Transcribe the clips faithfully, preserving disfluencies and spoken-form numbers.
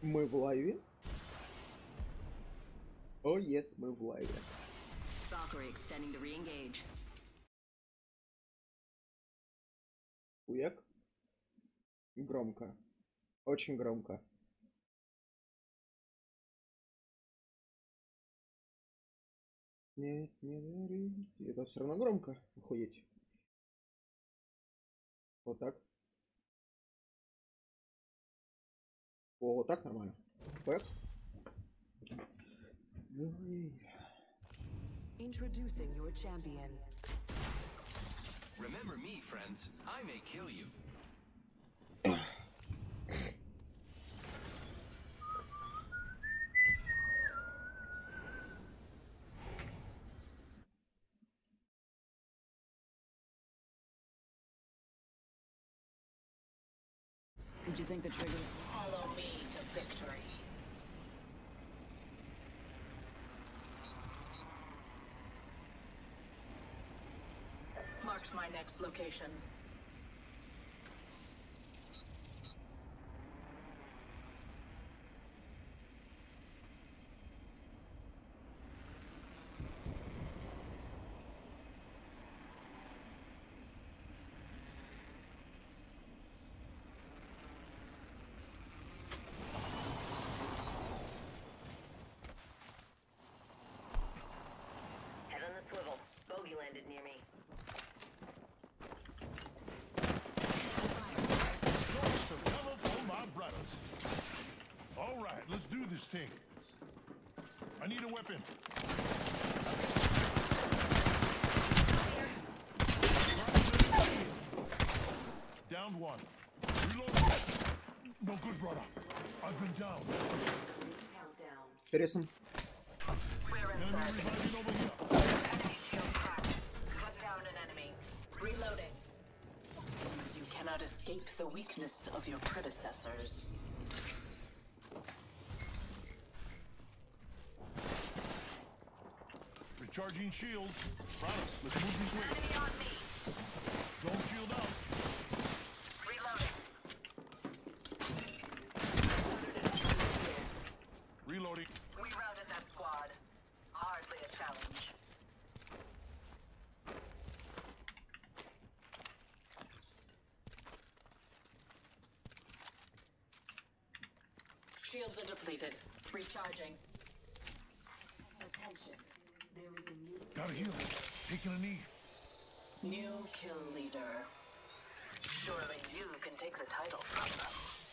Мы в лайве. О, oh, yes, мы в лайве. Уяк. Громко. Очень громко. Нет, не говори. Это все равно громко. Охуеть. Вот так. О, вот так нормально. Бэк. Introducing your champion. Remember me, friends. I may kill you. Did you think the trigger? Follow me to victory. Marked my next location. Head on the swivel. Bogey landed near me. All right, let's do this thing. I need a weapon. Down one. Reload. No good, brother. I've been down. Интересно. Enemy reviving over here. Enemy shield cracked. Cut down an enemy. Reloading. Seems you cannot escape the weakness of your predecessors. Recharging shield. Promise, let's move this way. Enemy on me. Drone shield out. Reloading. Reloading. We routed that squad. Hardly a challenge. Shields are depleted. Recharging. Attention. There is a new Gotta heal. Taking a knee. new kill leader. Surely you can take the title from them.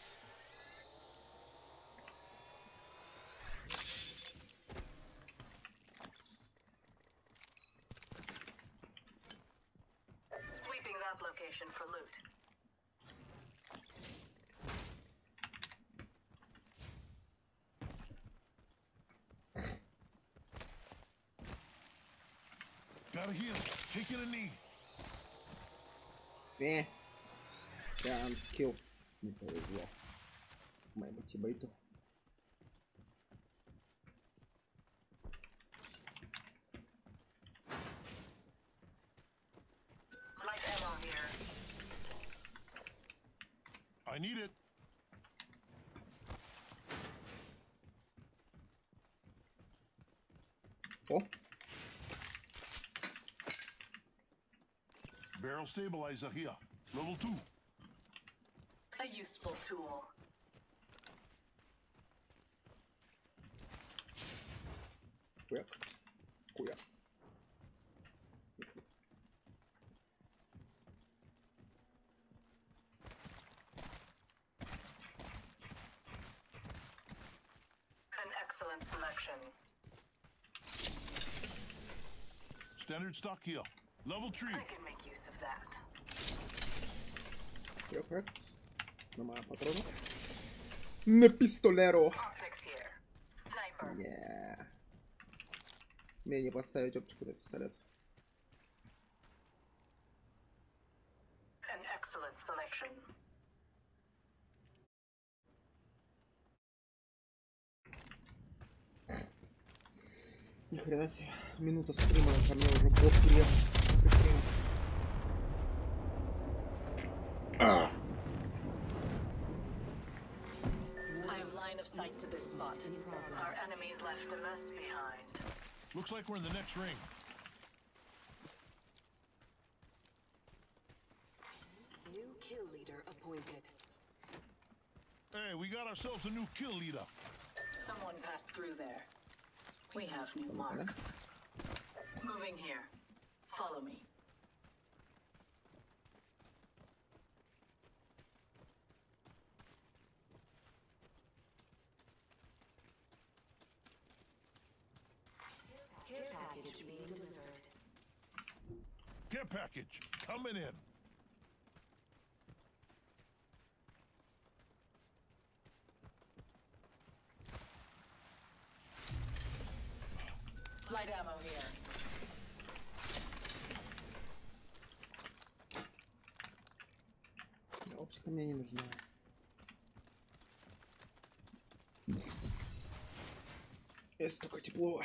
Sweeping that location for loot. Gotta heal. Taking a knee. Э. Да, анскилл. Не повезло. Моему тиммейту. Light ammo here. I need it. О, Barrel stabilizer here. Level two. A useful tool. хуяк. Хуяк. An excellent selection. Standard stock here. Level three. I can make use of that. Хуяк, хуяк. Нормально патроны. На пистолеро. Optics here. Sniper. Не. Мне не поставить оптику на пистолет. An excellent selection. Ни хрена себе. Минута стрима, ко мне уже бот приехал. I have line of sight get to this spot. Our enemies left a mess behind. Looks like we're in the next ring. New kill leader appointed. Hey, we got ourselves a new kill leader. Someone passed through there. We have new marks. Moving here. Follow me. Care package being delivered. Care package coming in. Light ammo here. Оптика мне не нужна. Эс, только тепло.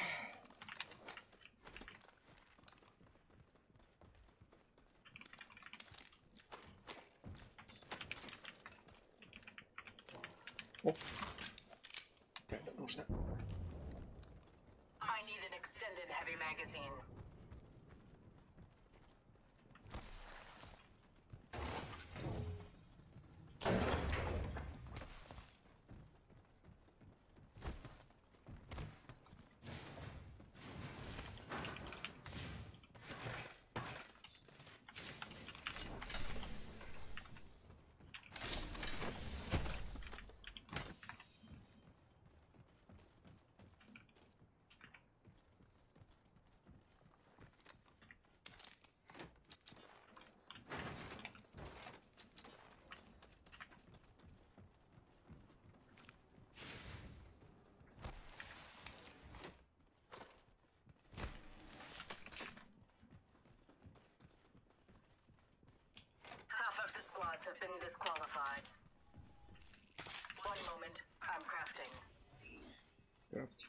О, это нужно. I need an extended heavy magazine. Have been disqualified. One moment, I'm crafting. Крафти.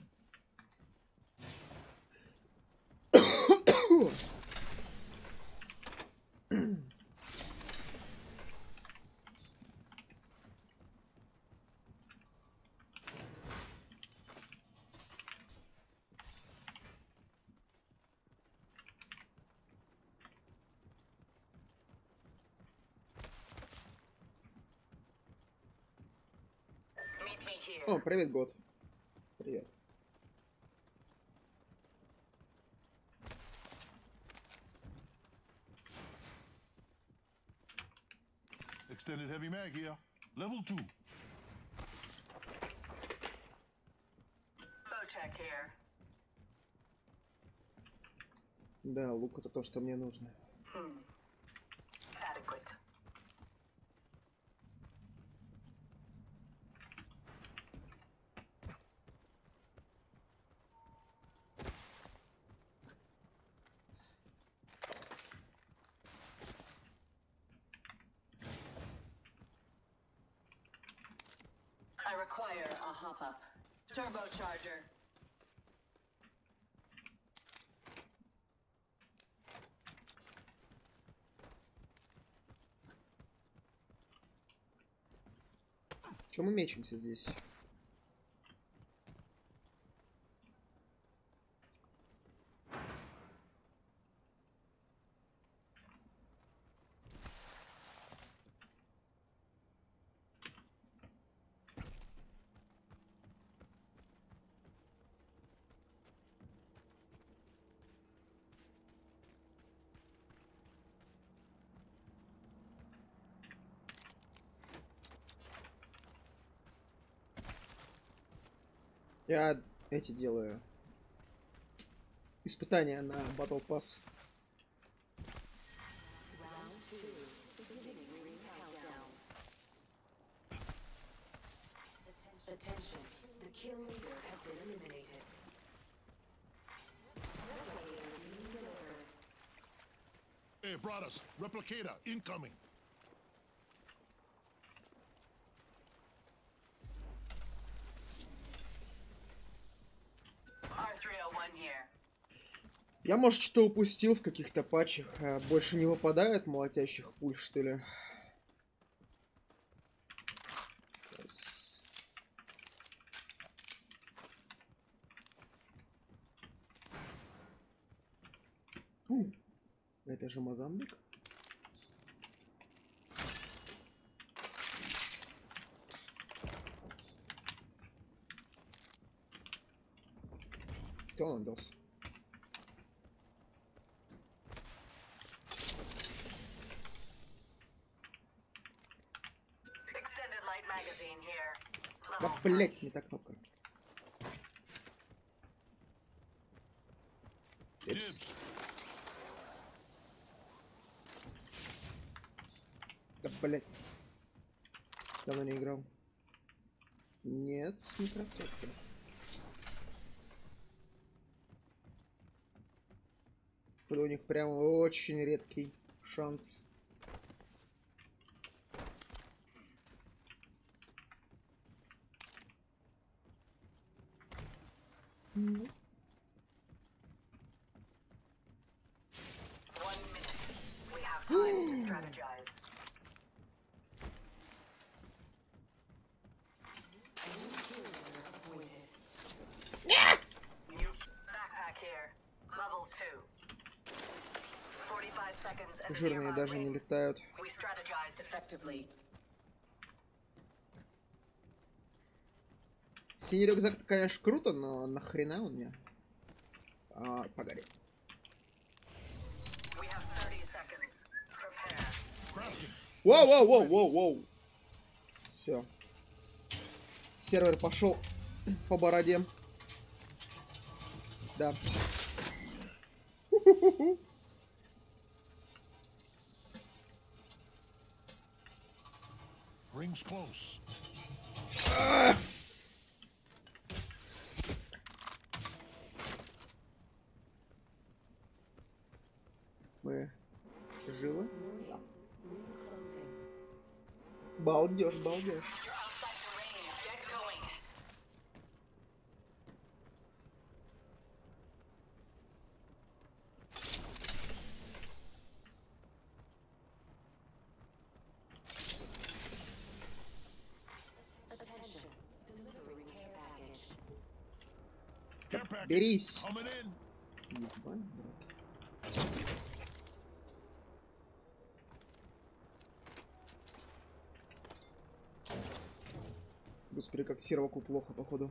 Meet me here. О, привет, Год. Привет. Extended heavy mag here. Level two. Bowcheck here. Да, лук это то, что мне нужно. Hmm. Adequate. I require a hop-up. Turbocharger. Чем мы мечемся здесь? Я эти делаю. Испытания на Battle Pass. Round two. Beginning ring countdown. Attention. The kill leader has been eliminated. Replicator being delivered. Hey, brothers, replicator incoming. R three oh one here. Я, может, что упустил в каких-то патчах. а Больше не выпадает молотящих пуль, что ли? Сейчас. Фу. Это же Мозамбик. Кто он отдался? Extended light magazine here. Да, Level блять, не та кнопка. Упс. Dibs. Да, блять. Давно не играл. Нет, не крафтится. У них прям очень редкий шанс. Ну. one minute. We have time to strategize. New backpack here. Level two. forty-five seconds and Жирные даже не летают. We strategized effectively. Синий рюкзак, конечно, круто, но нахрена он мне? А, погоди. We have thirty seconds. Prepare. Crafting. Воу, воу, воу, воу, воу. Все. Сервер пошел по бороде. Да. Rings close. Мы живы? Warning. Ring closing. Балдеж, балдеж. You're outside the ring. Get going. Attention. Delivering care package. Care package. Берись. Coming in. Ебать, брат. Господи, как серваку плохо, походу.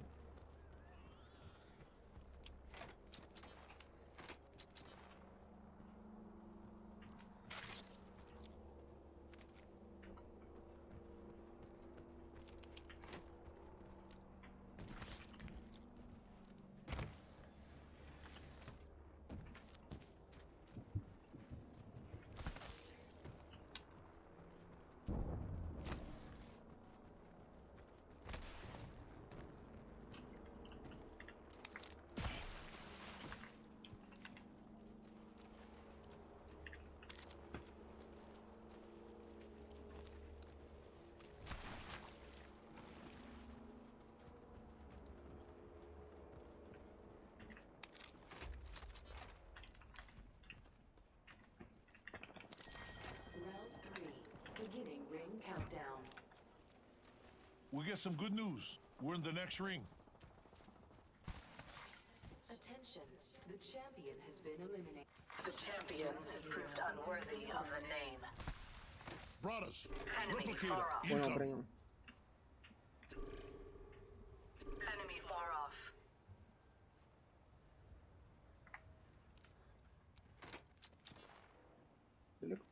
Round three. Beginning ring countdown. We get some good news. We're in the next ring. Attention. The champion has been eliminated. The champion has proved unworthy of the name. Brothers. Enemy Replicator. far off. Понял, Income. принял. Enemy far off. Далеко.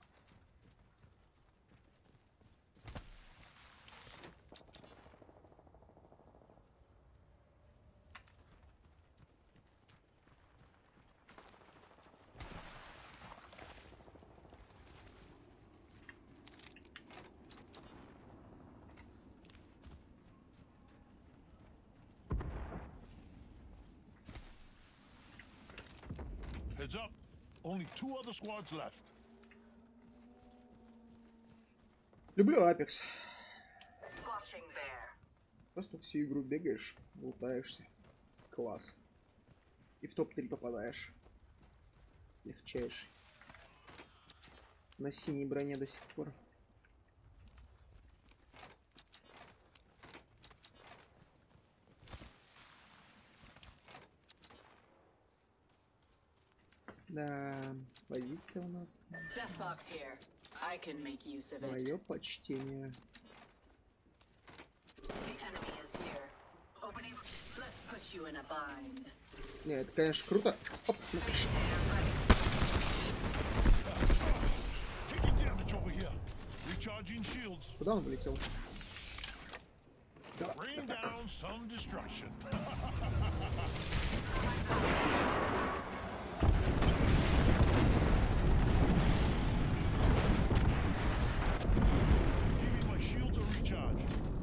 Heads up. Only two other squads left. Люблю Apex. Watching there. Просто всю игру бегаешь, лутаешься. Класс. И в топ три попадаешь. Легчайший. На синей броне до сих пор. Да. Позиция у нас. Deathbox here. I can make use of it. Мое почтение. The enemy is here. Opening. Let's put you in a bind. Не, это, конечно, круто. Оп, на крышу. Taking damage over here. Recharging shields. Куда он полетел? Давай. Rain down some destruction. Giving my shields a recharge.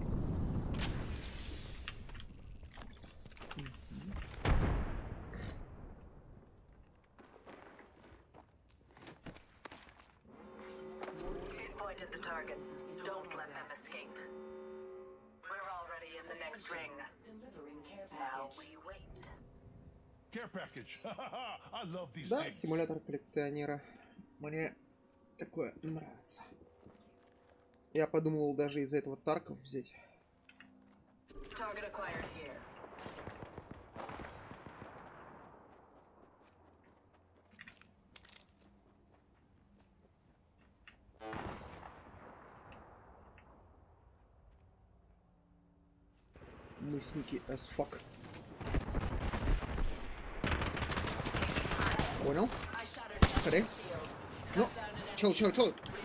Pinpointed the targets. Don't let them escape. We're already in the next ring. Delivering care Now package. we wait. Care package. I love these Да, things. симулятор коллекционера. Мне такое нравится. Я подумал даже из-за этого Тарков взять. Target acquired here. Мы сники as fuck. Понял? I shattered an Ходи. enemy's shield. Ну, Cut down an чел, enemy. чел, чел. Reloading.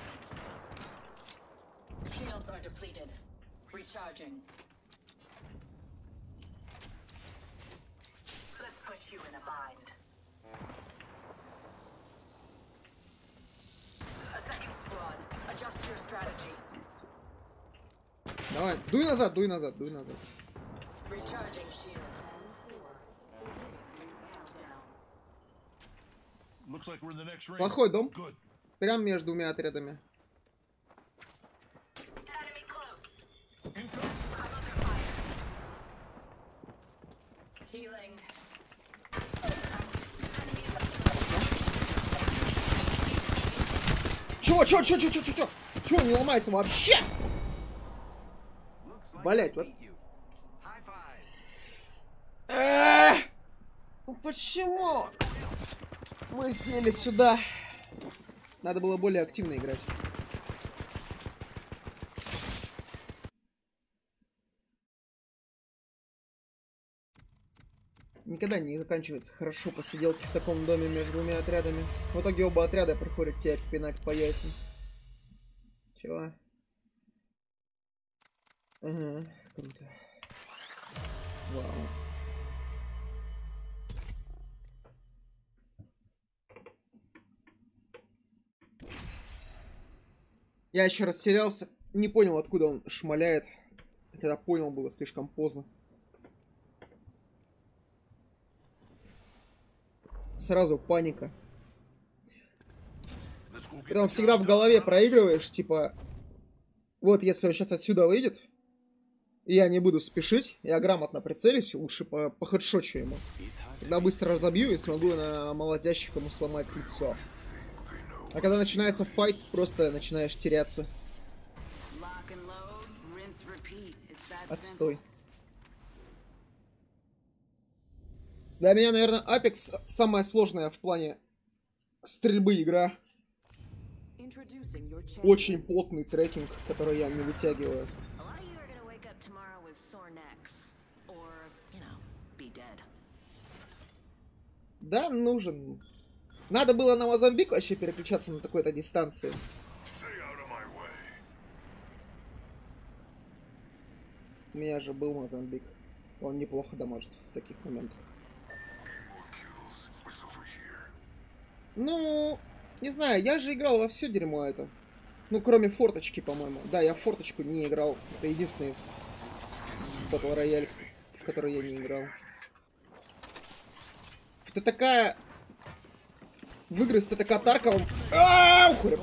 Shields are depleted. Recharging. Let's put you in a bind. A second squad. Adjust your strategy. Давай, дуй назад, дуй назад, дуй назад. Recharging shields. Looks like we're in the next ring. Плохой дом. Good. Прям между двумя отрядами. Enemy close. Income. I'm under fire. Healing. Чего, чего, чего, чего, чего, чего? Чего он не ломается вообще? Looks like Блять, I вот. beat you. High five. Эх! Ну почему мы сели сюда? Надо было более активно играть. Никогда не заканчивается хорошо посиделки в таком доме между двумя отрядами. В итоге оба отряда приходят тебя пинать по яйцам. Чего? Ага, круто. Вау. Я еще растерялся, не понял, откуда он шмаляет. Когда понял, было слишком поздно. Сразу паника. Let's go get Прям the всегда в job голове done. проигрываешь, типа... Вот если он сейчас отсюда выйдет, и я не буду спешить, я грамотно прицелюсь, лучше по, по хедшотчу ему. Тогда быстро разобью и смогу на молодящих ему сломать лицо. А когда начинается файт, просто начинаешь теряться. Lock and load. Rinse, repeat. It's that simple. Отстой. Для меня, наверное, Apex самая сложная в плане стрельбы игра. Introducing your champion. Очень плотный трекинг, который я не вытягиваю. A lot of you are gonna wake up tomorrow with sore necks, or you know, be dead. Да, нужен. Надо было на Мозамбик вообще переключаться на такой-то дистанции. Stay out of my way. У меня же был Мозамбик. Он неплохо дамажит в таких моментах. Ну, не знаю, я же играл во все дерьмо это. Ну, кроме форточки, по-моему. Да, я в форточку не играл. Это единственный Battle Royale, в который я не играл. Это такая... В игры с ТТК Тарковым... Ааа, уходим.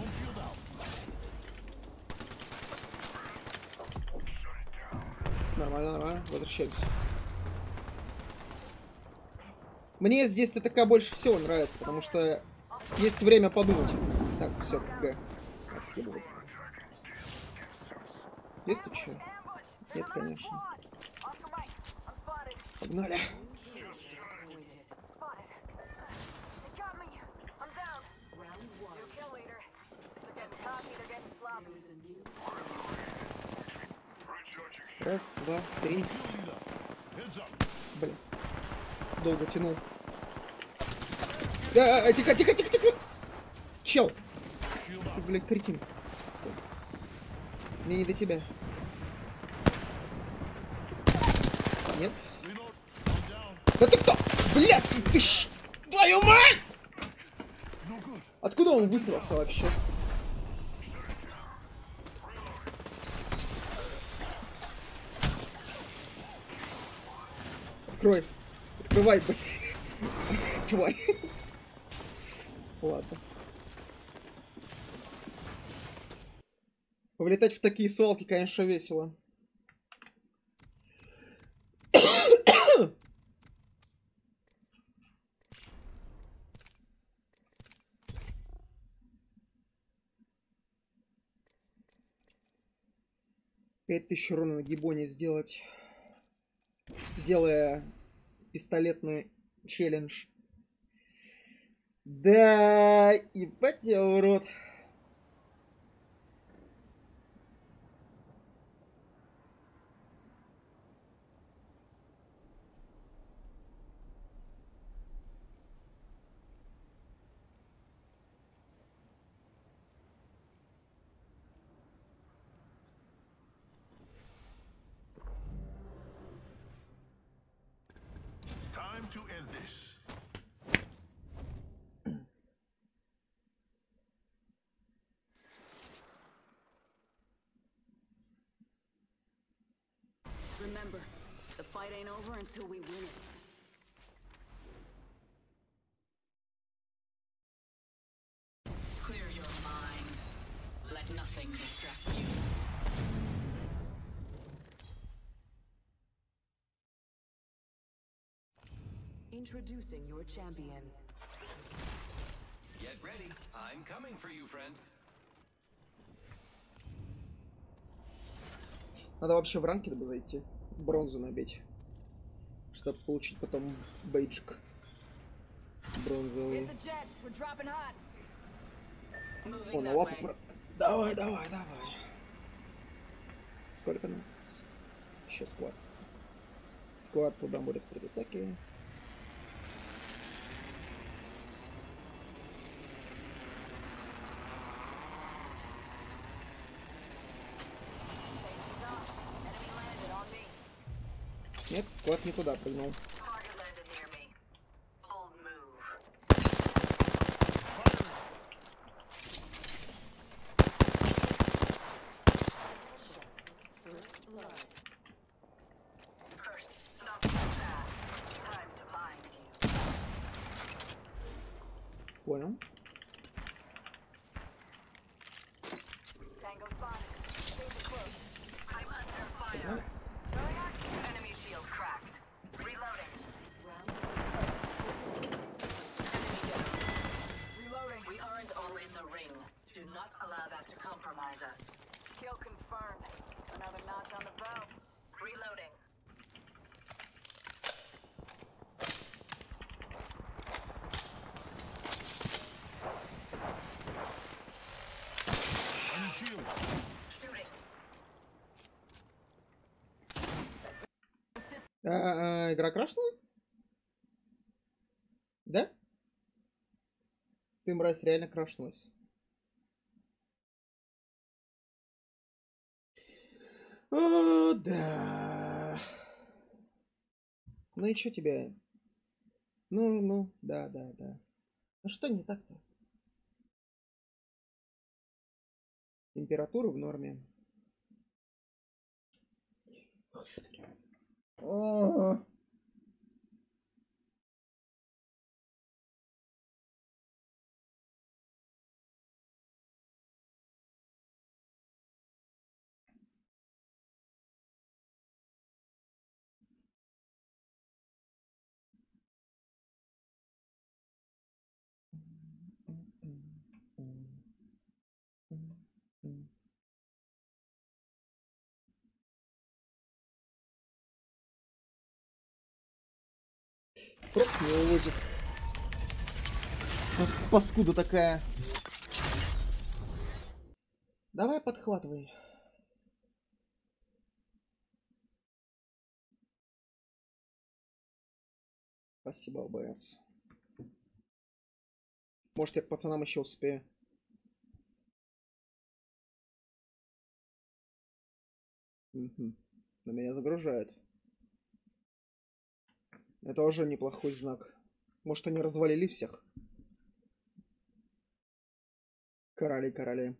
Нормально, нормально. Возвращаемся. Мне здесь ТТК больше всего нравится, потому что есть время подумать. Так, все, Г. Отсъебывай. Есть тут что? Нет, конечно. Погнали. Раз, два, три. Heads up. Блин. Долго тянул. Да, тихо, тихо, тихо, тихо. Чел. Ты, блядь, кретин. Стой. Мне не до тебя. Нет. Reload. I'm down. Да ты кто? Блядский ты щ... Твою мать! No good. Откуда он высрался вообще? Открой. Открывай, блядь. Тварь. Ладно. Влетать в такие свалки, конечно, весело. Пять тысяч урона на гибоне сделать, делая пистолетный челлендж. Да, ебать я урод. Time to end this. Remember, the fight ain't over until we win it. Clear your mind. Let nothing distract you. Introducing your champion. Get ready. I'm coming for you, friend. Надо вообще в ранкед бы зайти, бронзу набить, чтобы получить потом бейджик бронзовый. О, на лапу про... Давай, давай, давай. Сколько нас? Еще склад. Склад туда будет прилетаки. Нет, склад не туда прыгнул. Target landed near me. Bold move. First blood. First, stop that path. Time to bind you. Понял. Tango spotted. Stay close. I'm under fire. Enemy shield cracked. Reloading. Enemy down. Reloading. We aren't all in the ring. Do not allow that to compromise us. Kill confirmed. Another notch on the belt. Reloading. I need shield. Shooting. А, а, игра крашнула? Да? Ты, мразь, реально крашнулась. О, да. Ну и что тебе? Ну, ну, да, да, да. А что не так-то? Температура в норме. О. Просто не увозит. Паскуда такая. Давай подхватывай. Спасибо, ОБС. Может, я к пацанам еще успею. Угу. На меня загружает. Это уже неплохой знак. Может, они развалили всех? Короли, короли.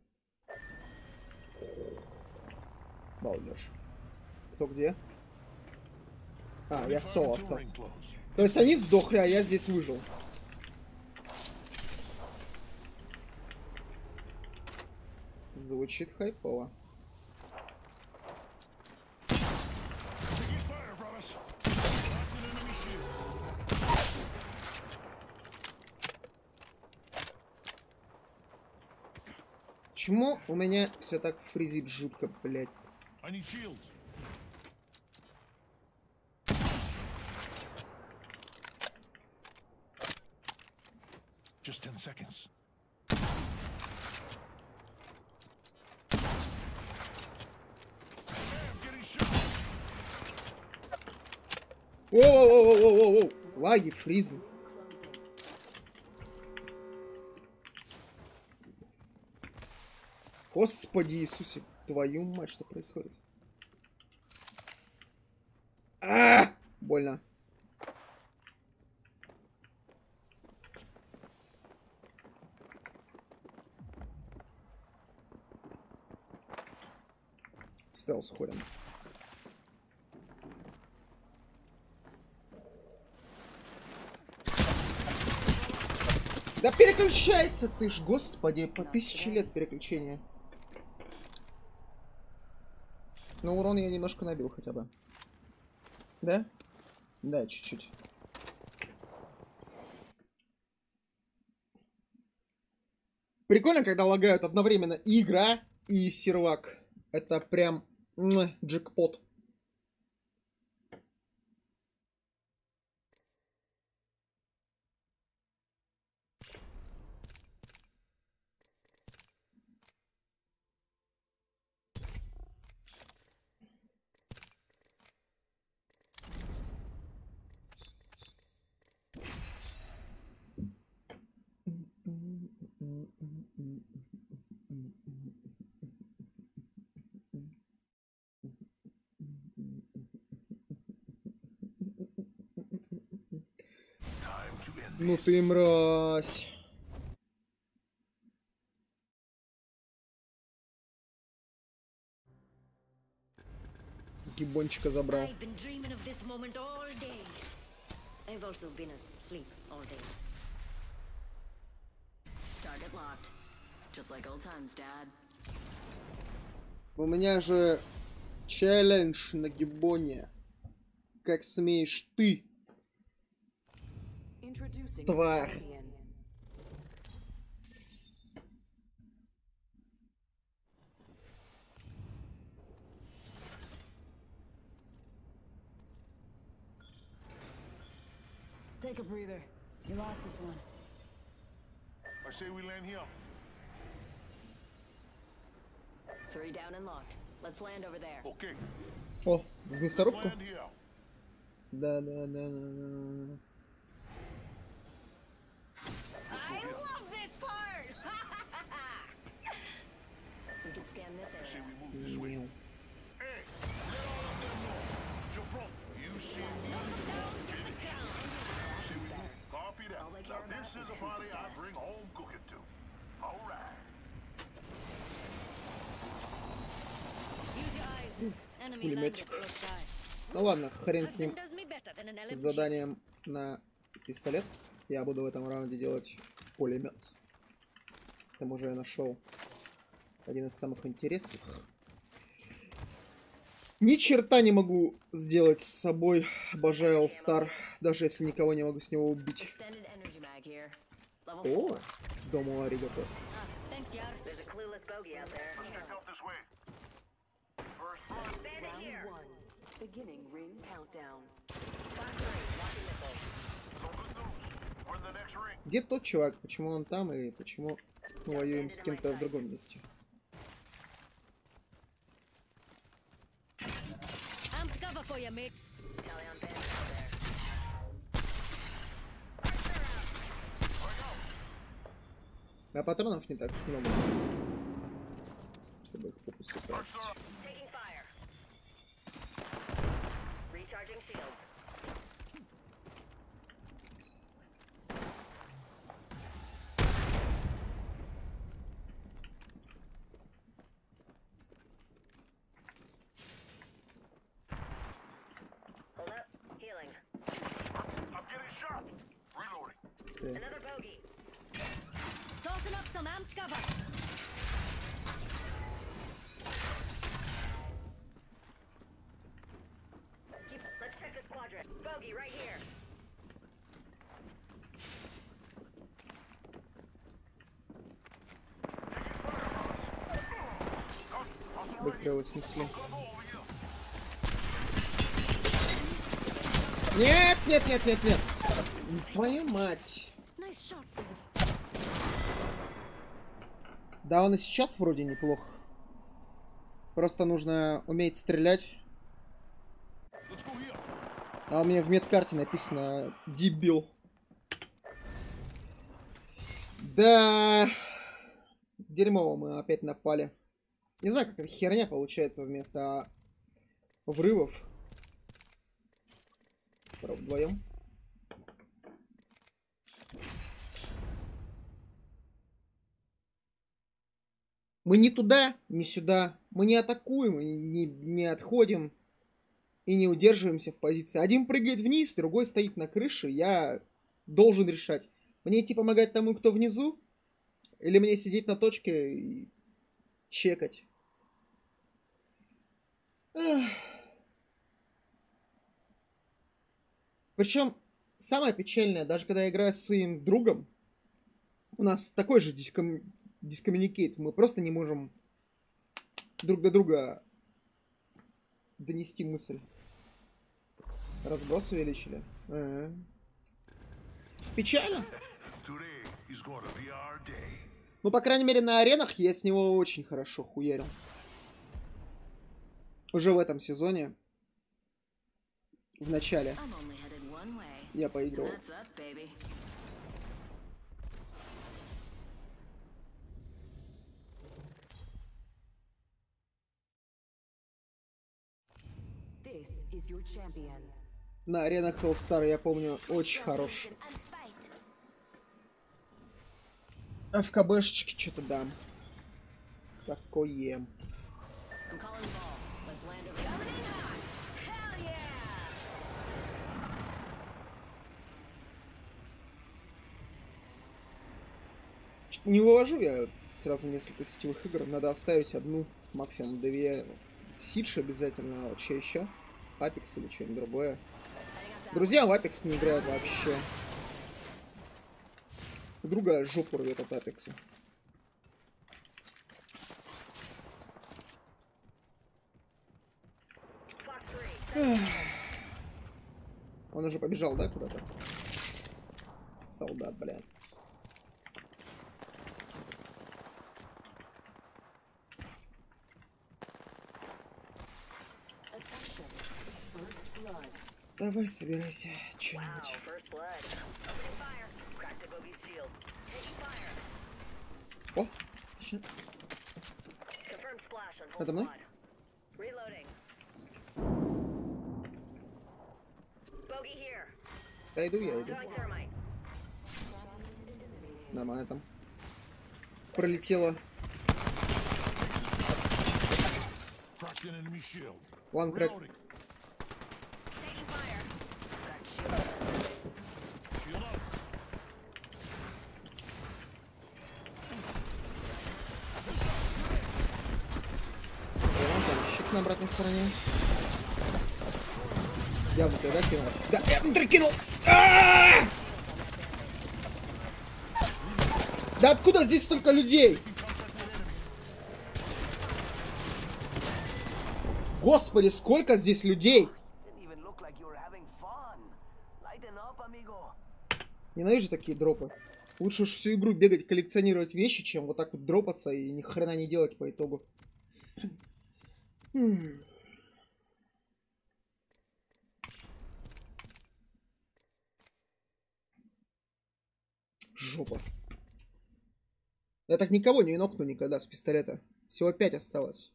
Балдеж. Кто где? А, я соло остался. То есть они сдохли, а я здесь выжил. Звучит хайпово. Почему у меня все так фризит жутко, блядь? Just ten seconds. Воу-воу-воу-воу-воу-воу! Лаги, фризы. Господи Иисусе, твою мать, что происходит? А, -а, -а! Больно. Стелс ходим. Да переключайся ты ж, господи, по тысяче лет переключения. Ну, урон я немножко набил хотя бы. Да? Да, чуть-чуть. Прикольно, когда лагают одновременно и игра, и сервак. Это прям м, джекпот. Ну ты мразь. Гибончика забрал. I've been dreaming of this moment all day. I've also been asleep all day. Target locked. Just like old times, Dad. У меня же челлендж на гибоне. Как смеешь ты, тварь. Take a breather. You lost this one. I say we land here. Three down and locked. Let's land over there. Okay. О, в мясорубку? Land here. Да, да, да, да, да. I love this part. We can scan this Say area. we move this way. Мяу. Hey, let all of them know. Jabron, you see me. Say we move. Copy that. All they Now care about this is is a who's party the I best. bring home cooking to. All right. Use your eyes. Enemy Пулеметчик. landed close by. Ну ладно, хрен с ним. Husband does me better than an С L M G. заданием на пистолет. Я буду в этом раунде делать пулемет. К тому же я нашел один из самых интересных. Ни черта не могу сделать с собой. Обожаю All Star, даже если никого не могу с него убить. Extended energy mag here. Level О, four. дому аригато. Ah, thanks, Yar. There's a clueless bogey out there. Check out this way. First, Round one. Beginning ring countdown. Five three. Locking missiles. so good news. We're in the next ring. Где тот чувак? Почему он там и почему мы воюем с кем-то в другом месте? for you, mates. Tally on bandits out there. А патронов не так много. Чтобы их попустить. Taking fire. Recharging shields. Hold up. Healing. I'm getting shot. Reloading. Another bogey. Tossing up some amped cover. Keep, let's check this quadrant. Bogey right here. Быстро его снесли. Нет, нет, нет, нет, нет. Твою мать. Nice shot, though. Да, он и сейчас вроде неплохо. Просто нужно уметь стрелять. Let's go here. А у меня в медкарте написано дебил. Да. Дерьмово мы опять напали. Не знаю, какая херня получается вместо врывов. Вдвоем. Мы не туда, не сюда. Мы не атакуем, не, не отходим и не удерживаемся в позиции. Один прыгает вниз, другой стоит на крыше. Я должен решать. Мне идти помогать тому, кто внизу, или мне сидеть на точке и чекать. Эх. Причем самое печальное, даже когда я играю с своим другом, у нас такой же диском... дискоммуникейт. Мы просто не можем друг до друга донести мысль. Разброс увеличили. А-а-а. Печально. Ну, по крайней мере, на аренах я с него очень хорошо хуярил. Уже в этом сезоне. В начале. Я поиграл. На аренах All Star, я помню, очень хорош. А в КБшечке что-то дам. Такое. Не вывожу я сразу несколько сетевых игр. Надо оставить одну, максимум две. Сидж обязательно. Что еще? Апекс или что-нибудь другое. Друзья в Апекс не играют вообще. Другая жопу рвет от Апекса. Он уже побежал, да, куда-то? Солдат, блядь. Давай, собирайся, что-нибудь. О, отлично. Это мной? Да иду, я иду. Нормально там. Пролетело. One crack. Щит на обратной стороне. Я внутрь, да, кинул? Да, я внутрь кинул! А-а-а! Да откуда здесь столько людей? Господи, сколько здесь людей! Ненавижу такие дропы. Лучше уж всю игру бегать, коллекционировать вещи, чем вот так вот дропаться и ни хрена не делать по итогу. Я так никого не нокну никогда с пистолета. Всего пять осталось.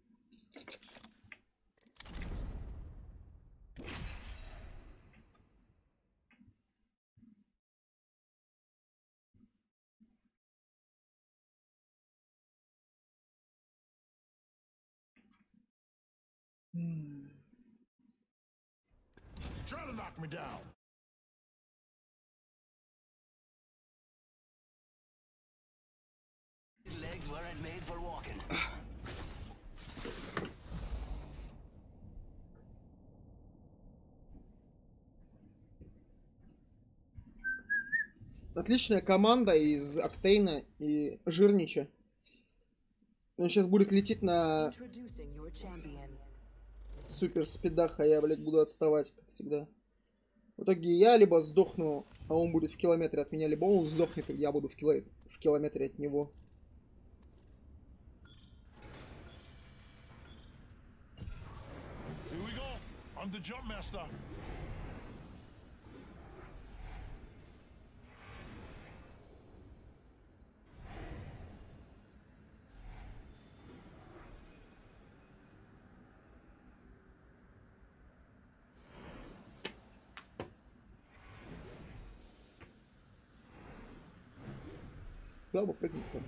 Try to knock me down. His legs weren't made for walking. Отличная команда из Октейна и Жирнича. Он сейчас будет лететь на Introducing your champion. супер спидах, а я, блядь, буду отставать, как всегда. В итоге я либо сдохну, а он будет в километре от меня, либо он сдохнет, и я буду в, кило... в километре от него. Here we go. I'm the jump master. Куда бы прыгнуть там?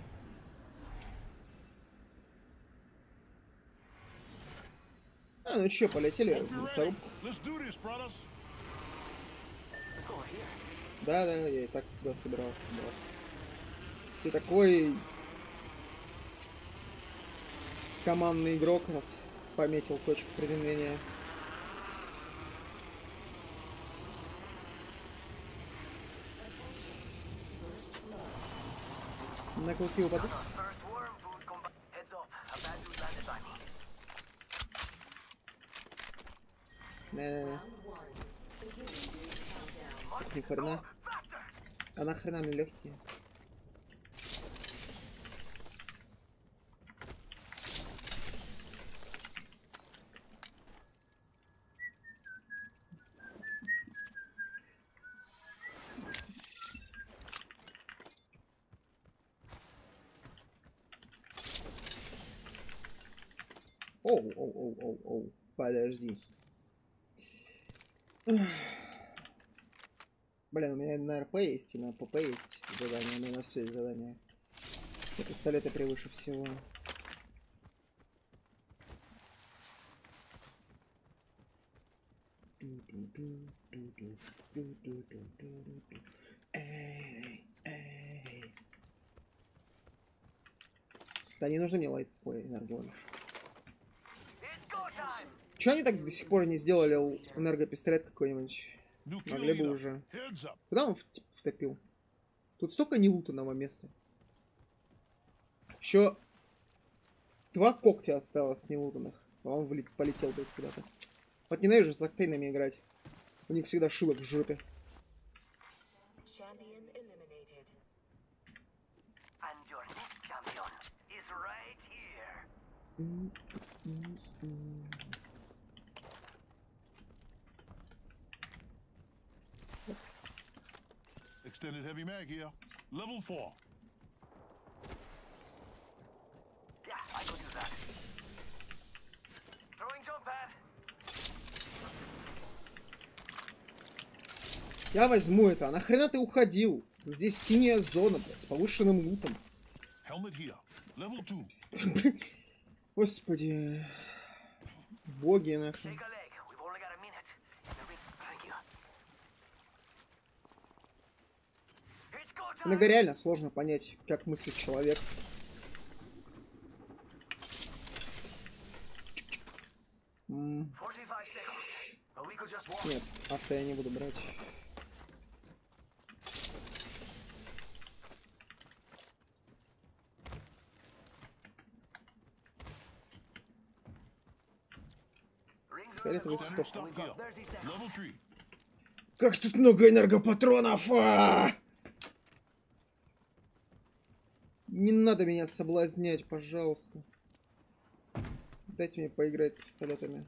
А, ну чё, полетели в мясорубку. Let's do this, brothers. Да, да, я и так сюда собирался, брат. Ты такой командный игрок у нас пометил точку приземления. Накрутил воду. Да. Ни хрена. А нахрена мне легкие? Оу, оу, оу, оу, оу. Подожди. Блин, у меня на РП есть и на ПП есть задание, у меня на все есть задание. И пистолеты превыше всего. Эй, эй. Да не нужно мне лайт. Ой, энергия. Чё они так до сих пор не сделали энергопистолет какой-нибудь? Могли бы уже. Куда он втопил? Тут столько нелутанного места. Еще два когтя осталось нелутанных. А он полетел бы куда-то. Вот ненавижу с Октейнами играть. У них всегда шилок в жопе. Extended heavy mag here. Level four. Yeah, I could do that. Throwing jump pad. Я возьму это. А нахрена ты уходил? Здесь синяя зона, блядь, с повышенным лутом. Helmet here. Level two. Господи. Боги нахрен. Take a leg. We've only got a minute. Thank you. It's go time. Иногда реально сложно понять, как мыслит человек. М, forty-five seconds. But we could just walk. Нет, авто я не буду брать. Фиолетовый стоп. Stop here. Level three. Как тут много энергопатронов! А! Не надо меня соблазнять, пожалуйста. Дайте мне поиграть с пистолетами.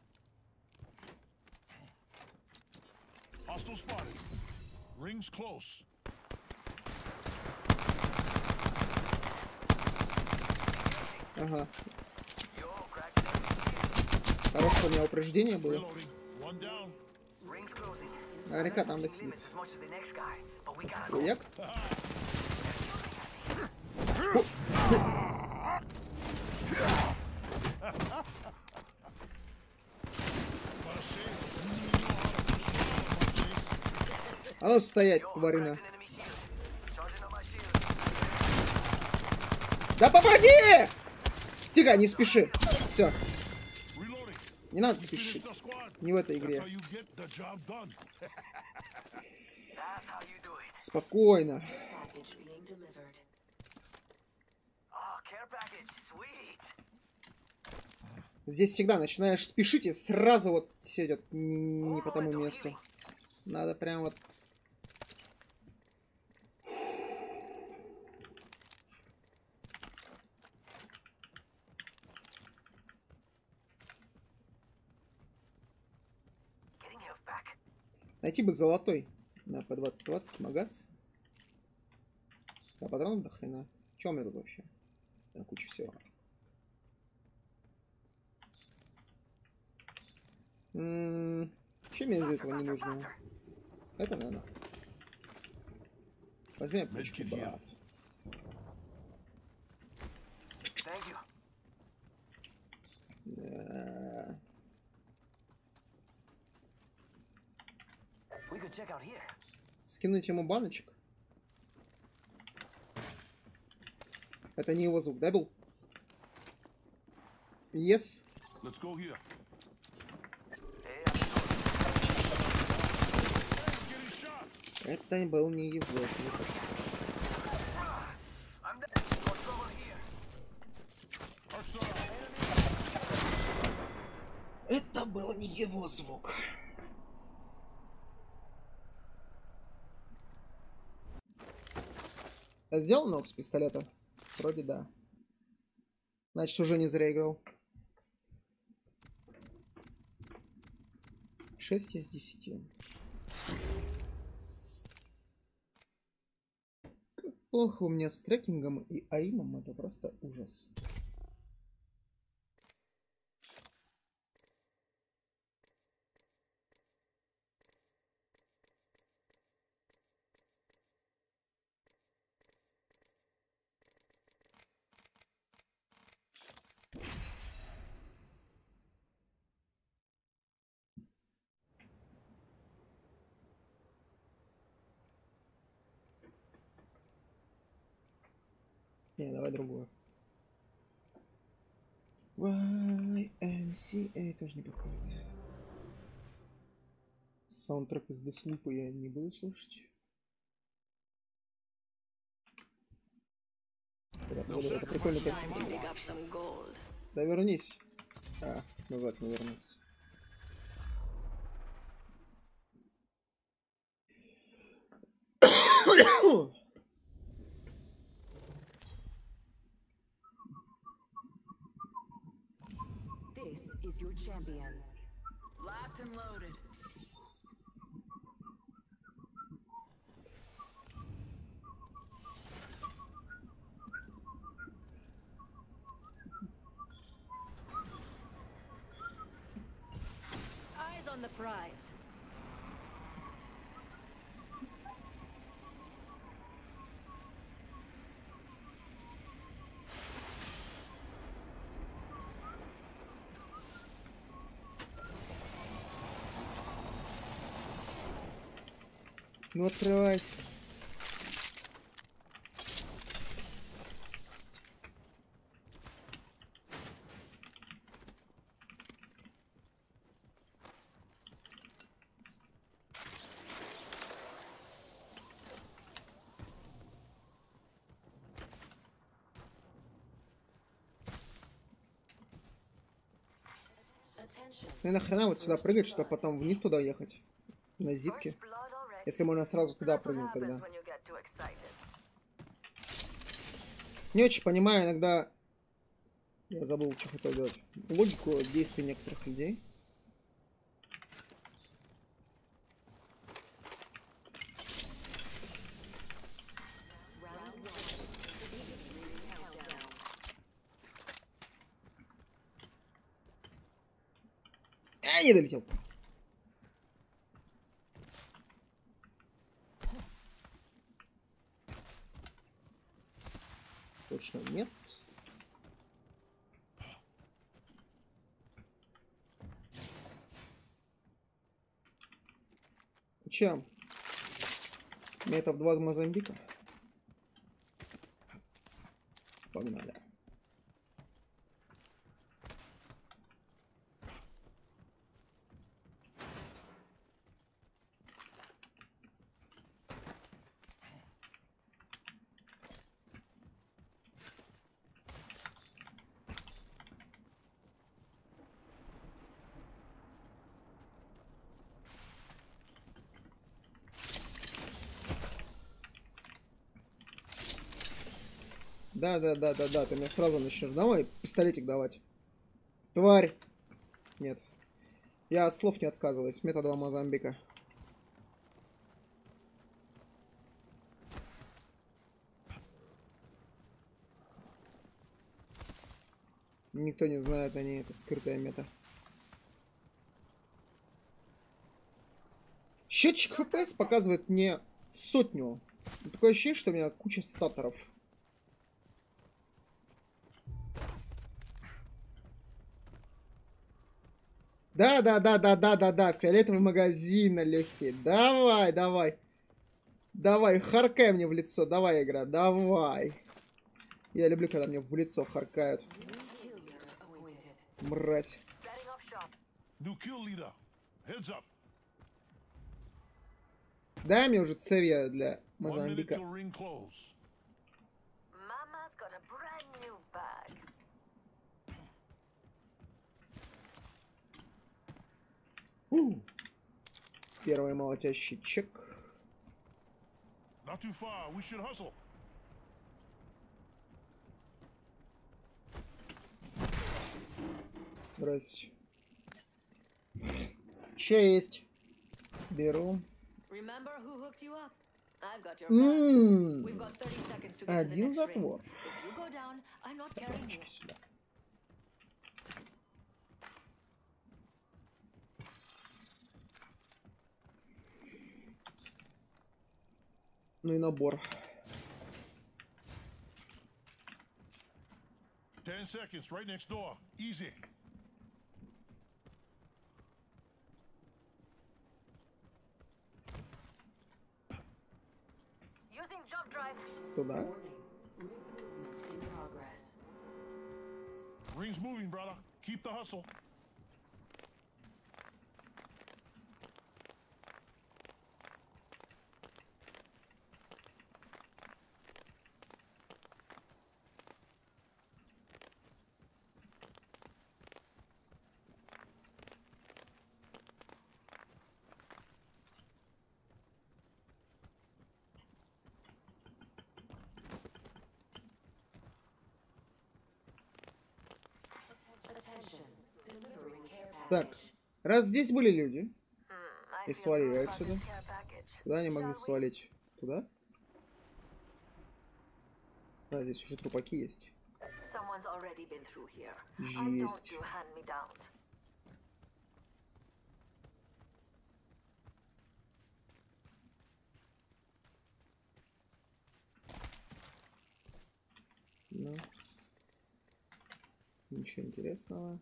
Hostile spotted. Rings close. Ага. Yo, crack the enemy shield. Хорошо, у меня упреждение было. Reloading. One down. Ring's closing. Наверняка там Losing досидит. limits as much as the next guy, but we gotta go. Хуяк. А ну стоять, Yo, тварина. cracked an enemy shield. Charging on my shield. Да попади! Тихо, не спеши. Все, Reloading. не надо Finish спешить. the squad. Не в этой That's how игре. you get the job done. That's how you do it. Спокойно. Package being delivered. Oh, care package. Sweet. Здесь всегда начинаешь спешить и сразу вот все идет не, не по тому месту. Надо прям вот... Getting health back. Найти бы золотой на П двадцать двадцать магаз. А патронов до хрена. Че у меня тут вообще? Да, куча всего. М-м, Чем мне из этого не нужно? Это, наверное. Возьми аптечку, Medkit here. брат. Thank you. Да. We could check out here. Скинуть ему баночек. Это не его звук, да, был? Yes. Let's go here. Hey, Getting shot. Это был не его звук. I'm dead. Got trouble here. Hostile. Это был не его звук. А сделал ног с пистолета? Вроде да. Значит, уже не зря играл. шесть из десяти. Как плохо у меня с трекингом и аимом. Это просто ужас. Не, давай другую. вай эм си эй тоже не подходит. Саундтрек из Деслупа я не буду слушать. Это, это, это прикольно как... Time to dig up some gold. Да вернись. А, назад не вернусь. This is your champion. Locked and loaded. Eyes on the prize. Ну открывайся. Attention. Ну и нахрена вот сюда прыгать, чтобы потом вниз туда ехать? На зипке. First blood already. Если можно сразу туда That's what прыгнуть тогда. happens when you get too excited. Не очень понимаю иногда... Я забыл, что хотел делать. Логику действий некоторых людей. Round one. Beginning countdown. А, не долетел. Точно нет. Чем? Метов два Мозамбика. Погнали. Да, да, да, да, да, ты мне сразу начнешь. Давай пистолетик давать. Тварь. Нет. Я от слов не отказываюсь. Мета два Мозамбика. Никто не знает о ней, это скрытая мета. Счетчик эф пи эс показывает мне сотню. Такое ощущение, что у меня куча статоров. Да, да, да, да, да, да, да. Фиолетовый магазин, легкий. Давай, давай. Давай, харкай мне в лицо. Давай, игра, давай. Я люблю, когда мне в лицо харкают. Мразь. Дай мне уже цевья для Мозамбика. У. Первый молотящий чек. Здрасте. Честь. Беру. Ммм. Один затвор. Сюда. Ну и набор. Ten seconds, right next door. Easy. Using jump drive. Туда. Ring's moving, brother. Keep the hustle. Так, раз здесь были люди и свалили отсюда, куда они могли свалить? Туда? А, здесь уже трупаки есть. Есть. Ну, ничего интересного.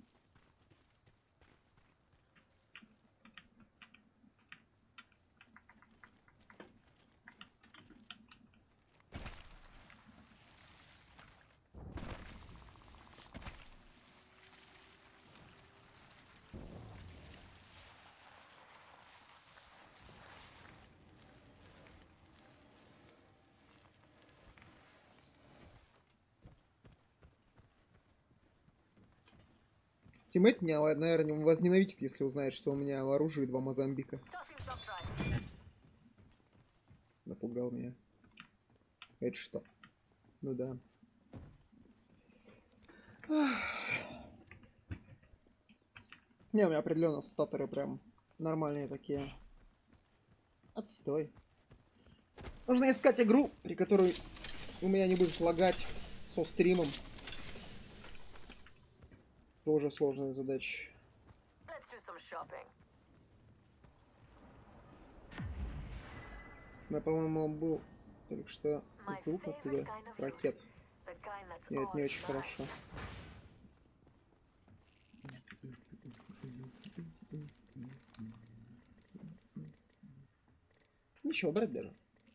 Тиммейт меня, наверное, возненавидит, если узнает, что у меня в оружии два Мозамбика. Напугал меня. Это что? Ну да. Не, у меня определенно статоры прям нормальные такие. Отстой. Нужно искать игру, при которой у меня не будет лагать со стримом. Тоже сложная задача. some shopping. У меня, по-моему, был только что My звук favorite оттуда. kind of Ракет. loot. The kind that's Нет, не all очень mine. хорошо. Ничего, брать даже.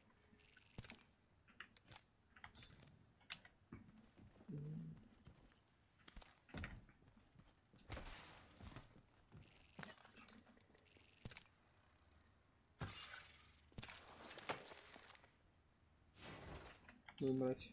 Ну, мразь.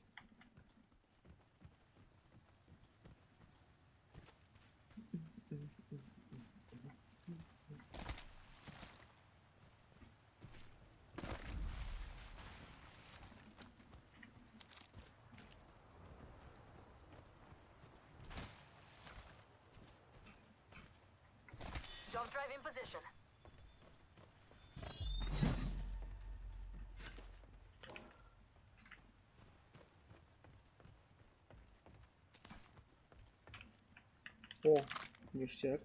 Jump drive in position. О, ништяк.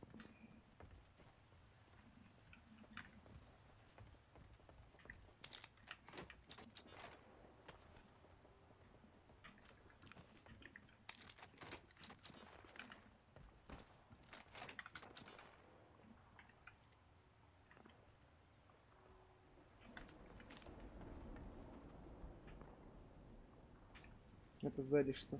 Это сзади что?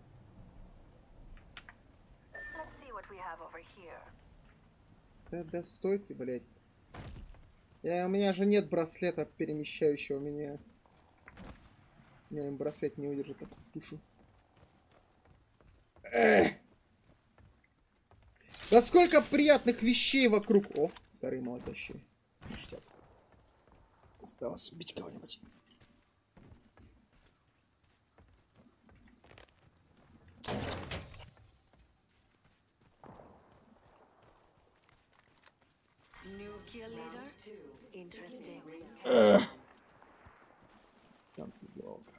Let's see what we have over here. Да, да, стойте, блядь. Я, у меня же нет браслета перемещающего меня. Меня браслет не удержит такую тушу. Эх! Да сколько приятных вещей вокруг. О, вторые молотящие. Ништяк. Осталось убить кого-нибудь. New kill leader. Interesting. Там пиздалка.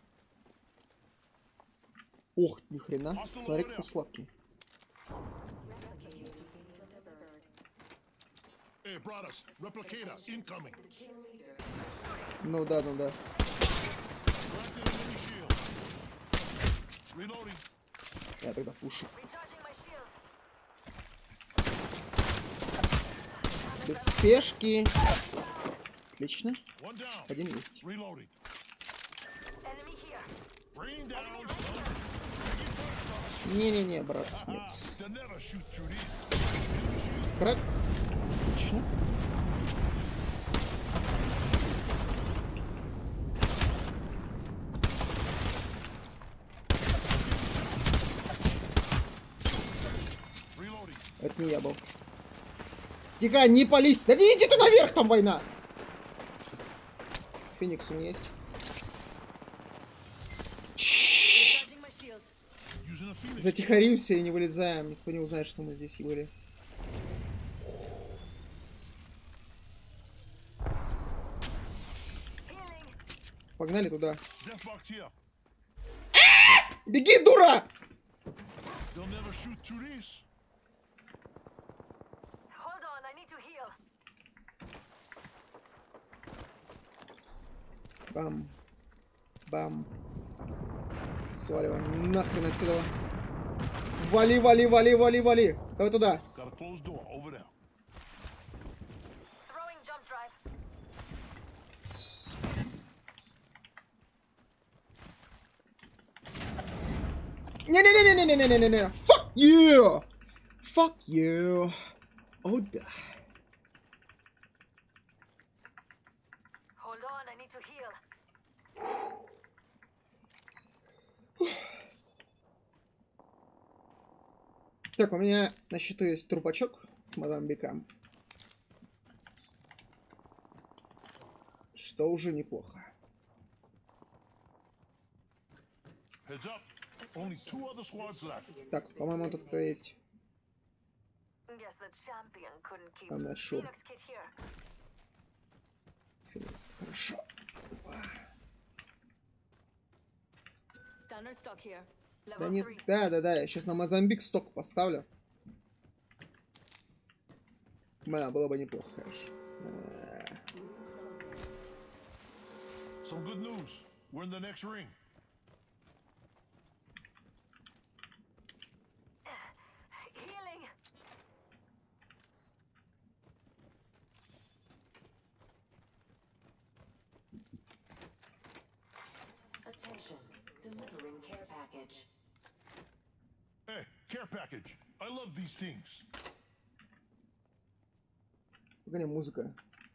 Ох, ни хрена. Смотри, какой сладкий. Hey, brothers, replicator incoming. Ну да, ну да. Planted enemy shield. Reloading. Я тогда пушу. Recharging my shields. Без спешки. Отлично. One down. Один есть. Reloading. Enemy here. Rain down. Не-не-не, брат. Нет. They'll never shoot through these. Крак. Отлично. Reloading. Это не я был. Тихо, не пались! Да не иди ты наверх, там война! Феникс у меня есть. Recharging my shields. Using a phoenix. Затихаримся и не вылезаем. Никто не узнает, что мы здесь были. Healing. Погнали туда. Deathbox here. Беги, дура! They'll never shoot through these. Hold on, I need to heal. Бам. Бам. Сваливаем нахрен отсюда. Вали, вали, вали, вали, вали. Давай туда. Got a closed door over there. Throwing jump drive. Не-не-не-не-не-не-не-не-не. Fuck you! Fuck you. О, да. Hold on, I need to heal. Так, у меня на счету есть трупачок с Мозамбиком. Что уже неплохо. Heads up. Only two other squads left. Так, по-моему, тут кто есть. Guess the champion couldn't keep. I'm not sure. Phoenix kit here. Финист, хорошо. Standard stock here. Да Level нет, three. да, да, да, я сейчас на Мозамбик сток поставлю. Да, было бы неплохо, конечно. А, Some good news. We're in the next ring. Healing. Attention. Delivering care package. Hey, care package. I love these things. Погоди, музыка.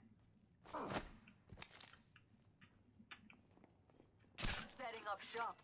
Setting up shop.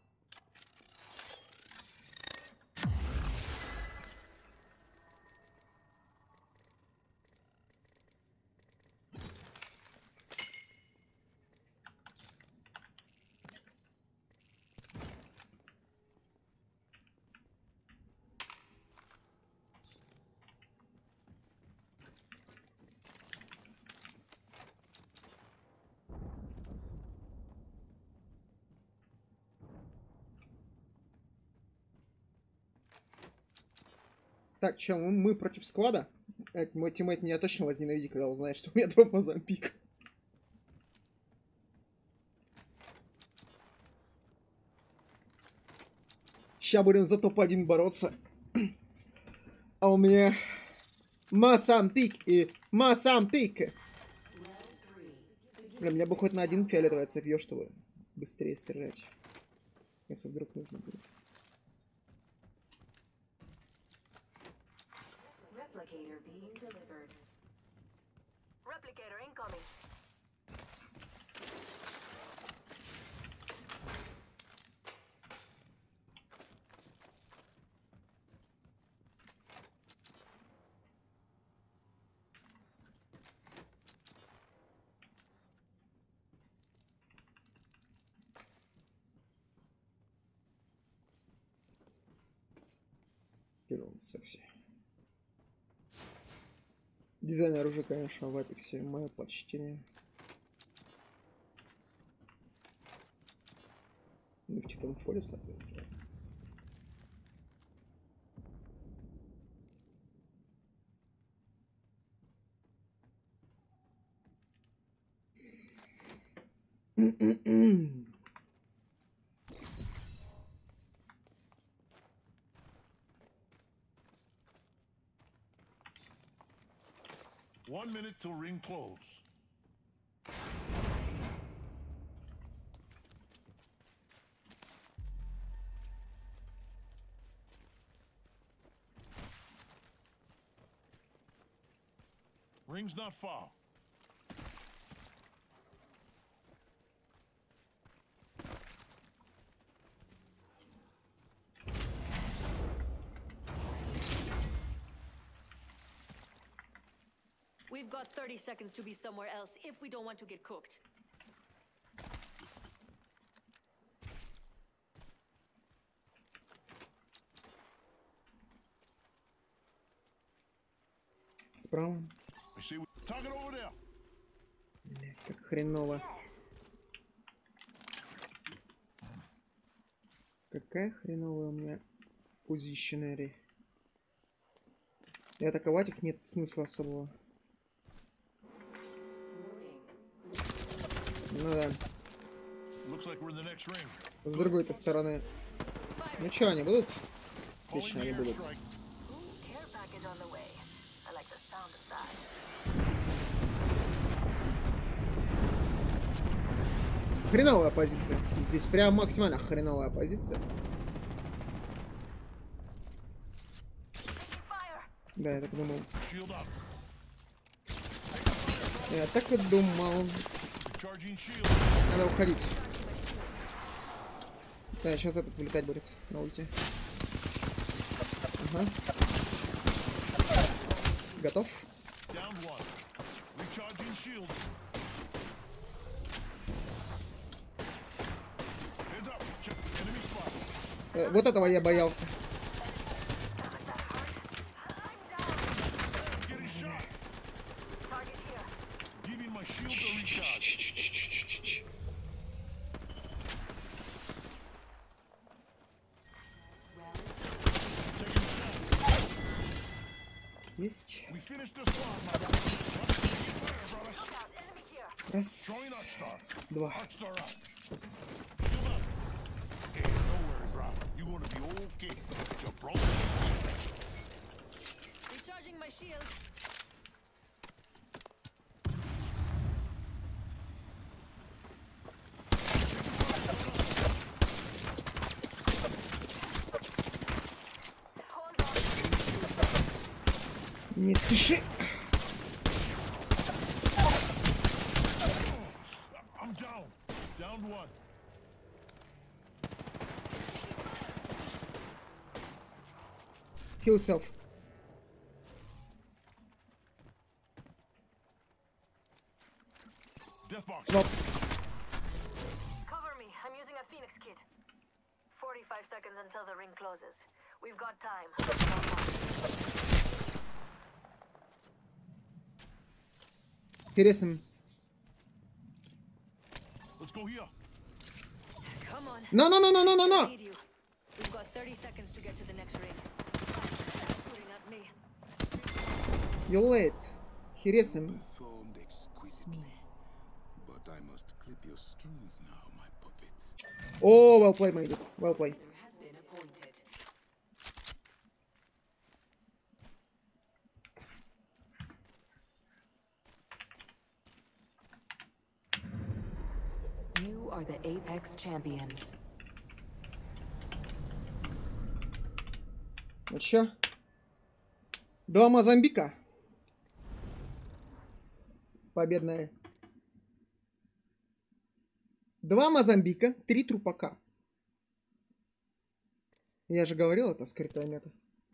Так, чё, мы, мы против склада? Э, Мой тиммейт меня точно возненавидит, когда узнает, что у меня дроп Мозамбик. Ща будем за топ один бороться. А у меня Мозамбик и Мозамбик. Бля, мне бы хоть на один фиолетовый цепьё, чтобы быстрее стрелять. Если вдруг нужно будет. Replicator being delivered. Replicator incoming. Кирилл, секси. Дизайн оружия, конечно, в Апексе мое почтение. Ну, в Титанфоле, соответственно. One minute till ring close. Ring's not far. We've got thirty seconds to be somewhere else if we don't want to get cooked. Справа. I see. Target over there. Блядь, как хреново. Какая хреновая у меня позиционери. И атаковать их нет смысла особого. Ну да. Looks like we're in the next ring. С другой-то стороны. Ну чё, они будут? Отлично, Calling они the будут. airstrike. Ooh, care package on the way. I like the sound of that. Хреновая позиция. Здесь прям максимально хреновая позиция. Fire. Да, я так думал. Shield up. Я так и думал. Charging shield. Надо уходить. Да, сейчас этот вылетать будет на ульте. Ага. Готов? Down one. Recharging shield. Heads up. Check enemy spot. Э, вот этого я боялся. Getting shot. Target here. Giving my shield a recharge. Есть. We finished the squad, my brother. Taking fire, brothers. Look out, enemy here. Раз, Throwing Arcstar. два. Arcstar out. Come on. Hey, no worries, bro. You gonna be okay. You broke. Recharging my shield. Hold on. Не спеши. I'm down. Down one. Heal yourself. Death box. Swap. Cover me. I'm using a Phoenix kit. forty-five seconds until the ring closes. We've got time. Интересно. Let's go here. Come on. No, no, no, no, no, no, no. Need you. We've got thirty seconds to get to the next ring. Shooting at me. You're late. Интересно. Performed exquisitely. But I must clip your strings now, my puppet. Oh, well played, my dude. Well played. Leader has been appointed. You are the Apex champions. Ну чё? Два Мозамбика. Победная. Два Мозамбика, три трупака. Я же говорил, это скрытая мета.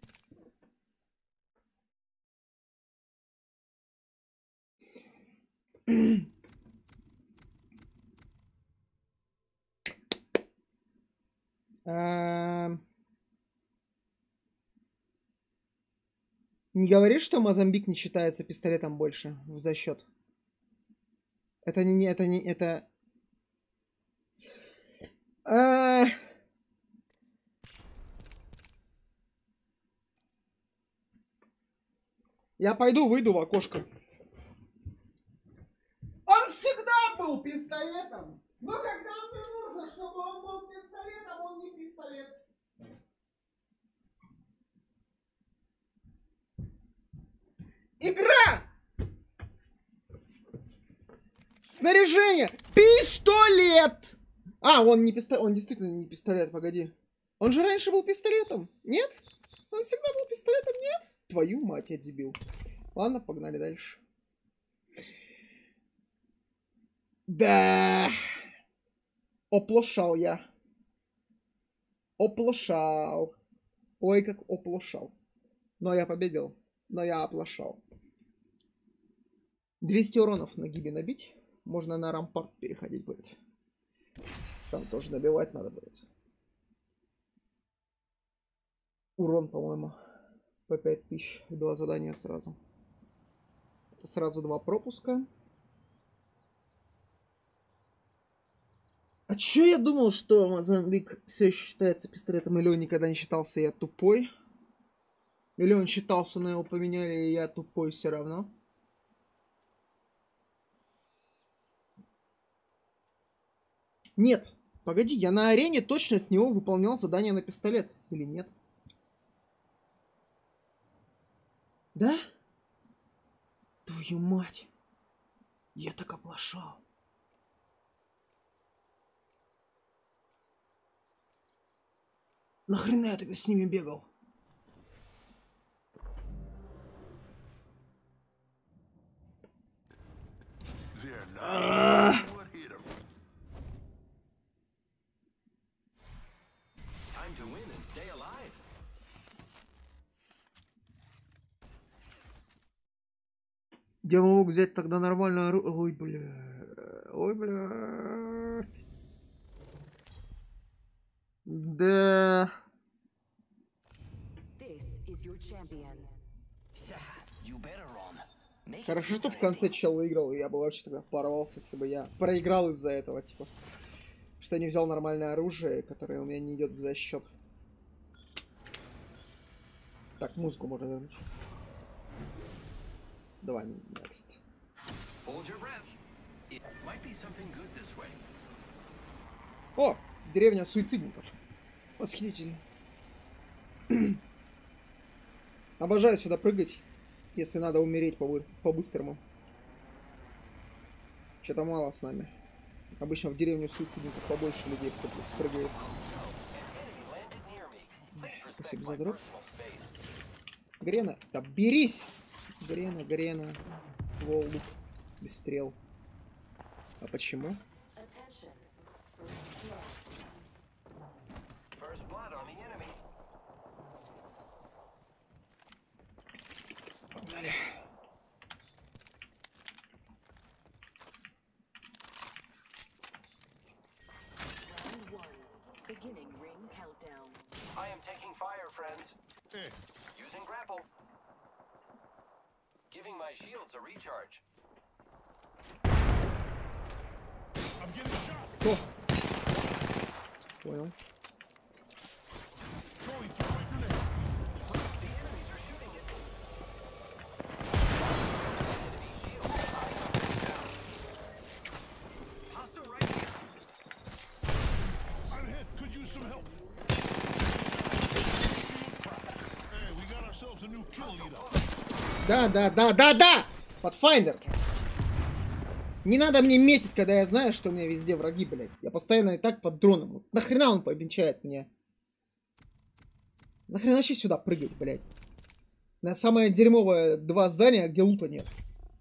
Эм. Не говори, что Мозамбик не считается пистолетом больше в засчет. Это не, это не, это... А... Я пойду, выйду в окошко. Он всегда был пистолетом. Но когда мне нужно, чтобы он был пистолетом, он не пистолет. Игра! Снаряжение! Пистолет! А, он не пистолет, он действительно не пистолет, погоди. Он же раньше был пистолетом, нет? Он всегда был пистолетом, нет? Твою мать, я дебил. Ладно, погнали дальше. Да. Оплошал я. Оплошал. Ой, как оплошал. Но я победил. Но я оплошал. двести уронов на гибе набить. Можно на рампарт переходить будет. Там тоже набивать надо будет. Урон, по-моему, по пять тысяч. Два задания сразу. Это сразу два пропуска. А чё я думал, что Мозамбик все еще считается пистолетом, или он никогда не считался, я тупой? Или он считался, но его поменяли, и я тупой все равно? Нет, погоди, я на арене точно с него выполнял задание на пистолет. Или нет? Да? Твою мать. Я так оплошал. Нахрена я тогда с ними бегал? Yeah, no. What hit him? Time to win and stay alive. Я мог взять тогда нормальное оружие. Ой, бля. Ой, бля. Да. This is your champion. Yeah, you better run. Make it Хорошо, что в interesting. конце чел выиграл, и я бы вообще тогда порвался, если бы я проиграл из-за этого, типа. Что я не взял нормальное оружие, которое у меня не идет в засчет. Так, музыку можно вернуть. Давай, next. Hold your breath. It might be something good this way. О, деревня суицидников. Восхитительно. Обожаю сюда прыгать, если надо умереть побы- по-быстрому. Что-то мало с нами. Обычно в деревню суицидников побольше людей прыгает. Спасибо за дроп. Грена, да берись! Грена, Грена. Ствол, лук, без стрел. А почему? First blood on the enemy. Погнали. Round one. Beginning ring countdown. I am taking fire, friends. Eh, Using grapple. Giving my shields a recharge. I'm getting shot. Кто? Понял. Throwing throwing grenade. The enemies are shooting at me. Enemy shield. Down. Hostile right here. I'm hit. Could use some help. Hey, we got ourselves a new kill leader. Да, да, да, да, да! Pathfinder! Не надо мне метить, когда я знаю, что у меня везде враги, блядь. Я постоянно и так под дроном. Вот нахрена он помечает меня? Нахрена вообще сюда прыгать, блядь? На самое дерьмовое два здания, где лута нет.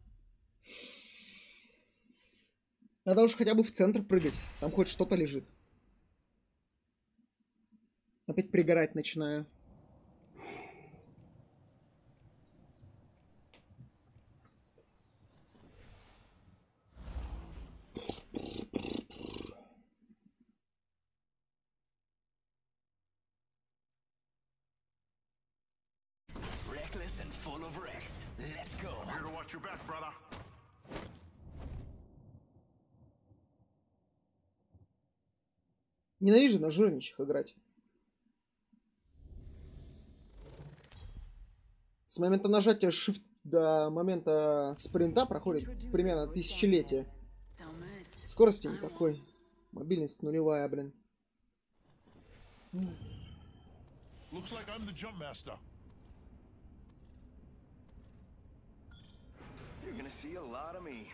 Надо уж хотя бы в центр прыгать. Там хоть что-то лежит. Опять пригорать начинаю. Reckless and full of wrecks. Let's go. Here to watch your back, brother. Ненавижу на жирничах играть. С момента нажатия Shift до момента спринта проходит примерно тысячелетие. Скорости никакой. Мобильность нулевая, блин. Looks like I'm the jump master. You're gonna see a lot of me.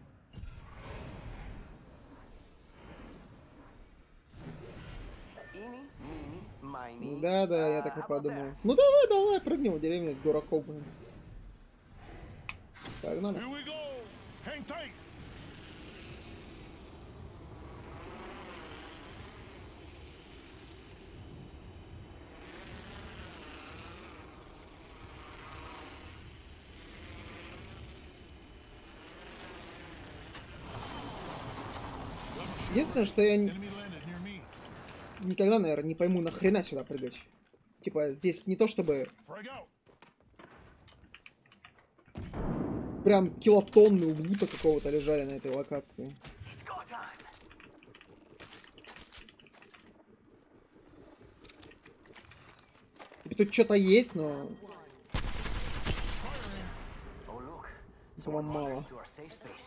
Eeny, meeny, miny. Да, да, я Uh, так и how about подумал. that? Ну давай, давай, прыгнем в деревню дураков, блин. Погнали. Here we go. Hang tight. Единственное, что я н- Enemy landed near me. никогда, наверное, не пойму, нахрена сюда прыгать. Типа, здесь не то чтобы Frag out. прям килотонны лута какого-то лежали на этой локации. Go time. Типа, тут что-то есть, но Oh look. этого мало. To our safe space.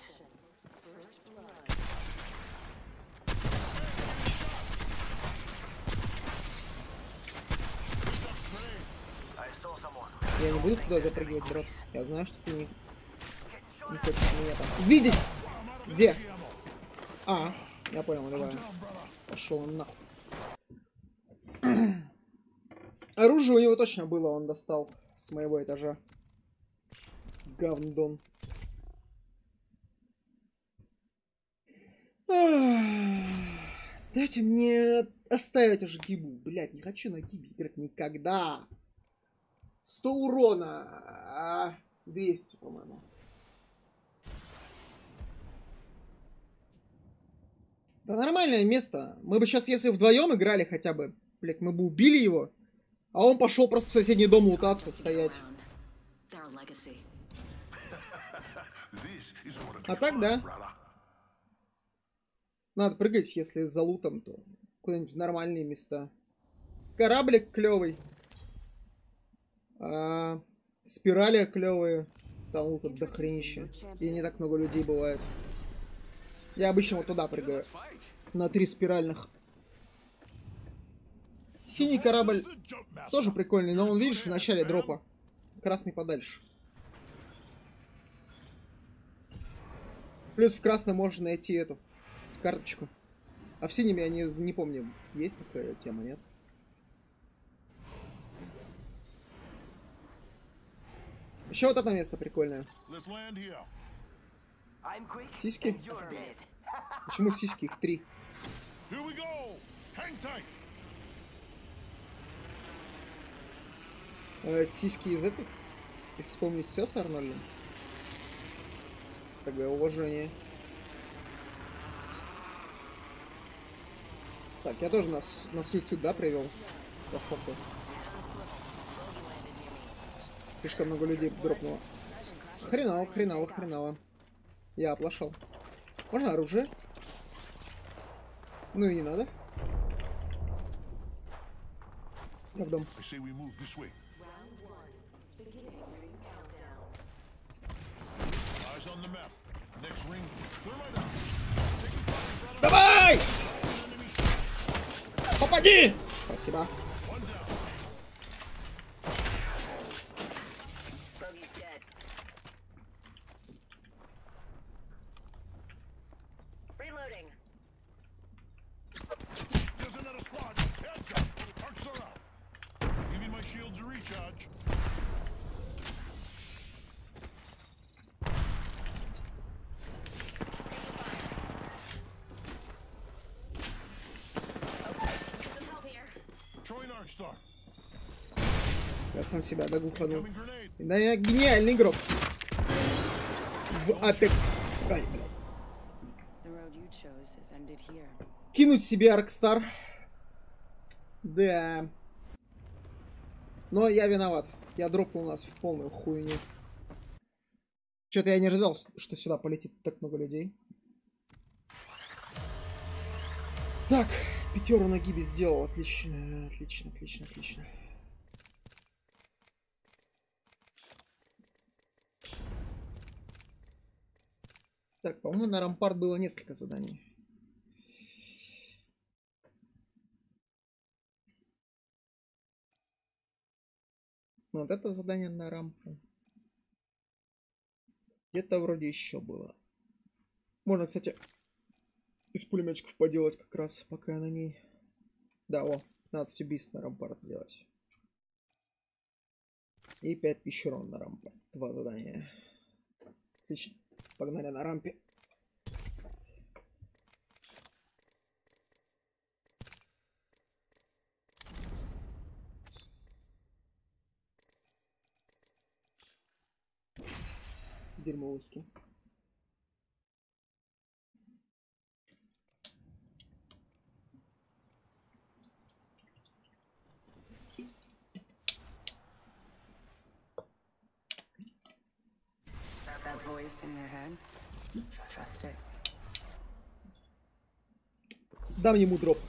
I saw someone. Я не буду туда запрыгивать, брат. Я знаю, что ты не, не хочешь меня там видеть. Где? А, я понял, давай. Пошел он нахуй. Оружие у него точно было, он достал с моего этажа. Говндон. Ах, дайте мне оставить уже гибу. Блять, не хочу на гибе играть никогда. сто урона. А, двести, по-моему. Да нормальное место. Мы бы сейчас, если вдвоем играли хотя бы, блять, мы бы убили его. А он пошел просто в соседний дом лутаться, стоять. Their legacy. This is gonna be А так, fun, да. brother. Надо прыгать, если за лутом, то куда-нибудь в нормальные места. Кораблик клевый. А, спирали клевые. Там лута дохренища. И не так много людей бывает. Я обычно вот туда прыгаю. На три спиральных. Синий корабль тоже прикольный, но он, видишь, в начале дропа. Красный подальше. Плюс в красном можно найти эту карточку. А в синем я не, не помню, есть такая тема, нет? Еще вот это место прикольное. Сиськи? Почему сиськи? Их три. А это сиськи из этой? Если вспомнить все с Арнольдом. Тогда уважение. Так, я тоже на, на суицид, да, привел? Походу. Слишком много людей дропнуло. Хреново, хреново, хреново. Я оплошал. Можно оружие? Ну и не надо. Я в дом. Давай! Попади! Спасибо. Я сам себя доглуханул. Да я гениальный игрок. В Apex. Ай, блядь. Кинуть себе Аркстар. Да. Но я виноват. Я дропнул нас в полную хуйню. Что-то я не ожидал, что сюда полетит так много людей. Так, пятеру на гибе сделал. Отлично, отлично, отлично, отлично. Так, по-моему, на Рампарт было несколько заданий. Ну, вот это задание на рампу. Где-то вроде еще было. Можно, кстати, из пулеметчиков поделать как раз, пока я на ней. Да, о, пятнадцать убийств на Рампарт сделать. И пять пещерон на рампе. Два задания. Отлично. Погнали на рампе. Дерьмовый скин. Дам ему дроп.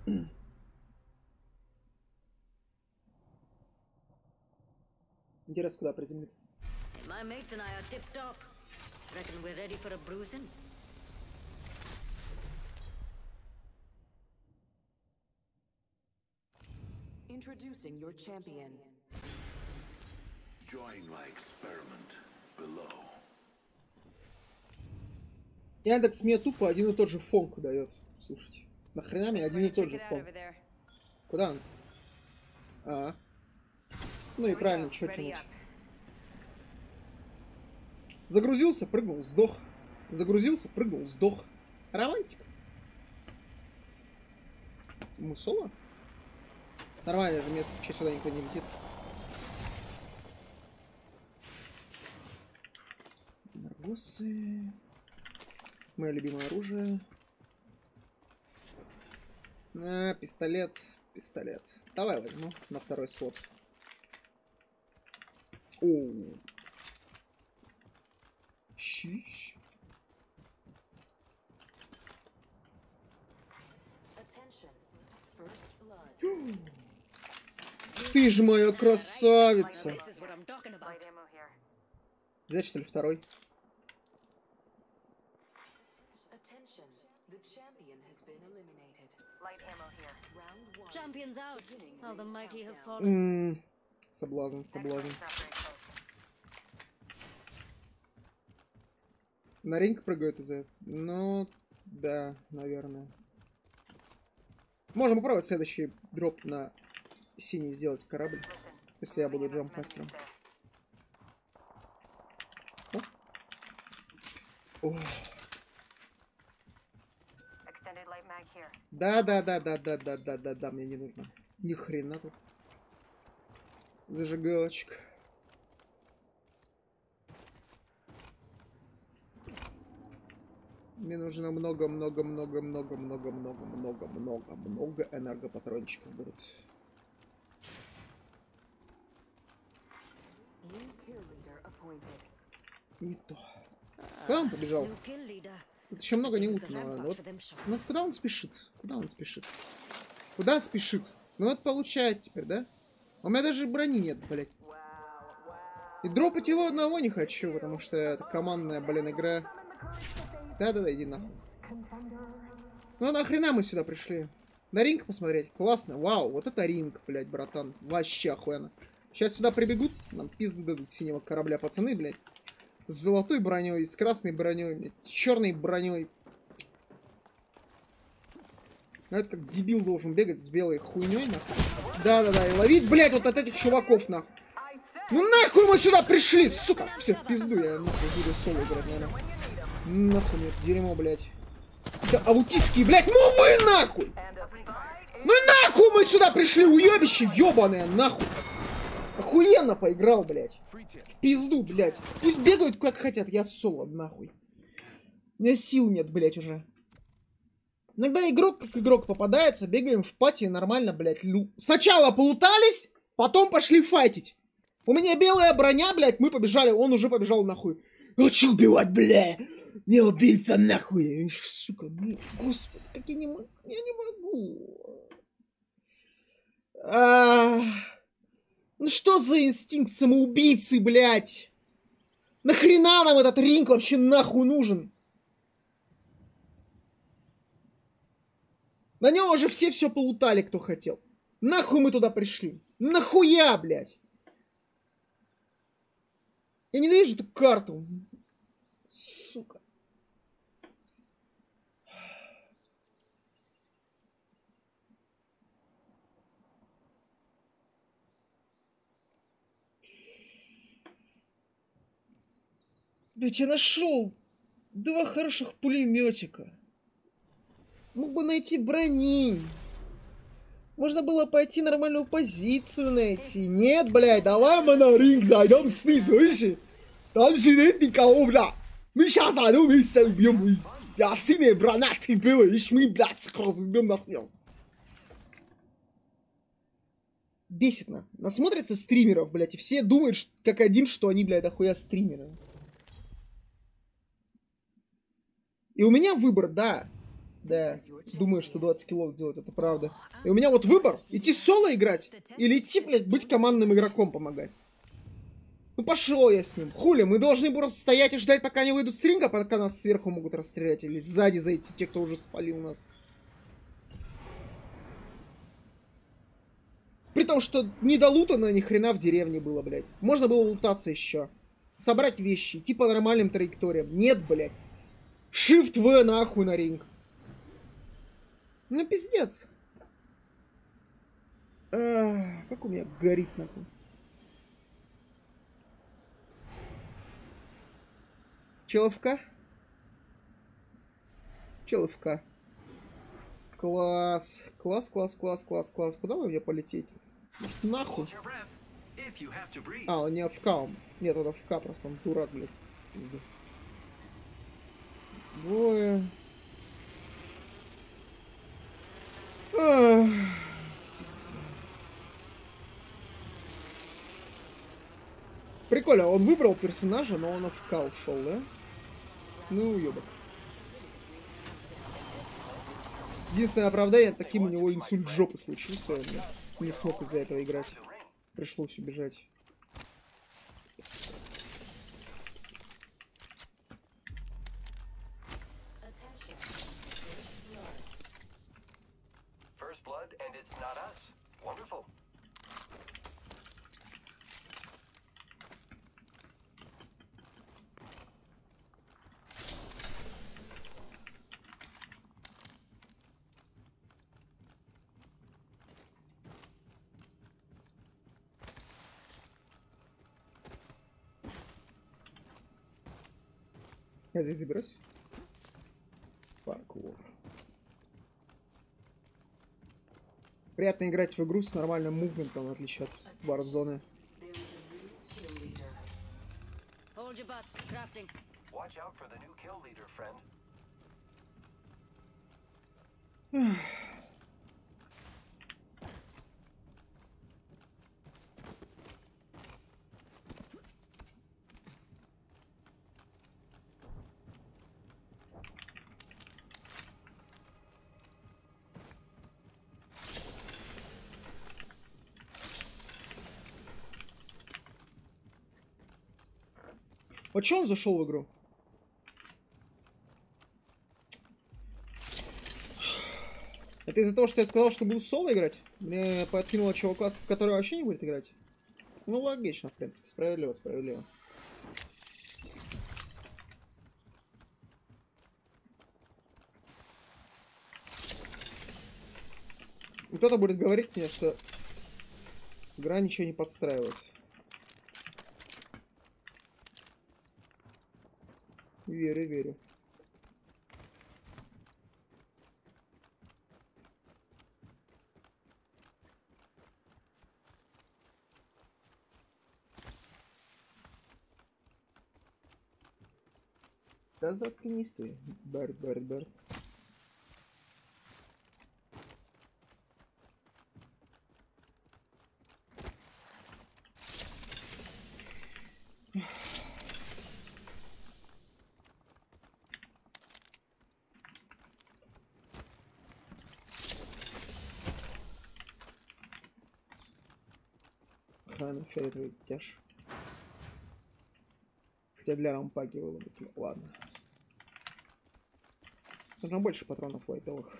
Интересно, куда приземлит? My mates and I are tip top. Reckon we're ready for a bruising. Introducing your champion. Join my experiment below. Яндекс мне тупо один и тот же фонк дает. Слушайте. Нахрена мне один и тот же фонк? Куда он? А. Ну и правильно, что тянуть. Загрузился, прыгнул, сдох. Загрузился, прыгнул, сдох. Романтика. Мусола? Нормальное же место, что сюда никто не летит. Наргосы. Мое любимое оружие. А, пистолет. Пистолет. Давай возьму на второй слот. Оу. Щищ. Ты ж моя красавица. Взять, что ли, второй? Attention. The champion has been eliminated. Light ammo here. Round one. Champions out. All the mighty have fallen. М-м, соблазн, соблазн. Not very close. На ринг прыгают из-за этого. Ну, да, наверное. Можно попробовать следующий дроп на синий сделать корабль. Если я буду джампмастером. О. Extended light mag here. Да, да, да, да, да, да, да, да, да, мне не нужно. Ни хрена тут. Зажигалочка. Мне нужно много, много, много, много, много, много, много, много, много энергопатрончиков будет. New kill leader appointed. Не то. Куда он побежал? New kill leader. Тут еще много не Use a лутного. rampart Вот. for them shots. Ну куда он спешит? Куда он спешит? Куда спешит? Ну вот получает теперь, да? У меня даже брони нет, блядь. И дропать его одного не хочу, потому что это командная, блин, игра. Да-да-да, иди нахуй. Ну а нахрена мы сюда пришли? На ринг посмотреть? Классно. Вау, вот это ринг, блядь, братан. Вообще охуенно. Сейчас сюда прибегут, нам пизды дадут синего корабля пацаны, блядь. С золотой броней, с красной броней, блядь, с черной броней. Ну это как дебил должен бегать с белой хуйней, нахуй. Да-да-да, и ловить, блядь, вот от этих чуваков, нахуй. Ну нахуй мы сюда пришли, сука! Все в пизду, я нахуй буду соло играть, наверное. Нахуй мне это дерьмо, блядь. Да аутистские, блядь, ну вы нахуй! Ну нахуй мы сюда пришли, уебище ебаное, нахуй! Охуенно поиграл, блядь. В пизду, блядь. Пусть бегают как хотят, я соло, нахуй. У меня сил нет, блядь, уже. Иногда игрок как игрок попадается, бегаем в пати нормально, блядь. Лю... Сначала полутались, потом пошли файтить. У меня белая броня, блядь, мы побежали, он уже побежал нахуй. Хочу убивать, бля! Не убийца, нахуй! Сука, блин, господи, как я не могу, я не могу. А... Ну что за инстинкт самоубийцы, блядь? Нахрена нам этот ринг вообще нахуй нужен? На нем уже все все полутали, кто хотел. Нахуй мы туда пришли? Нахуя, блядь? Я ненавижу эту карту. Сука. Ведь я нашел два хороших пулеметика. Мог бы найти брони. Можно было пойти нормальную позицию найти. Нет, блядь, давай мы на ринг зайдем снизу, видишь? Там же нет никого, бля. Мы сейчас зайдем и все убьем. Я синие гранаты было, и мы, блядь, сразу убьем нахуй. Бесит на. Насмотрятся стримеров, блядь, и все думают, как один, что они, блядь, дохуя стримеры. И у меня выбор, да. Да, думаю, что двадцать киллов делать, это правда. И у меня вот выбор, идти соло играть, или идти, блядь, быть командным игроком помогать. Ну пошел я с ним. Хули, мы должны просто стоять и ждать, пока они выйдут с ринга, пока нас сверху могут расстрелять, или сзади зайти те, кто уже спалил нас. При том, что недолутано ни хрена в деревне было, блядь. Можно было лутаться еще. Собрать вещи, идти по нормальным траекториям. Нет, блядь. Shift-V нахуй на ринг. Ну, пиздец. А, как у меня горит, нахуй. Человка? Человка. Класс. Класс, класс, класс, класс, класс. Куда вы мне полететь? Может, нахуй? А, он не АФК, он. Нет, он АФК, просто он дурак, блядь. Пизда. Двое. Ах. Прикольно, он выбрал персонажа, но он АФК ушел, да? Ну, уебок. Единственное оправдание, таким у него инсульт жопы случился. Он не смог из-за этого играть. Пришлось убежать. Я здесь заберусь. Паркур. Приятно играть в игру с нормальным мувментом, в отличие от Warzone. Hold your butts. Crafting. Watch out for the new kill leader, friend. Вот что он зашел в игру? Это из-за того, что я сказал, что буду соло играть? Мне подкинуло чувака, который вообще не будет играть? Ну, логично, в принципе. Справедливо, справедливо. И кто-то будет говорить мне, что игра ничего не подстраивает. Верю, верю. Да заткнись ты, Берт, Берт, Берт. Охрана, фиолетовый тяж. Хотя для рампаги было бы. Ладно. Нужно больше патронов лайтовых.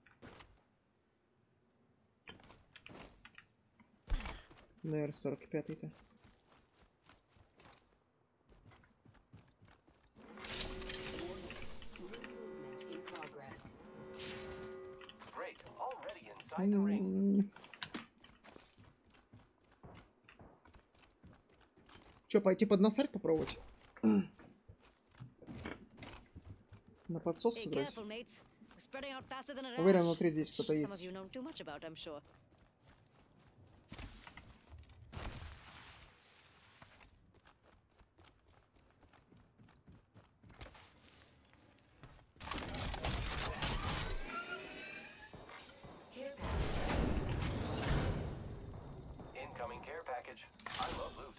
Наверное, сорок пятый-то. Great, already inside the ring. Че, пойти поднасать попробовать? На подсос Be сыграть? careful, mates. We're spreading out faster than a Уверен, rash. внутри здесь кто-то Some of есть. you know too much about, I'm sure. Incoming care package. I love loot.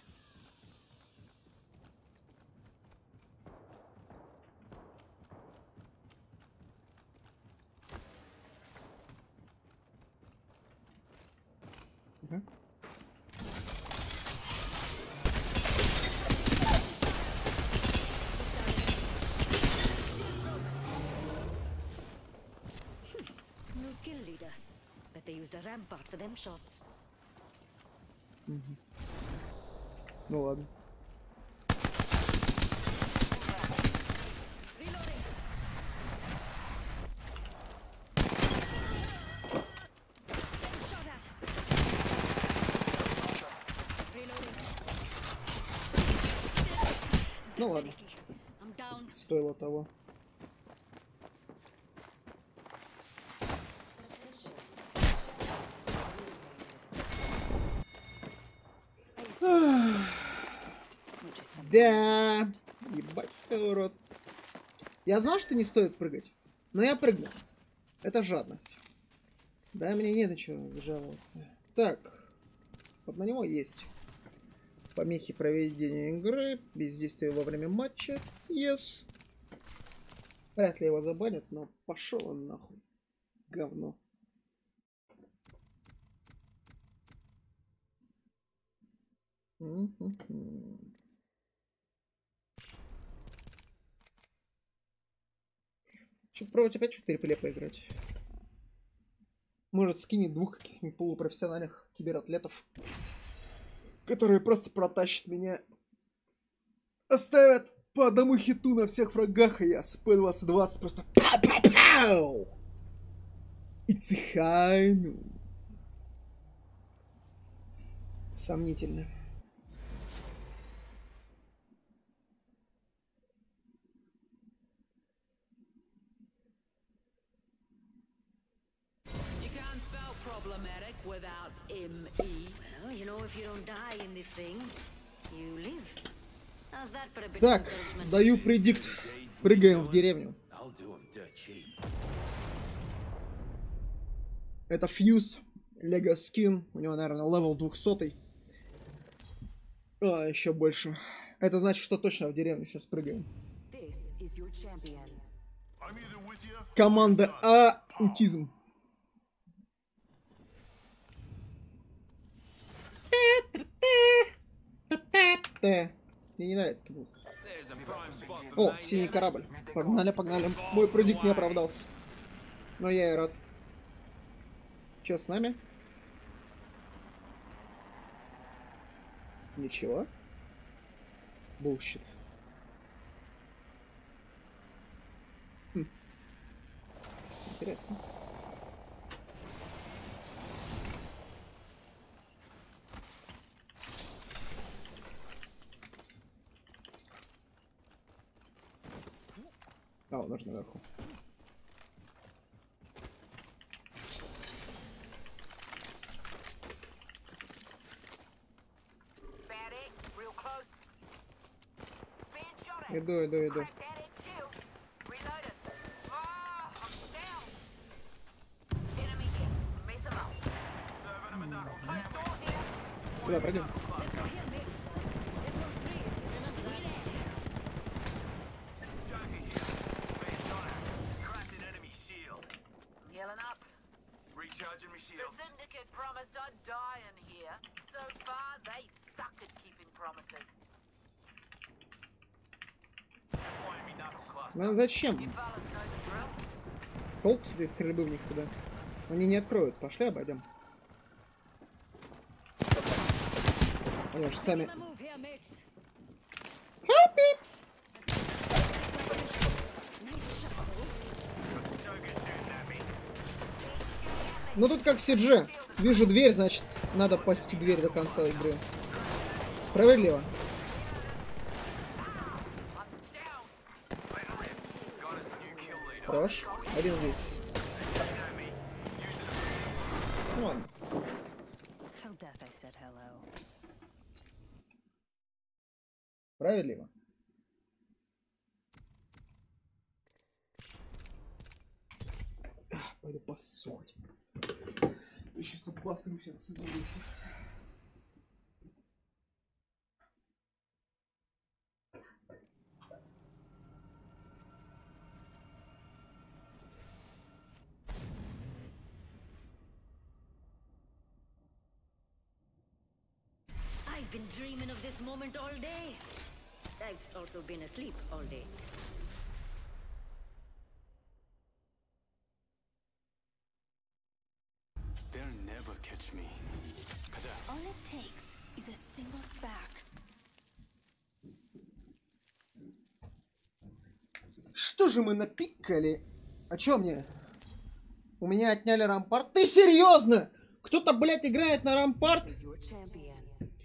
Ага. New kill leader. Bet they used a rampart for them shots. Ну ладно. Reloading. Getting shot at. Reloading. Ну ладно. I'm down. Стоило того. Да, ебать, ты урод. Я знал, что не стоит прыгать, но я прыгнул. Это жадность. Да, мне не на чего жаловаться. Так, вот на него есть помехи проведения игры, бездействие во время матча. Yes. Вряд ли его забанят, но пошел он нахуй. Говно. Че, пробовать опять в трипле поиграть? Может, скинет двух каких-нибудь полупрофессиональных кибератлетов, которые просто протащат меня. Оставят по одному хиту на всех врагах, и я с пэ двадцать двадцать просто пау-пау-пау! И цехайну. Сомнительно. problematic without M E. Well, you know, if you don't die in this thing, you live. How's that for a bit of Так, encouragement? даю предикт. Прыгаем в деревню. I'll do him dirt cheap. Это Фьюз. Лего скин. У него, наверное, левел двухсотый. А, еще больше. Это значит, что точно в деревню сейчас прыгаем. This is your champion. I'm either with you. Команда А. Аутизм. Мне не нравится эта музыка. There's a prime spot for О, Mayhem. синий корабль. Погнали, погнали. Мой предикт не оправдался. Но я и рад. Че с нами? Ничего. Булщит. Хм. Интересно. А, он нужен наверху. Fatty, real close. Being shot at. Иду, иду, иду. Cracked that head too. Reloaded. Oh, I'm down. Enemy here. Mess him up. Serving him a knuckle. Close door here. Сюда прыгаем. Here, mates. This one's free. Remember that. Joker here. Being shot at. Cracked an enemy shield. Healing up. Recharging my The shields. Syndicate promised I'd die in here. So far, they suck at keeping promises. Pointing me knuckle cluster. Ну зачем? You fellas know the drill. Толк с этой стрельбы в них туда. Они не откроют. Пошли, обойдем. Они же сами... Making a move here, mates. Joker shooting at me. Ну тут как в Си Джи. Вижу дверь, значит, надо пасти дверь до конца игры. Справедливо. Got us a new kill leader. Хорош. Один здесь. Ну ладно. Tell death I said hello. Справедливо. А, пойду поссать. Я сейчас обосру, сейчас извините. I've been dreaming of this moment all day. I've also been asleep all day. They'll never catch me. All it takes is a single spark. Что же мы напикали? А чё мне? У меня отняли рампарт? Ты серьезно? Кто-то, блядь, играет на рампарт? Is your champion.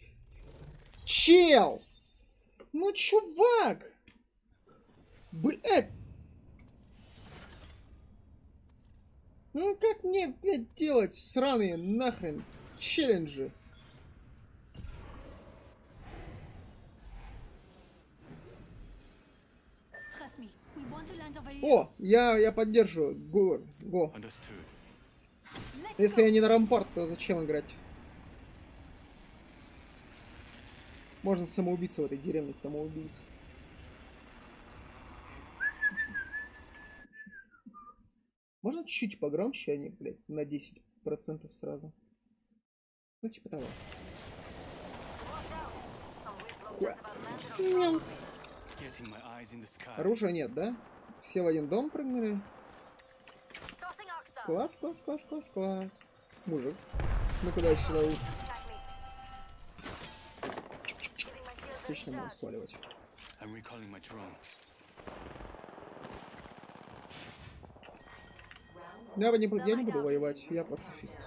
Чел! Ну, чувак! Блядь! Ну, как мне, блядь, делать сраные нахрен челленджи? Trust me, we want to land over here. О, я, я поддерживаю. Го, го. Understood. Let's Если go. я не на рампарт, то зачем играть? Можно самоубийца в этой деревне, самоубийца. Можно чуть-чуть погромче, а не, блядь, на десять процентов сразу. Ну, типа того. Хуя. Мяу. Getting my eyes in the sky. Оружия нет, да? Все в один дом прыгнули. Tossing Arcstar. Класс, класс, класс, класс, класс. Мужик. Ну куда сюда? Attack me. Giving my shields a Отлично, можно recharge. сваливать. I'm recalling my drone. Я, бы не, бу- я не буду воевать, я пацифист.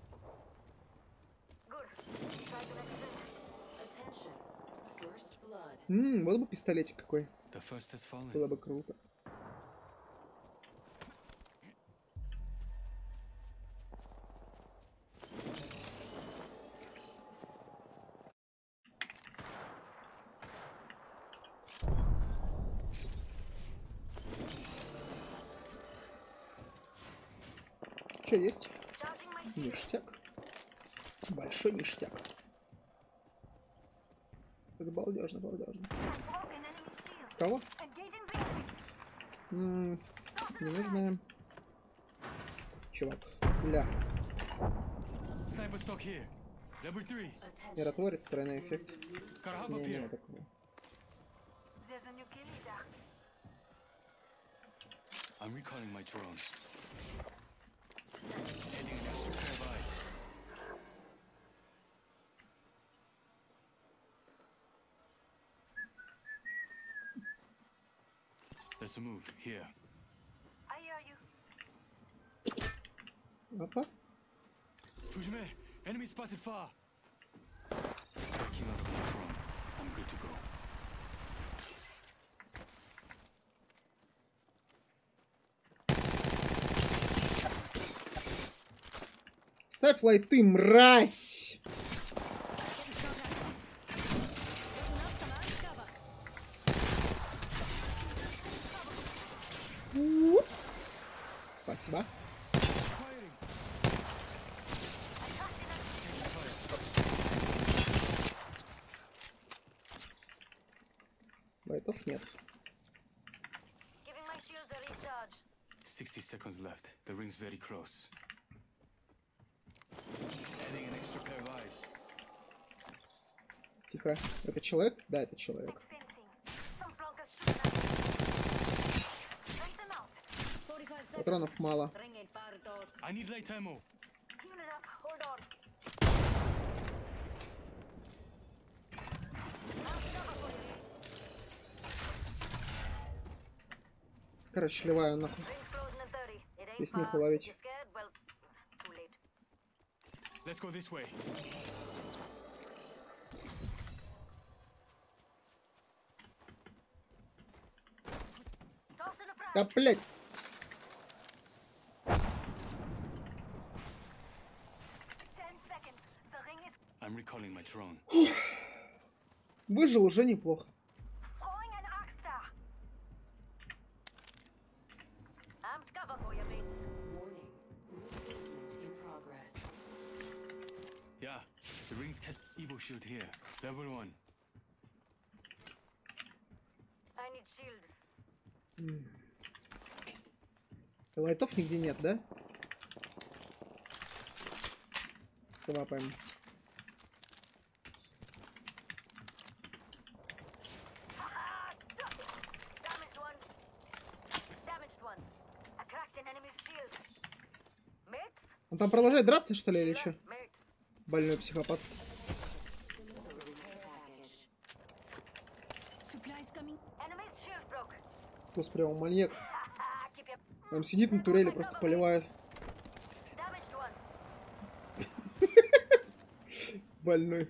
Good. Try the next thing. Attention. First blood. Ммм, был бы пистолетик какой. The first has fallen. Было бы круто. Че есть? Ништяк. Большой ништяк. Это балдежно, балдежно. Кого? М-м, не нужно. Чувак. Ля. Sniper stock here. Level three. Миротворец, тройной эффект. Gotta hop Не up имею here. такого. There's a new kill leader. I'm recalling my drone. Adding an extra pair of eyes. Let's move here. I hear you. Опа. 조심해. Enemy spotted far. Backing out of my drone. I'm good to go. Ставь лайты, мразь! Уп. Спасибо. Лайтов нет. Giving my shields a recharge. sixty seconds left. The ring's very close. Adding an extra pair of eyes. Тихо. Это человек? Да, это человек. Fencing. Some flankers shooting at me. Take them out. forty-five seconds. Патронов мало. Ring ain't far at all. I need light ammo. Healing up. Hold on. Короче, ливаю нахуй. Ring's closing in thirty. It ain't Без них far. уловить. You scared? Well, too late. Let's go this way. Tossing a frag. Да, блядь. Ten seconds. The ring is I'm recalling my drone. Выжил уже неплохо. throwing an arc star. Amped cover for you, mates. Warning. Movement in progress. Yeah, the ring's cat Evo shield here. Level one. I need shields. Лайтов нигде нет, да? Свапаем. Damaged one. Damaged one. I cracked an enemy's shield. Mates? Он там продолжает драться, что ли, или что? Mates. Больной психопат. Supplies coming. Enemy's shield broke. Господи, он маньяк. Keep your Он сидит на турели, просто поливает. damaged one. Больной.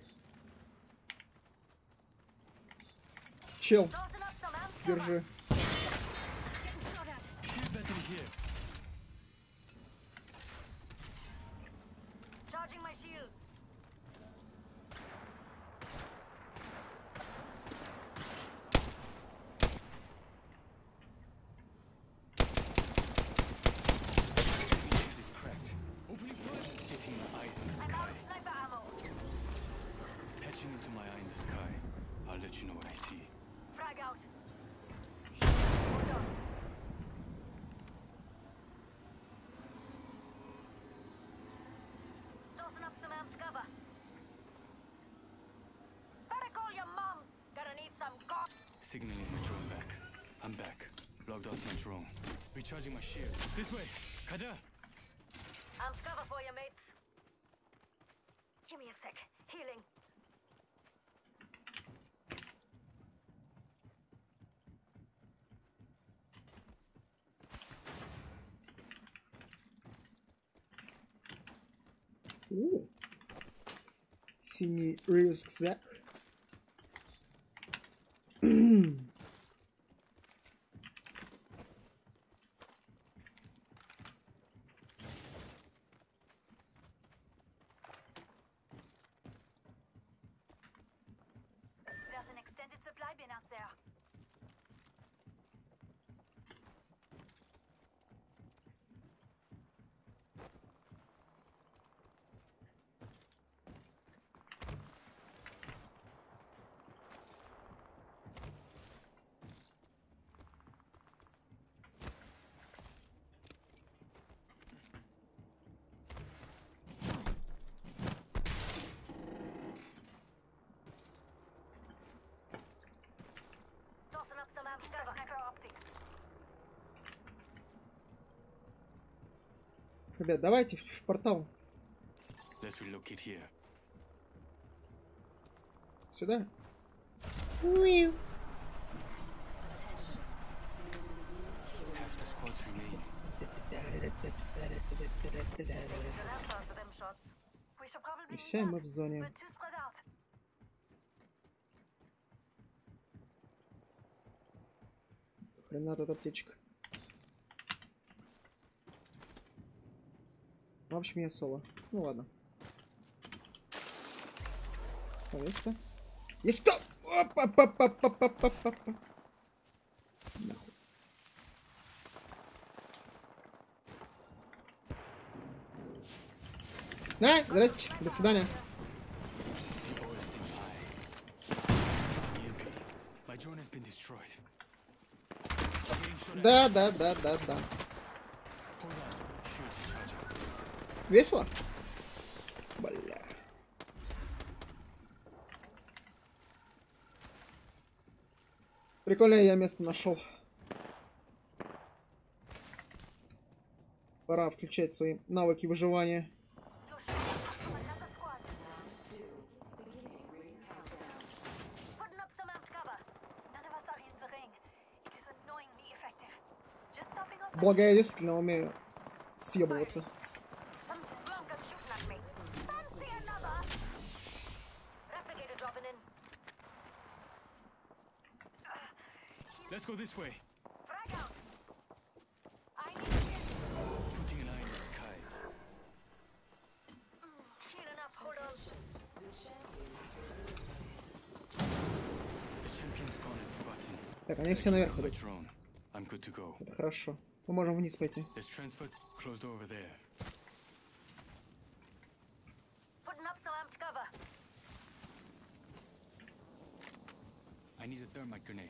Чел, Tossing up some amped cover. держи. Getting shot at. Shield battery here. Charging my shields. Shield is cracked. Opening fire. Getting my eyes in the I'm sky. out of sniper ammo. Patching into my eye in the sky. I'll let you know what I see. Frag out. Hold on. Tossing up some amped cover. Better call your moms. Gonna need some go- Signaling my drone back. I'm back. Logged off my drone. Recharging my shield. This way. 가자. Amped cover for you, mates. Give me a sec. Healing. О, синий рюкзак. There's an extended supply bin out there. Ребят, давайте в портал. Let's relocate here. Сюда. Уиу. Half the squads remain. И все, мы в зоне. Хрена тут аптечка. В общем, я соло. Ну ладно. Что, есть кто? Есть кто? Опа-па-па-па-па-па-па. Нахуй. А, здрасте, до свидания. My drone has been destroyed. Да, да, да, да, да. Hold on. Shield recharging. Весело? Бля. Прикольное я место нашел. Пора включать свои навыки выживания. Благо я действительно умею съебываться. Let's go this way. Putting an eye in the sky. The champion's gone and forgotten. Так, они все наверх My идут. drone. I'm good to go. Это хорошо. Мы можем вниз пойти. There's transfer closed over there. I need a thermite grenade.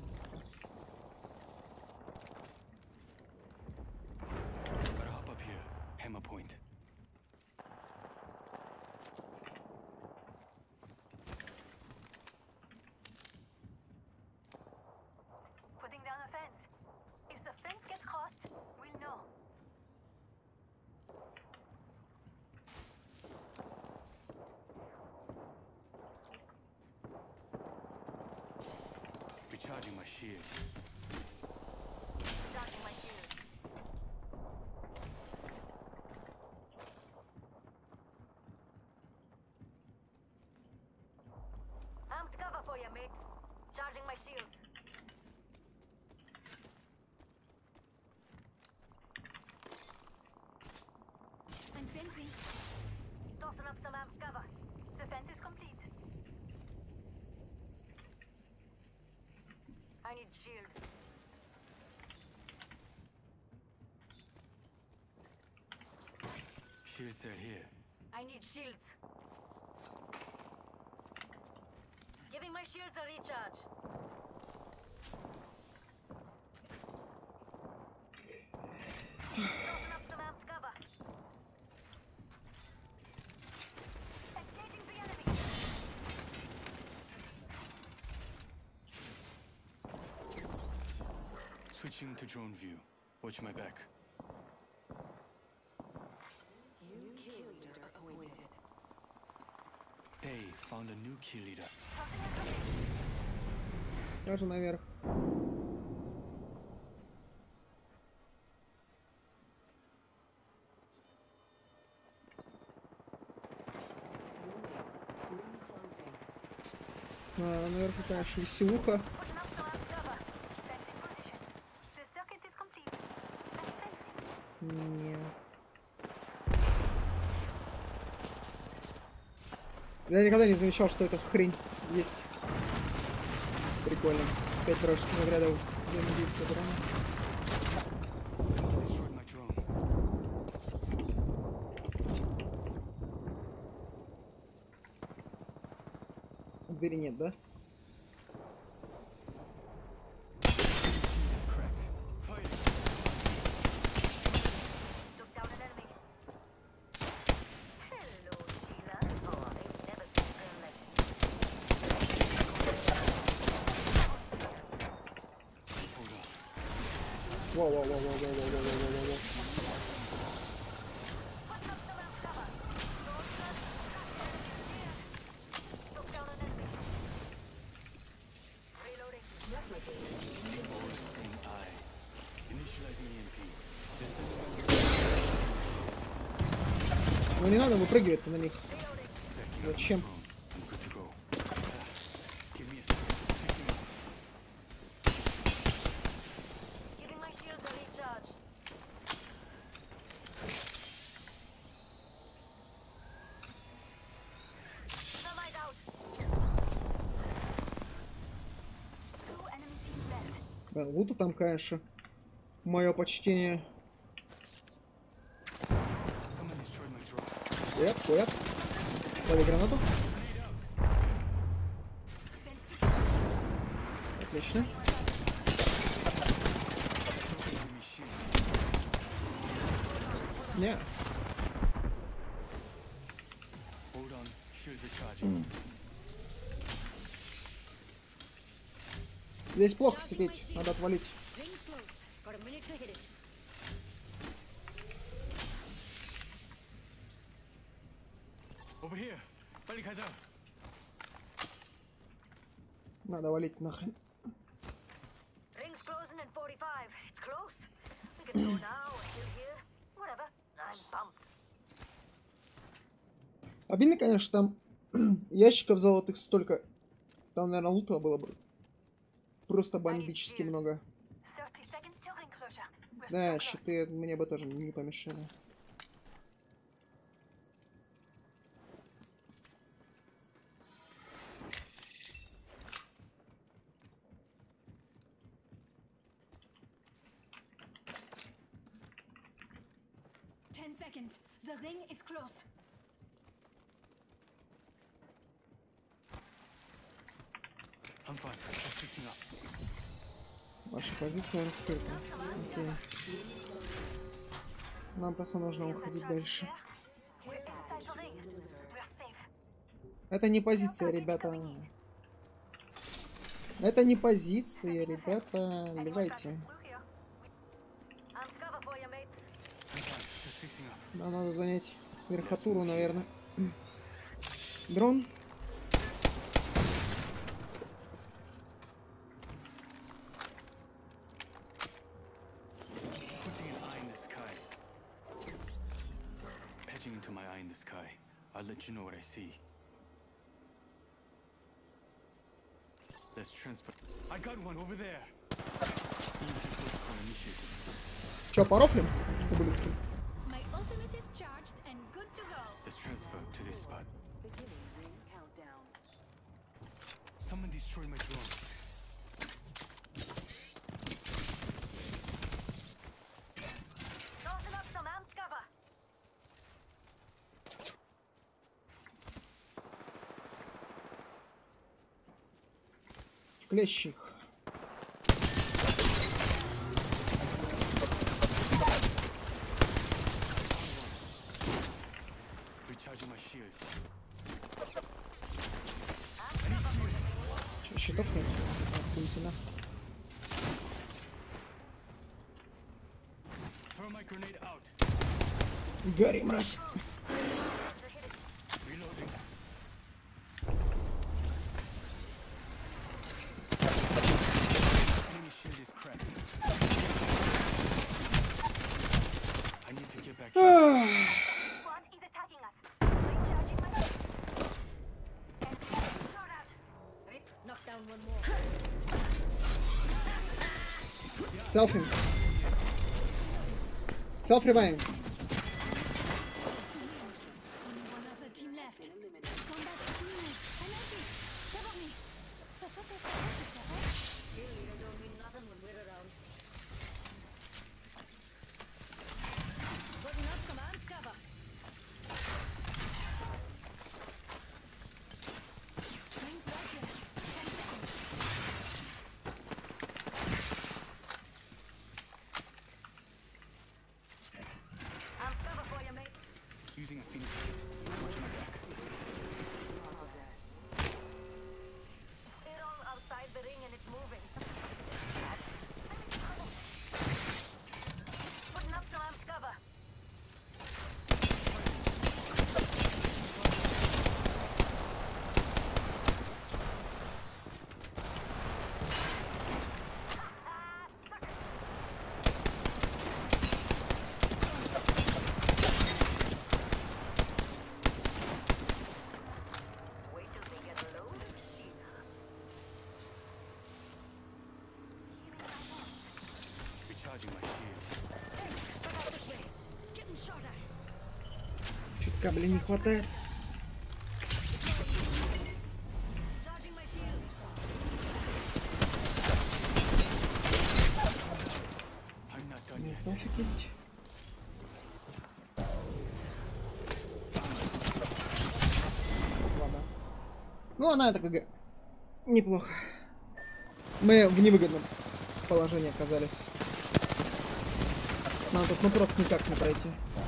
Gotta hop up here. Hammer point. Putting down a fence. If the fence gets crossed, we'll know. Recharging my shield. Charging my shield. Armed cover for you, mates. Charging my shields. I'm fencing. Tossing up some armed cover. The fence is complete. I need shields. Shields are here. I need shields. Giving my shields a recharge. Tossing up some armed cover. Engaging the enemy. Switching to drone view. Watch my back. New kill leader appointed. Hey, found a new kill leader. Я же наверх. Ring closing. А, наверху, конечно, веселуха. Putting up some armed cover. Fence in position. The circuit is complete. I'm fencing. Нет. Я никогда не замечал, что эта хрень есть. Прикольно. Пять вражеских наградов. Взаимодействие дрона. Someone destroyed my drone. Двери нет, да? It's cracked. Fighting. Took down an enemy. Hello, Sheila. Oh, I've never seen them like Hold up. Воу, воу, воу, воу, воу, воу, воу, воу, воу, воу. Ну не надо выпрыгивать на них. Backing up Зачем? my drone. I'm good to go. Give me a second. Fixing up. Giving my shields a recharge. Thermite out. Two enemy teams left. Да, лута там, конечно. Мое почтение. Someone destroyed my drone. Хуяк, хуяк. Стави гранату. Отлично. Give me shield. Не. Hold on. Shield recharging. Здесь плохо сидеть. Надо отвалить. Rings close. Got a minute to hit it. Over here. 빨리 가자. Надо валить нахрен. Rings closing in forty-five. It's close. We can go now or still here. Whatever. I'm pumped. Обидно, конечно, там ящиков золотых столько. Там, наверное, лута было бы просто бомбически много. thirty seconds till ring closure. We're so Да, close. щиты мне бы тоже не помешали. Ten seconds. The ring is close. I'm fine. Just fixing up. Ваша позиция раскрыта. Окей. Нам просто нужно уходить дальше. We're inside the ring. We're safe. Это не позиция, ребята. Это не позиция, ребята. Ливайте. I'm cover for you, mate. I'm fine. Just fixing up. Нам надо занять верхотуру, наверное. Дрон. Putting an eye in the sky. Patching into my eye in the sky. I'll let you know what I see. Let's transfer. I got one over there. Initiated. Че, порофлим? Ублюдки. My ultimate is charged and good to go. Let's transfer to this spot. Beginning ring countdown. Someone destroyed my drone. Tossing up some amped cover. Клещик. Recharging my shields. Че, щитов нет? Охуительно. Throw my grenade out. Гори, мразь. Reloading. Enemy shield is cracked. I need to get back. Squad is attacking us. Recharging my shield. Enemy shot out. Knock down one more. Селфинг. Селф ревайв. Only one other team left. Come back to me. Energy. Cover me. Ça, ça, ça, ça, ça, ça, ça. Kill leader don't mean nothing when we're around. Putting up some amped cover. Rings right here. Ten seconds. Recharging my shield. Чутка, блин, не хватает. I'm not done yet. Софик есть. Ладно. Ну, она это КГ. Неплохо. Мы в невыгодном положении оказались. Нам тут ну просто никак не пройти.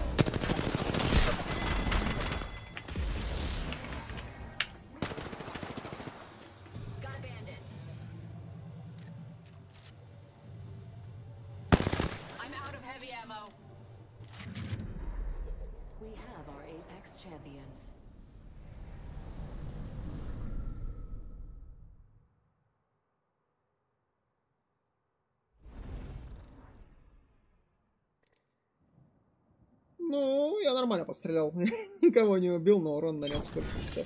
I'm out of heavy ammo. We have our Apex champions. Ну, я нормально пострелял. Никого не убил, но урон нанес сто шестьдесят.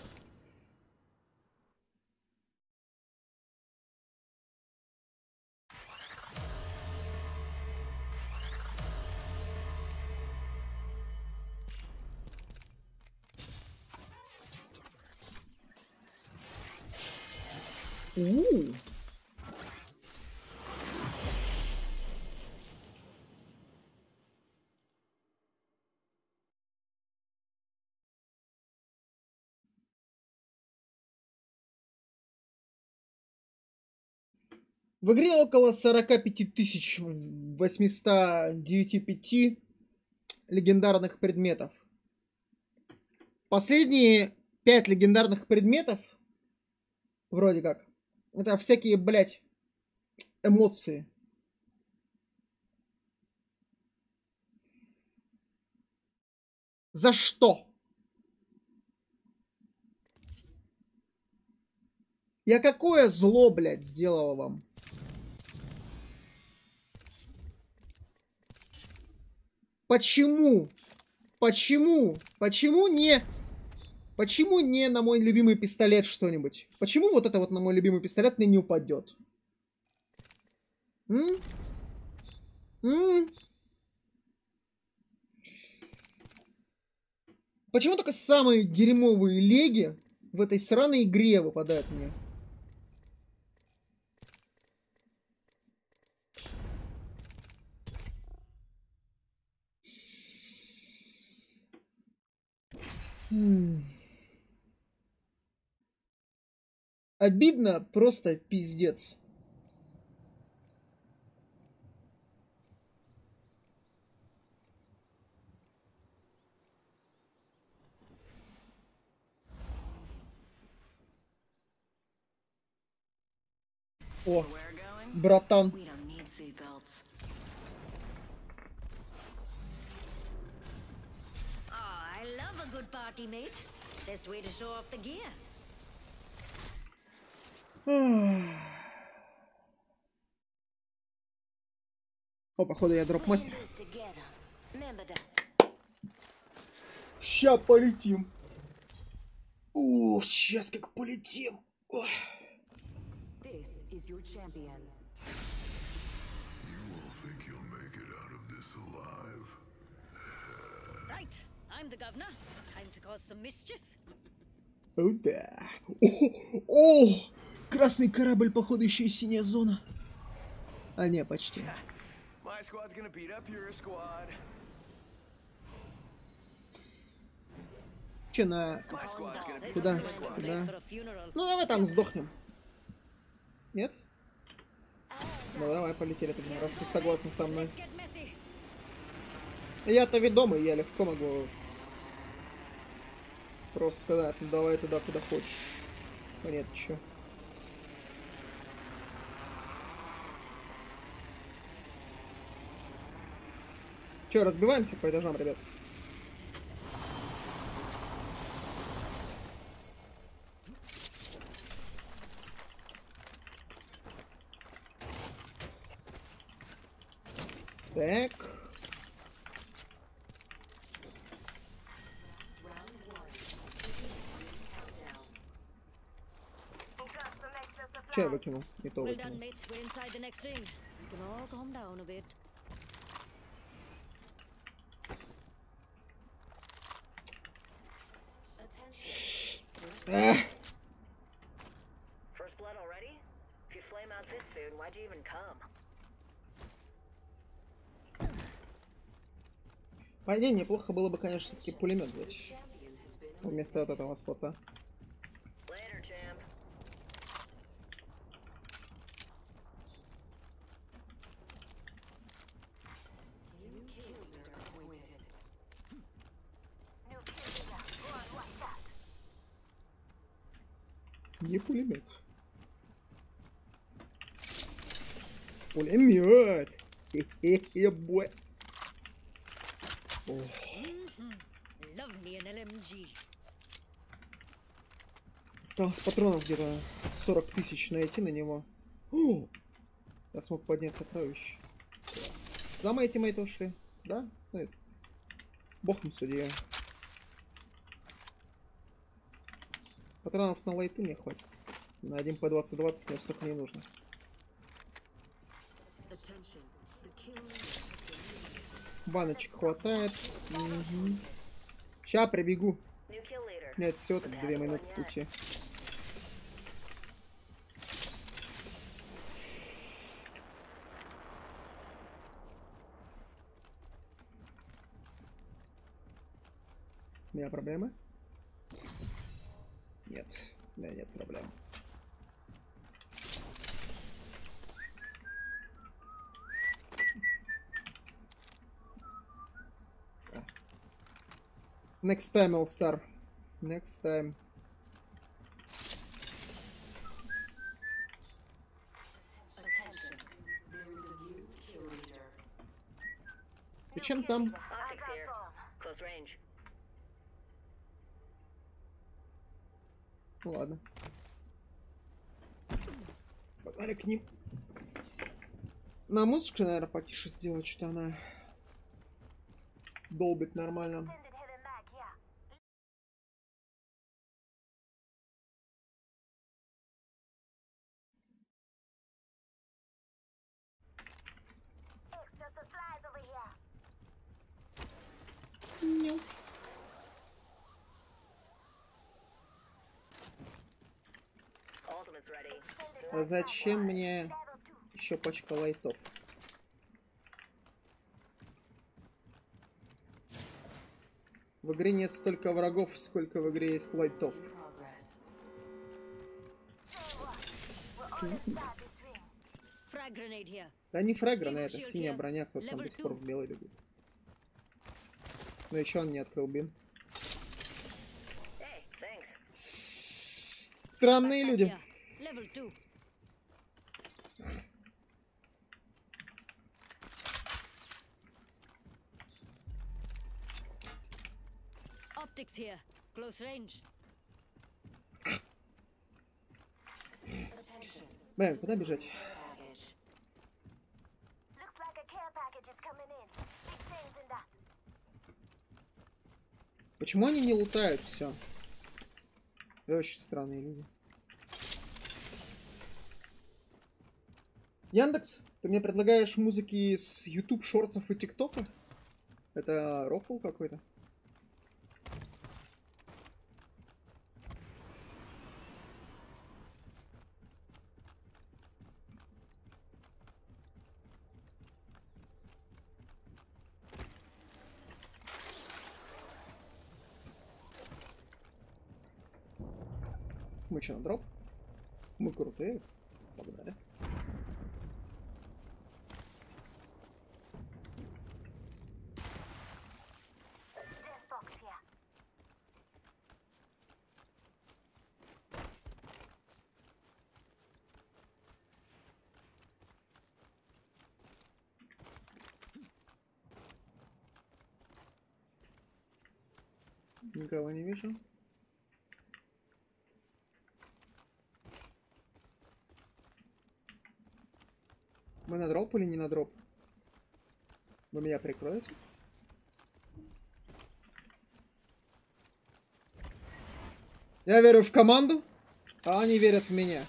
У-у-у. В игре около сорок пять тысяч восемьсот девяносто пять легендарных предметов. Последние пять легендарных предметов, вроде как, это всякие, блядь, эмоции. За что? Я какое зло, блядь, сделал вам? Почему? Почему? Почему не... Почему не на мой любимый пистолет что-нибудь? Почему вот это вот на мой любимый пистолет мне не упадет? М? М? Почему только самые дерьмовые леги в этой сраной игре выпадают мне? Хм. Обидно, просто пиздец. О, братан. We don't need seatbelts. Oh, I love a good party, mate. Best way to show off the gear. О, походу я дроп-мастер. This together. Remember that. Ща полетим. Ух, сейчас как полетим. Ох. This is your champion. You all think you'll make it out of this alive? Right. I'm the governor. Time to cause some mischief. О, да. О, о, красный корабль, походу, еще и синяя зона. А не, почти. My squad's gonna beat up your squad. Че на... My squad's gonna beat Куда? up your squad. Куда? Ну давай там сдохнем. Нет? Ну давай, полетели тогда, раз вы согласны со мной. Let's get messy. Я-то ведомый, я легко могу просто сказать, ну давай туда, куда хочешь. Нет, чё. Чё, разбиваемся по этажам, ребят? Так. Че я выкинул? Не то Well выкинул. done, mates. We're inside the next ring. We can all calm down a bit. Эх. First blood already? If you flame out this soon, why'd you even come? А не, неплохо было бы, конечно, все-таки пулемет взять. Вместо вот этого слота. Later, champ. Не пулемет. Пулемет. Хе-хе-хе, бой. Love me an L M G. Осталось патронов где-то сорок тысяч найти на него. О, я смог поднять сокровище. Класс. Куда мои тиммейты ушли? Да? Ну, это... Бог мне судья. Патронов на лайту мне хватит. На один по двадцать двадцать мне столько не нужно. Баночек хватает. Угу. Ща прибегу. Нет, все, тут две минуты пути. У меня проблемы? Нет, у меня нет проблем. Next time, All Star. Next time. Зачем там? Ну ладно. Погнали к ним. На музычку, наверное, потише сделать, что она долбит нормально. Нет. А зачем мне еще пачка лайтов? В игре нет столько врагов, сколько в игре есть лайтов. Да не фраграна, это синяя броня, кто там до сих пор в белой бегут. Но еще он не открыл бин. Странные люди. Optics here. Close range. Блин, куда бежать? Почему они не лутают все? Очень странные люди. Яндекс, ты мне предлагаешь музыки с YouTube шортсов и ТикТока? Это рофл какой-то? Мы что, на дроп? Мы крутые. Погнали. Никого не вижу. Мы на дроп или не на дроп? Вы меня прикроете? Я верю в команду, а они верят в меня.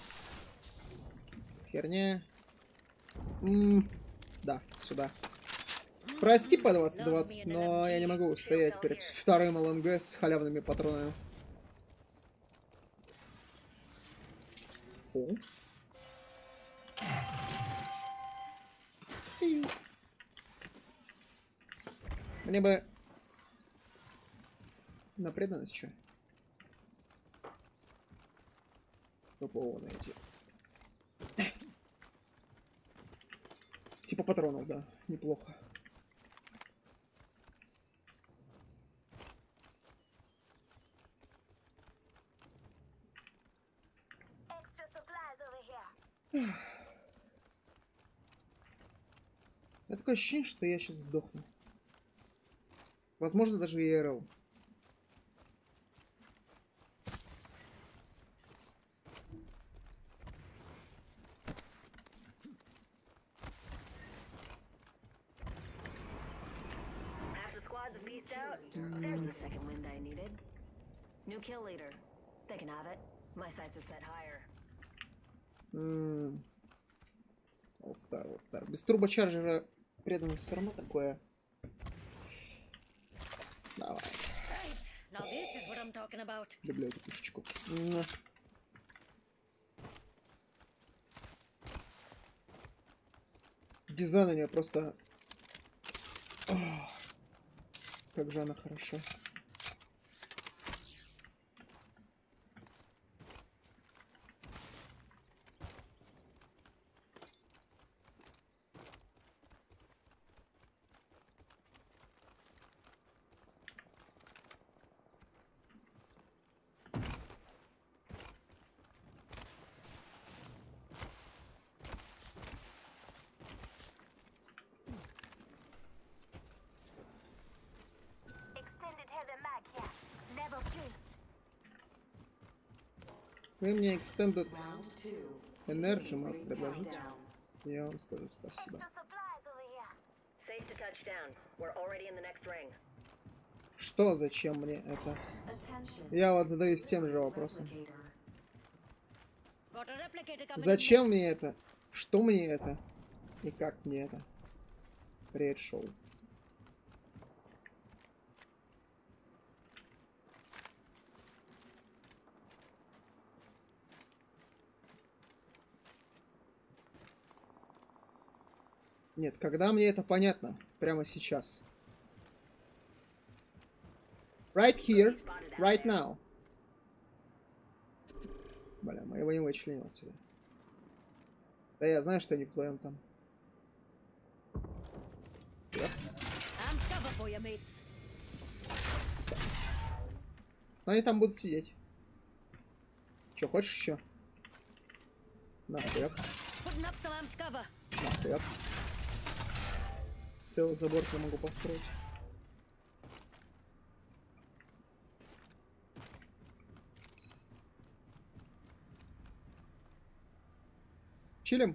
Херня. М-м, да, сюда. Прости по двадцать двадцать, но я не могу стоять перед вторым эл эм гэ с халявными патронами. Мне бы на преданность еще. ППО найти. Типа патронов, да. Неплохо. Extra supplies over here. У меня такое ощущение, что я сейчас сдохну. Возможно, даже и РЛ. Half the squads have pieced out. There's the second wind I needed. New kill leader. They can have it. My sights are set higher. Ммм. Олстар, Олстар. Без турбочарджера преданность все равно такое. Давай. Right. Now this is what I'm talking about. Люблю эту пушечку. М. Дизайн у нее просто... Ох, как же она хороша. Extended heavy mag here. Level two. Вы мне Extended Round two. Energy мог предложить. Countdown. Я вам скажу спасибо. Extra supplies over here. Safe to touch down. We're already in the next ring. Что, зачем мне это? Attention. Я вот задаюсь тем же вопросом. Replicator. Got a replicator coming. Зачем мне это? Что мне это? И как мне это? Ред шоу. Нет, когда мне это понятно? Прямо сейчас. Right here, right now. Бля, мы его не вычленил отсюда. Да я знаю, что они вдвоем там. Yep. I'm cover for you, mates. Но они там будут сидеть. Че, хочешь еще? Нахуй. Putting up some amped cover. Нахуй. Целый забор я могу построить. Чилим?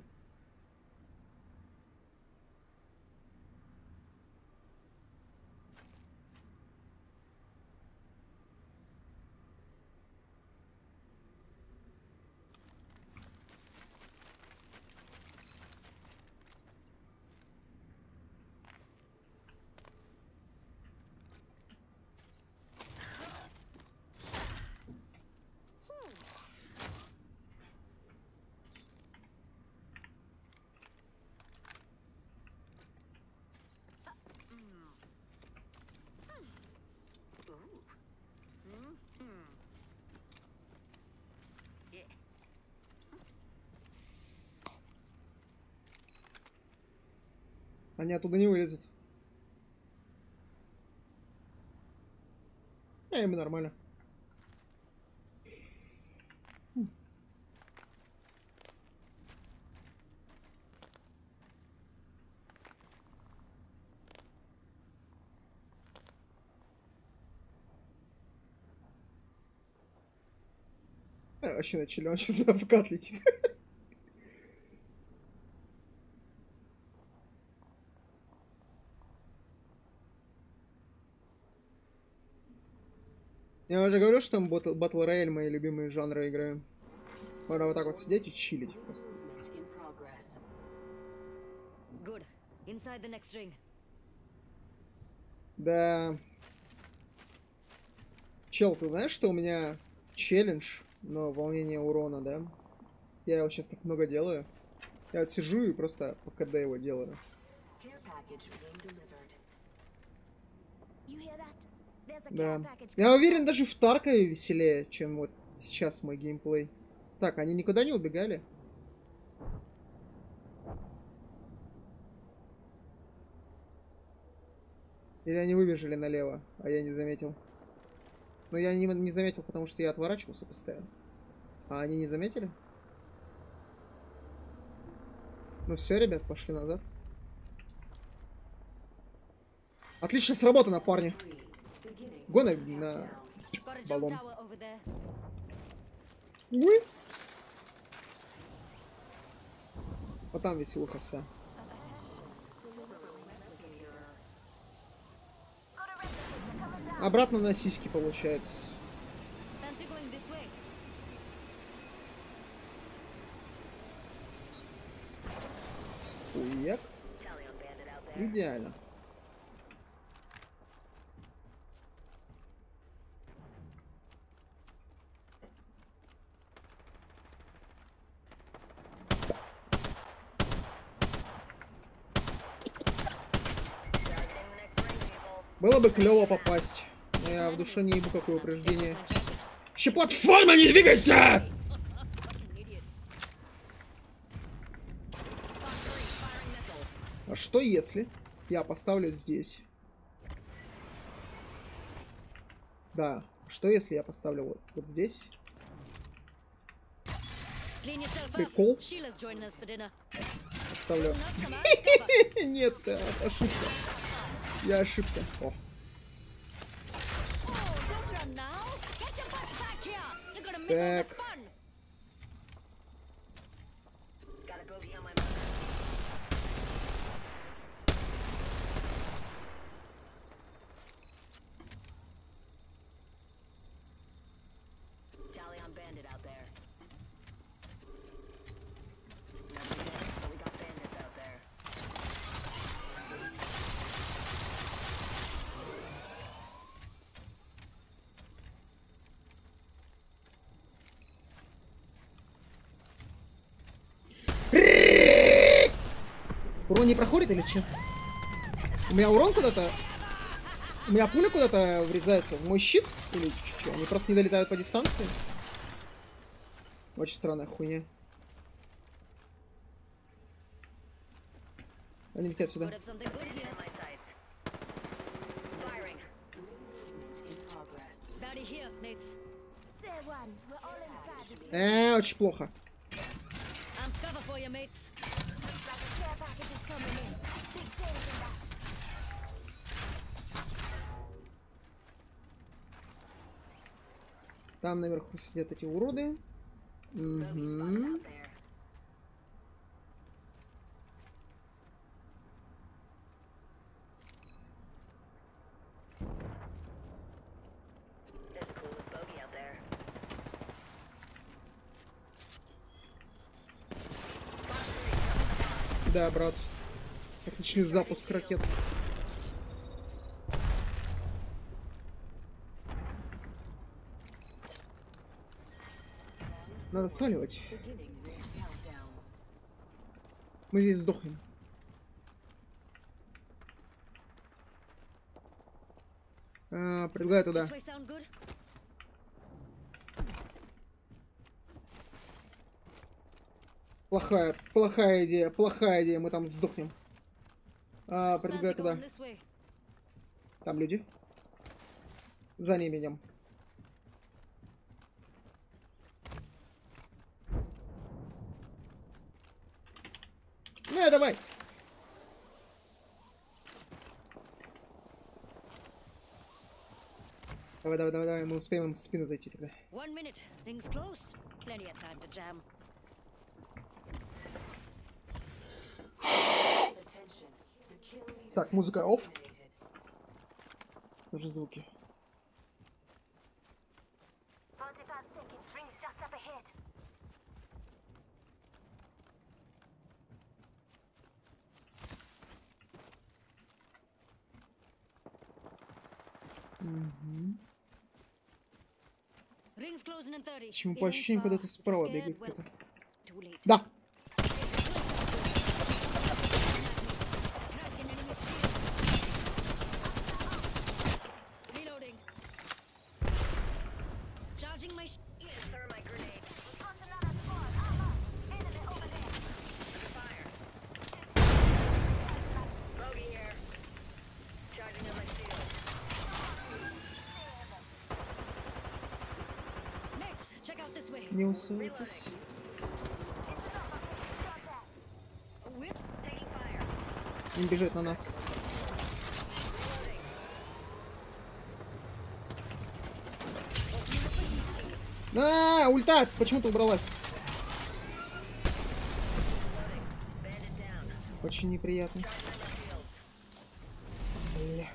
Они оттуда не вылезут. А им нормально. А, вообще начали, он сейчас в кат летит. Я уже говорил, что там батл рояль мои любимые жанры играю. Можно вот так вот сидеть и чилить просто. Movement in progress. Good. Inside the next ring. Да. Чел, ты знаешь, что у меня челлендж на волнение урона, да? Я его сейчас так много делаю. Я вот сижу и просто по КД его делаю. Care package being delivered. Да. Я уверен, даже в Таркове веселее, чем вот сейчас мой геймплей. Так, они никуда не убегали? Или они выбежали налево, а я не заметил? Но я не, не заметил, потому что я отворачивался постоянно. А они не заметили? Ну все, ребят, пошли назад. Отлично сработано, парни. Го на, на баллон. Уй. Вот там веселуха вся. Обратно на сиськи получается. Уек. Идеально. Было бы клево попасть. Но я в душе не ебу, какое упреждение. Еще платформа, не двигайся! А что если я поставлю здесь? Да. Что если я поставлю вот, вот здесь? Прикол. Поставлю. Нет, ошибка. Я ошибся. О. Так. Урон не проходит или что? У меня урон куда-то... У меня пуля куда-то врезается в мой щит? Или что? Они просто не долетают по дистанции? Очень странная хуйня. Они летят сюда. Э, очень плохо. Там наверху сидят эти уроды. Угу. Да, брат. Отличный запуск ракет. Надо сваливать. Мы здесь сдохнем. А, предлагаю туда. Плохая, плохая идея, плохая идея. Мы там сдохнем. А, предлагаю туда. Там люди. За ними идем. Ну, давай. Давай, давай, давай, давай, мы успеем им в спину зайти тогда. Так, музыка off. Даже звуки. Угу. Почему по ощущениям куда-то справа бегает кто-то? Да! Не усуйтесь. Он бежит на нас. А, ульта! Почему-то убралась. Очень неприятно. Бля.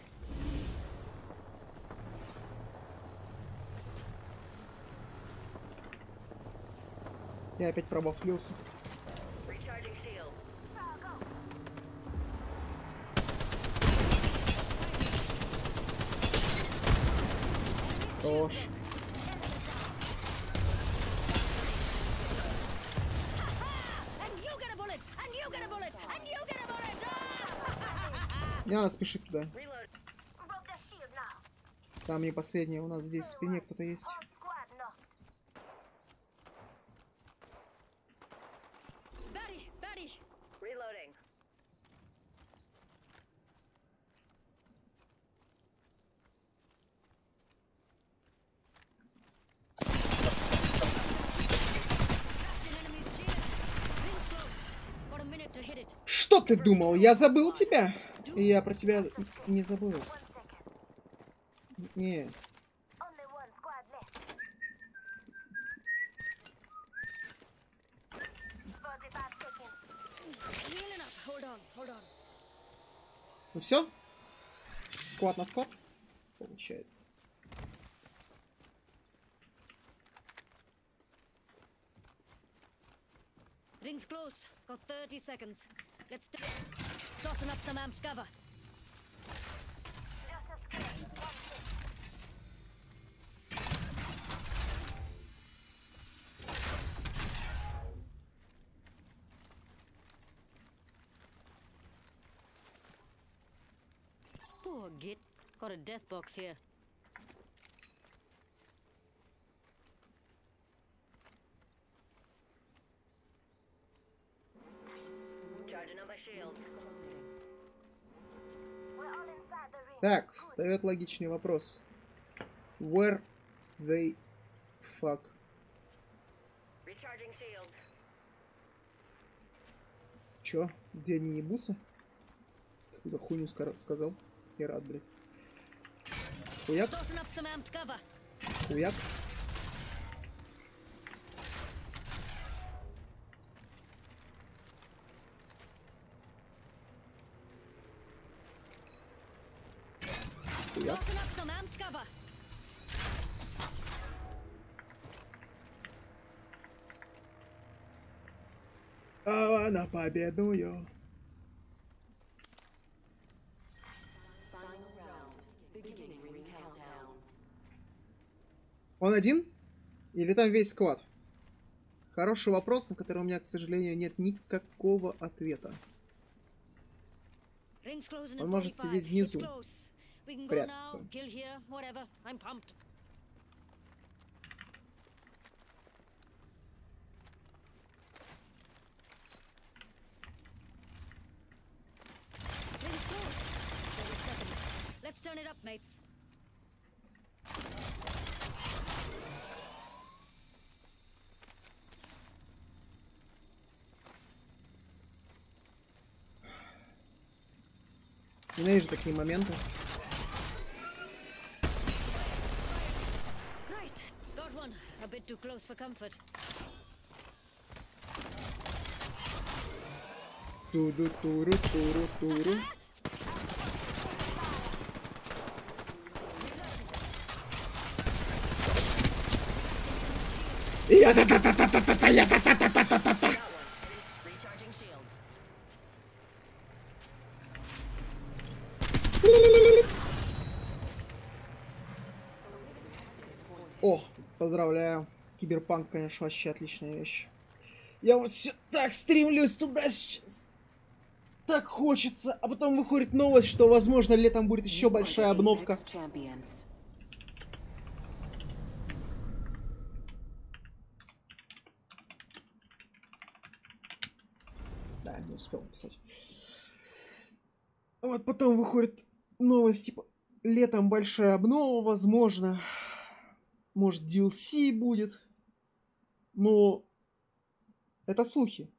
Я опять пробафлился. Хорош. Не надо спешить туда. Там не последняя, у нас здесь в спине кто-то есть. Что ты думал? Я забыл тебя? Я про тебя не забыл. Не. Ну все? Сквад на сквад? Получается. Rings close. Got thirty seconds. Let's tossing up some amped cover. Poor git. Got a death box here. Так, встает логичный вопрос. Where they fuck? Чё? Где они ебутся? Какую-то хуйню сказал. Я рад, блядь. Хуяк. Хуяк. Хуяк. А на победную. Он один? Или там весь сквад? Хороший вопрос, на который у меня, к сожалению, нет никакого ответа. Он может сидеть внизу. Прятаться. Let's turn it up, mates. Ненавижу такие моменты. Right. Got one. A bit too close for comfort. Ту-ду-туру-туру-туру. Я та та та та та та та я та та та та та та та. О, поздравляю. Киберпанк, конечно, вообще отличная вещь. Я вот все так стремлюсь туда сейчас. Так хочется. А потом выходит новость, что, возможно, летом будет еще большая обновка. Да, не успел написать. Вот потом выходит новость, типа, летом большая обнова, возможно. Может, ди эл си будет. Ну, это слухи.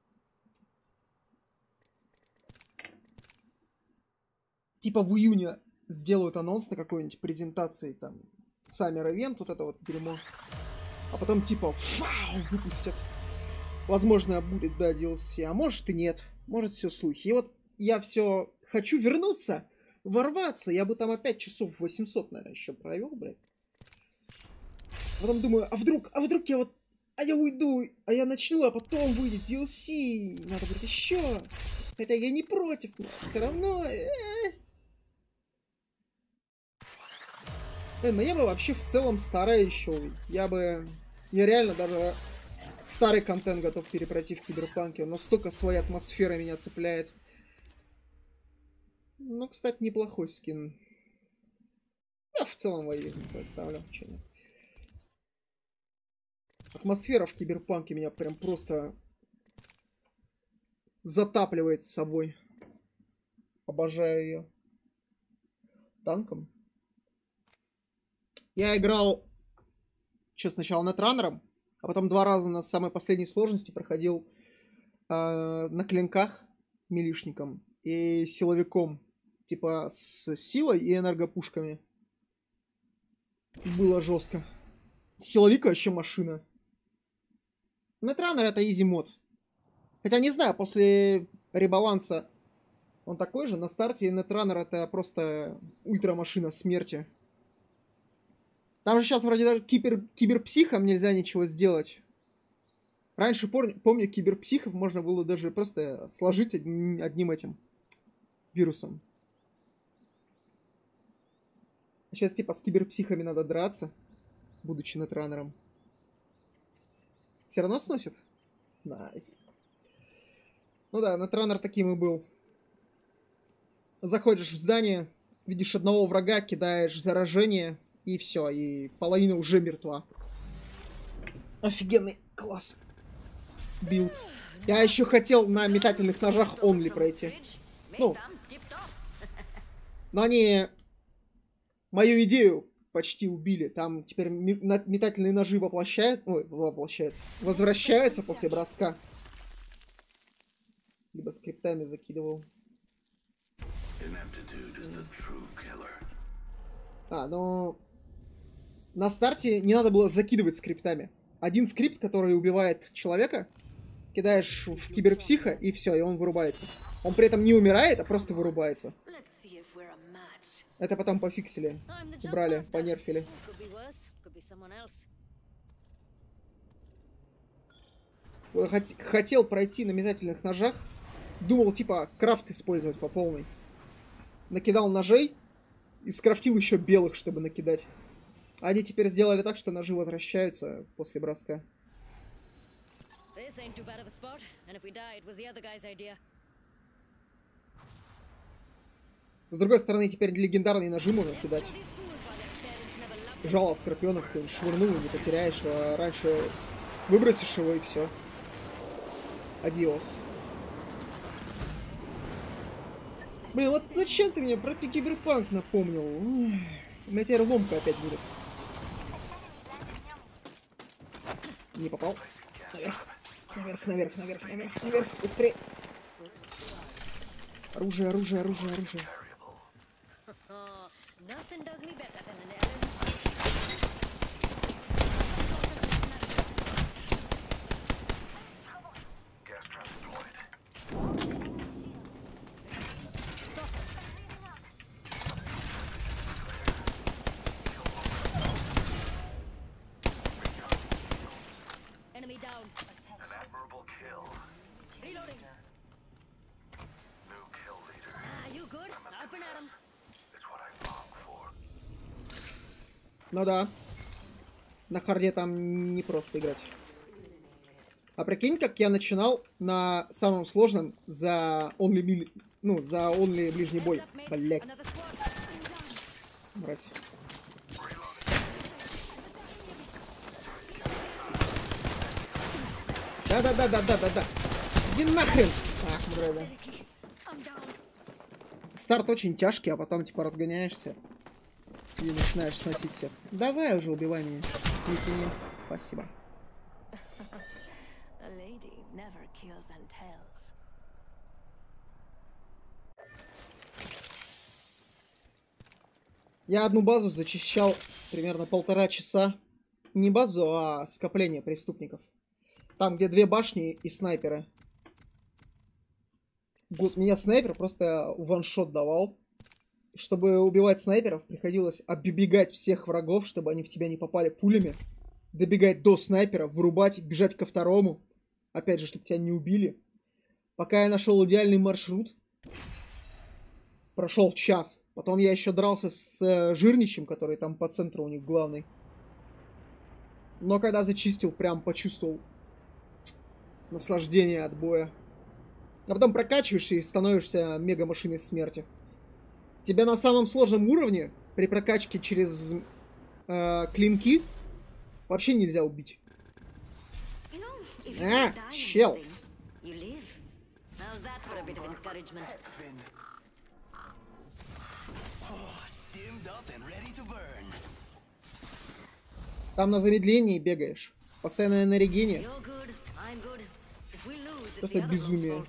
Типа в июне сделают анонс на какой-нибудь презентации, там, Summer Event, вот это вот дерьмо. А потом типа, вау, выпустят. Возможно, будет, да, ди эл си, а может и нет. Может, все слухи. И вот я все хочу вернуться, ворваться. Я бы там опять часов восемьсот, наверное, еще провел, блядь. Потом думаю, а вдруг, а вдруг я вот, а я уйду, а я начну, а потом выйдет ди эл си. Надо будет еще. Хотя я не против, но все равно... Э-э. Блин, мне бы вообще в целом старое еще увидеть. Я бы... Я реально даже старый контент готов перепройти в Киберпанке. Он настолько своей атмосферой меня цепляет. Ну, кстати, неплохой скин. Я в целом военный поставлю. Че нет. Атмосфера в Киберпанке меня прям просто затапливает с собой. Обожаю ее. Танком. Я играл, что сначала нетранером, а потом два раза на самой последней сложности проходил э, на клинках милишником и силовиком. Типа с силой и энергопушками. Было жестко. Силовик вообще машина. Нетранер это изи мод. Хотя не знаю, после ребаланса он такой же. На старте Нетранер это просто ультрамашина смерти. Там же сейчас вроде даже кибер, киберпсихам нельзя ничего сделать. Раньше, помню, помню, киберпсихов можно было даже просто сложить одним, одним этим вирусом. Сейчас типа с киберпсихами надо драться, будучи нетранером. Все равно сносит? Найс. Ну да, нетранер таким и был. Заходишь в здание, видишь одного врага, кидаешь заражение... И все, и половина уже мертва. Офигенный класс. Билд. Я еще хотел на метательных ножах онли пройти. Ну. Но они мою идею почти убили. Там теперь метательные ножи воплощают... Ой, воплощаются. Возвращаются после броска. Либо скриптами закидывал. А, ну... На старте не надо было закидывать скриптами. Один скрипт, который убивает человека, кидаешь в киберпсиха, и все, и он вырубается. Он при этом не умирает, а просто вырубается. Это потом пофиксили. Убрали, понерфили. Хотел пройти на метательных ножах. Думал, типа, крафт использовать по полной. Накидал ножей и скрафтил еще белых, чтобы накидать. Они теперь сделали так, что ножи возвращаются после броска. С другой стороны, теперь легендарные ножи можно кидать. Жало скорпиона какой-нибудь швырнул, не потеряешь, а раньше выбросишь его и все. Адиос. Блин, вот зачем ты мне про Киберпанк напомнил? У меня теперь ломка опять будет. Не попал. Наверх. Наверх, наверх, наверх, наверх, наверх. Быстрее. Оружие, оружие, оружие, оружие. Ну да. На харде там не просто играть. А прикинь, как я начинал на самом сложном за only мили... Ну, за only ближний бой. Блять. Мразь. Да-да-да-да-да-да-да. Иди нахрен! Ах, брода. Старт очень тяжкий, а потом типа разгоняешься. И начинаешь сносить всех. Давай уже убивай меня. Не тяни. Спасибо. kills and tells. Я одну базу зачищал примерно полтора часа. Не базу, а скопление преступников. Там, где две башни и снайперы. Вот, меня снайпер просто ваншот давал. Чтобы убивать снайперов, приходилось оббегать всех врагов, чтобы они в тебя не попали пулями. Добегать до снайпера, вырубать, бежать ко второму. Опять же, чтобы тебя не убили. Пока я нашел идеальный маршрут, прошел час. Потом я еще дрался с э, жирничем, который там по центру у них главный. Но когда зачистил, прям почувствовал наслаждение от боя. А потом прокачиваешься и становишься мега-машиной смерти. Тебя на самом сложном уровне, при прокачке через э, клинки, вообще нельзя убить. А, чел. Там на замедлении бегаешь. Постоянно на регене. Просто безумие.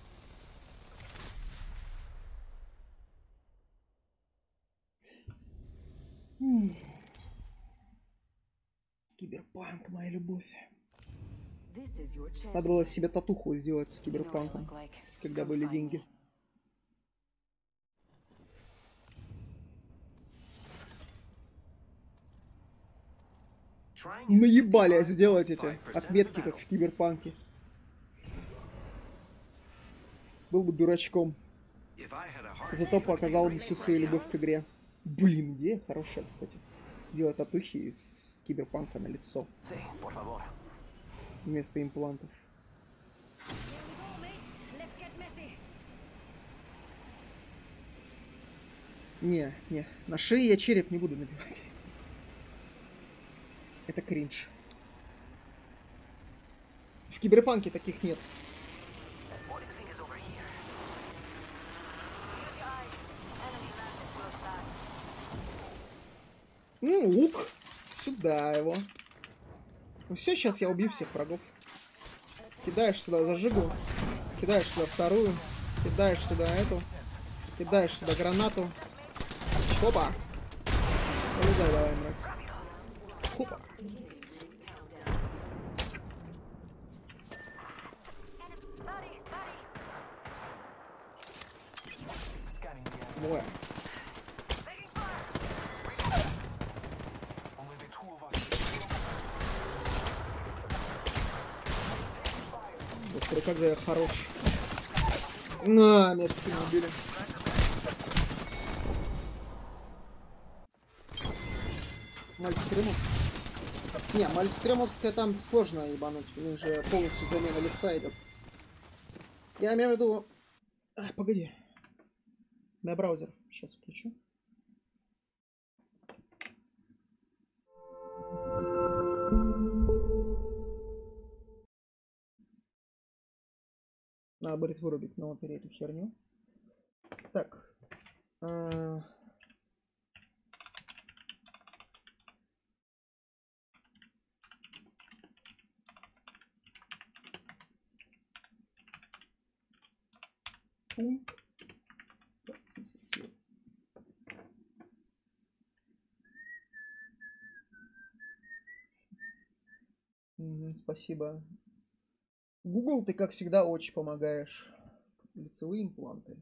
Киберпанк, моя любовь. Надо было себе татуху сделать с киберпанком, когда были деньги. Наебали сделать эти отметки, как в киберпанке. Был бы дурачком. Зато показал бы всю свою любовь к игре. Блин, идея хорошая, кстати. Сделать татухи из киберпанка на лицо. Вместо имплантов. Не, не. На шее я череп не буду набивать. Это кринж. В киберпанке таких нет. Ну, лук. Сюда его. Ну все, сейчас я убью всех врагов. Кидаешь сюда зажигу. Кидаешь сюда вторую. Кидаешь сюда эту. Кидаешь сюда гранату. Хопа. Полезай давай, мразь. Хопа. Моя. Господи, как же я хорош. На, меня в спину убили. Мальстремовская. Не, Мальстремовская там сложно ебануть. У них же полностью замена лица идет. Я имею в виду... А, погоди. У меня браузер. Сейчас включу. Надо будет вырубить на опере эту херню. Так. А... Пум. семьдесят семь. Угу, спасибо. Google, ты, как всегда, очень помогаешь. Лицевые импланты.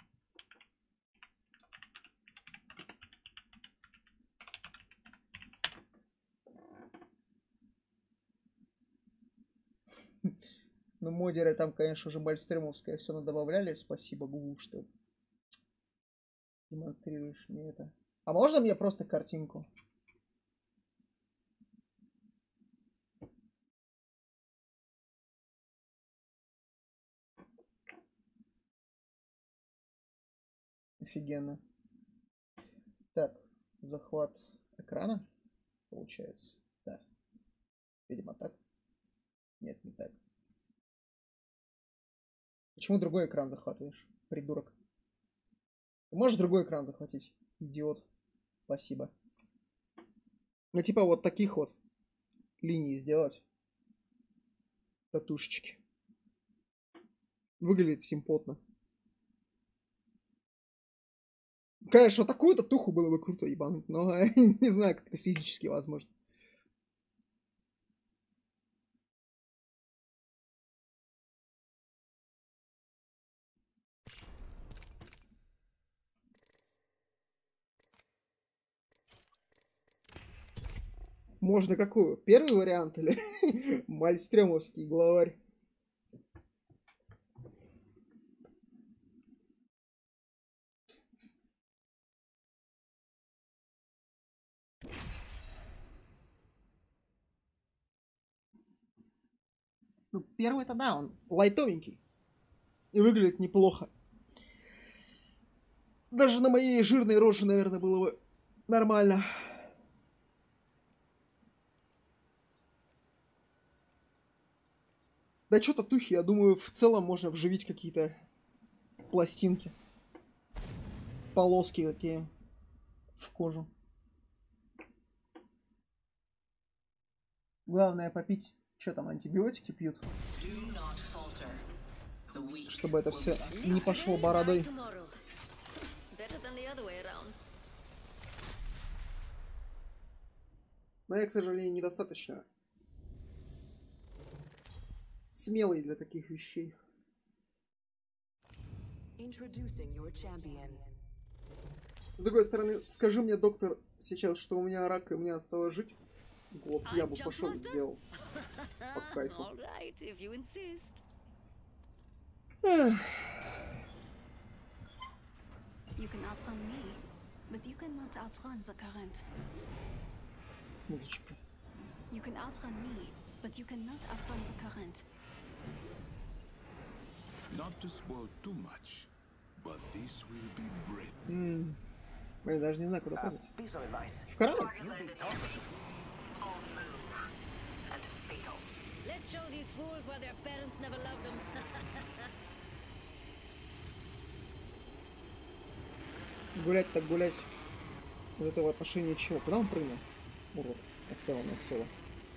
Ну, модеры там, конечно же, Мальстремовская все надобавляли. Спасибо, Google, что демонстрируешь мне это. А можно мне просто картинку? Офигенно. Так, захват экрана, получается. Да. Видимо, так. Нет, не так. Почему другой экран захватываешь, придурок? Ты можешь другой экран захватить? Идиот. Спасибо. Ну, типа вот таких вот линий сделать. Татушечки. Выглядит симпотно. Конечно, такую-то туху было бы круто ебануть, но не знаю, как это физически возможно. Можно какую? Первый вариант или мальстрёмовский главарь? Ну, первый-то да, он лайтовенький. И выглядит неплохо. Даже на моей жирной роже, наверное, было бы нормально. Да что-то тухи, я думаю, в целом можно вживить какие-то пластинки. Полоски такие в кожу. Главное попить, что там, антибиотики пьют. Чтобы это все не пошло бородой. Но я, к сожалению, недостаточно смелый для таких вещей. С другой стороны, скажи мне, доктор, сейчас, что у меня рак и мне осталось жить. Вот, я бы пошел и сделал. По кайфу. Музычка. You can outrun me, but you cannot outrun the current. Not to spoil too much, but this will be breath. Mm. Я даже не знаю, куда прыгать. В корабль? Let's show these fools why their parents never loved them. Гулять так гулять. От этого отношения чего? Куда он прыгнул? Урод. Оставил нас соло.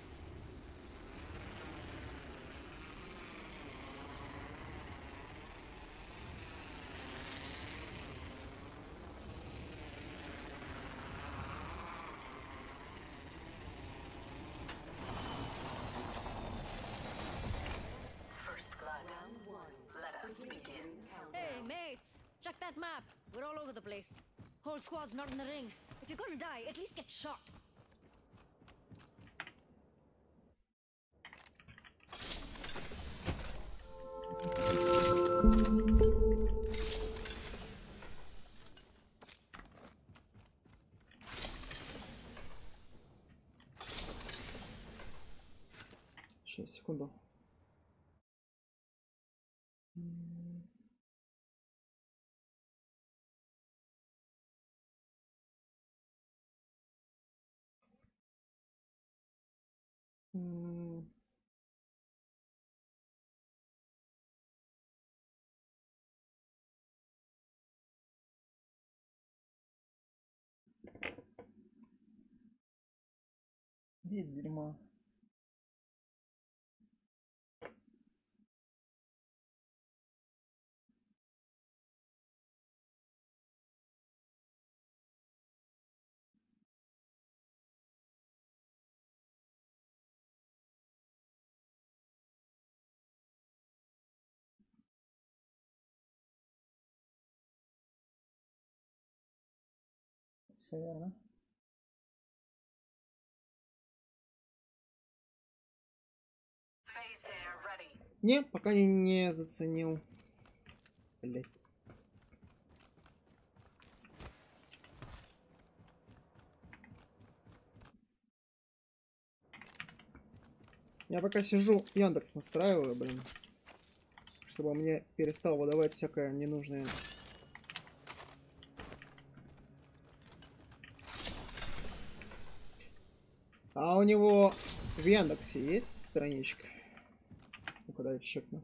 Hey, mates, check that map. We're all over the place. Whole squad's not in the ring. If you're gonna die, at least get shot. Сейчас, секунду. Где дерьмо? Все верно. Нет, пока я не заценил. Блять. Я пока сижу, Яндекс настраиваю, блин. Чтобы мне перестал выдавать всякое ненужное. А у него в Яндексе есть страничка? Ну-ка, дай чекну.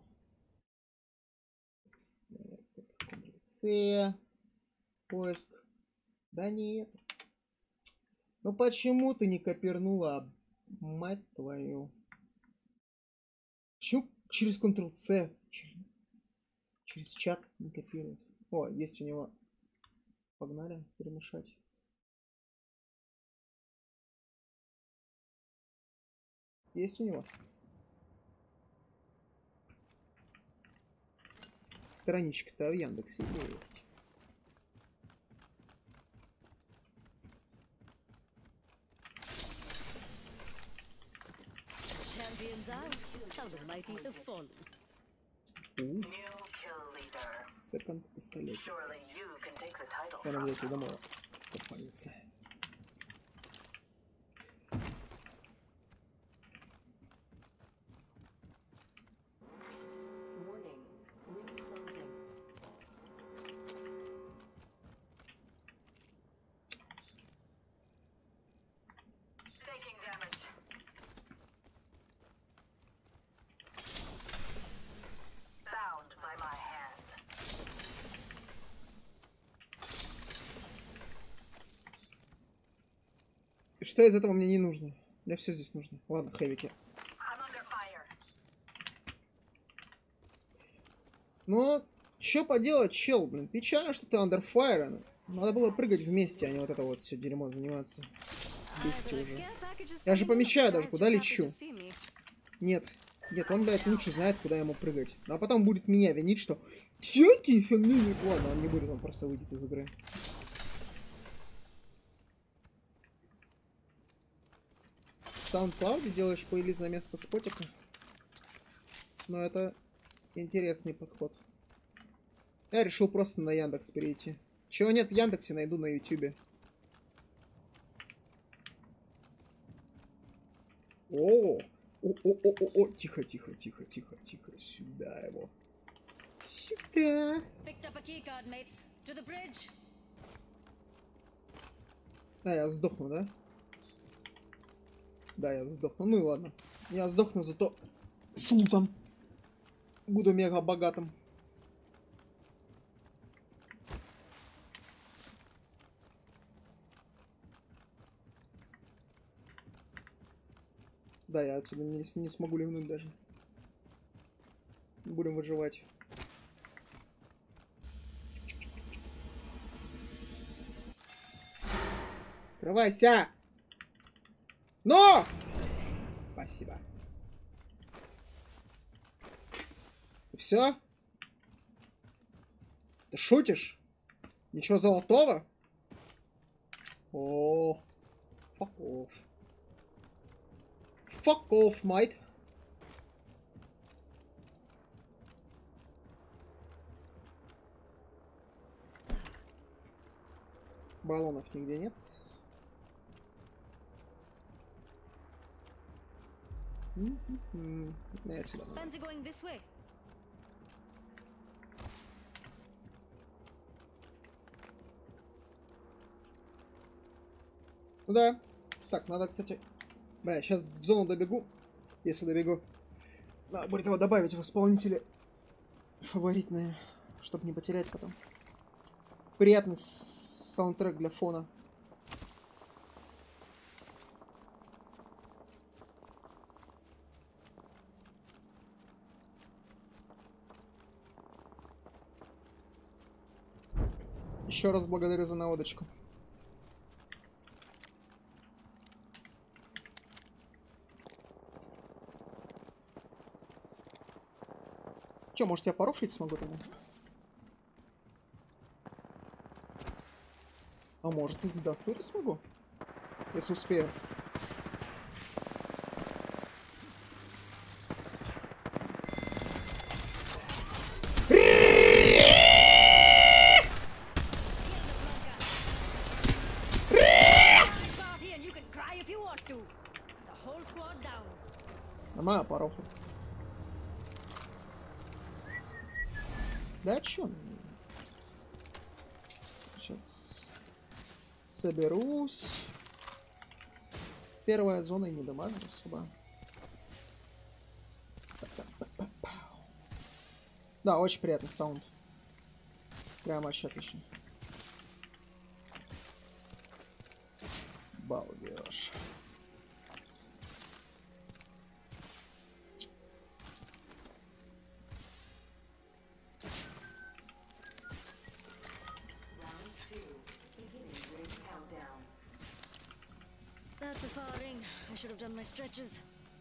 С. Поиск. Да нет. Ну почему ты не копернула, мать твою? Почему через контрол-C? Через чат не копирует. О, есть у него. Погнали перемешать. Есть у него. Страничка-то в Яндексе есть. Champions out. How the mighty have fallen. New kill leader. Секонд пистолет. Surely you can take the title Надо from взять домой. Попалиться. Warning. Ring closing. Taking damage. Bound by my hand. И что из этого мне не нужно? Мне все здесь нужно. Ладно, хэвики. I'm under fire. Ну, что поделать, чел, блин. Печально, что ты андерфайр. Надо было прыгать вместе, а не вот это вот все дерьмо заниматься. Бесите уже. Я же помечаю даже, куда лечу. Нет. Нет, он, блядь, лучше знает, куда ему прыгать. А потом будет меня винить, что... Всякие сомнения. Ладно, он не будет, он просто выйдет из игры. В SoundCloud делаешь плейлист за место спотика. Но это интересный подход. Я решил просто на Яндекс перейти. Чего нет в Яндексе, найду на Ютубе. О, о, о, о, о, о, тихо, тихо, тихо, тихо, тихо, сюда его. Сюда. Picked up a key card, mates. To the bridge. А, я сдохну, да? Да, я сдохну. Ну и ладно. Я сдохну, зато с лутом. Буду мега богатым. Да, я отсюда не, не смогу ливнуть даже. Будем выживать. Скрывайся! Но! Спасибо. Все? Ты шутишь? Ничего золотого? О, fuck off. Fuck off, mate. Баллонов нигде нет. Я сюда. Fancy going this way. Ну да. Так, надо, кстати... Бля, сейчас в зону добегу. Если добегу. Надо будет его добавить в исполнители. Фаворитные. Чтобы не потерять потом. Приятный саундтрек для фона. Еще раз благодарю за наводочку. Че, может я порофлить смогу тогда? А может и в достуре смогу? Если успею. Нормально порофлить. Да чё? Сейчас соберусь. Первая зона и не дамажу особо. Да, очень приятный саунд. Прям вообще отлично. Балдеж. I should have done my stretches.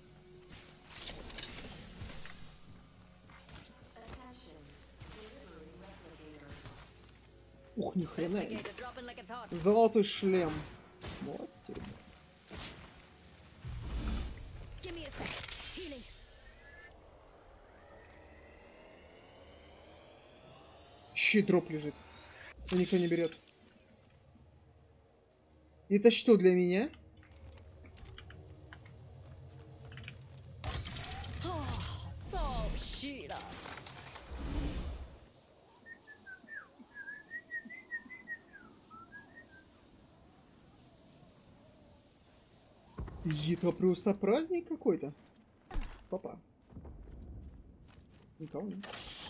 Ух, ни хрена. Replicator dropping like it's hot. Золотой шлем. Вот тебе. Give me a sec. Healing. Щит дроп лежит. Но никто не берет. Это что для меня? Oh, shit up. Это просто праздник какой-то. Папа. Никого нет.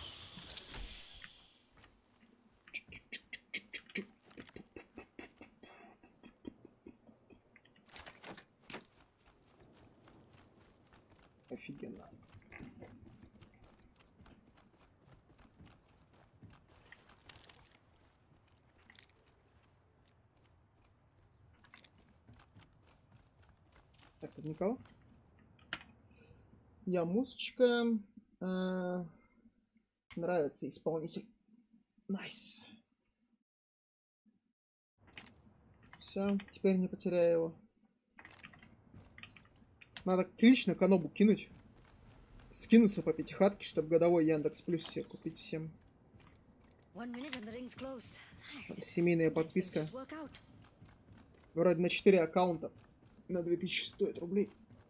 Офигенно. Так, тут никого. Я музычка. Э, нравится исполнитель. Найс. Все, теперь не потеряю его. Надо клич на Канобу кинуть. Скинуться по пятихатке, чтобы годовой Яндекс Плюс себе купить всем. Семейная подписка. Вроде на четыре аккаунта. На две тысячи стоит рублей.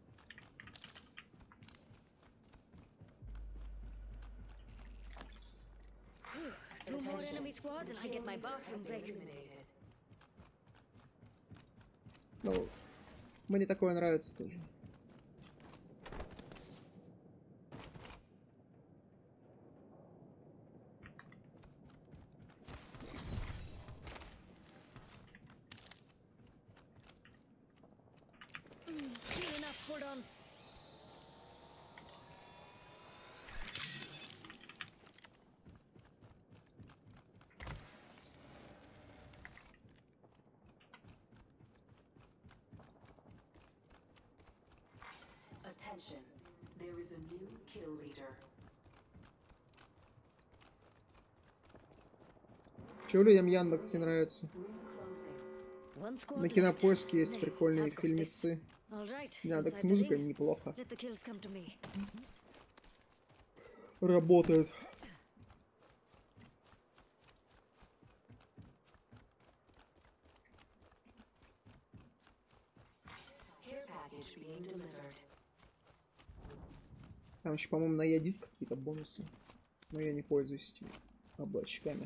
Ну, мне такое нравится тоже. Attention, there is a new kill leader. Чего людям Яндекс не нравится? На Кинопоиске есть прикольные фильмецы. Яндекс Музыка неплохо работает. Там еще, по-моему, на Ядиск какие-то бонусы. Но я не пользуюсь этими облачками.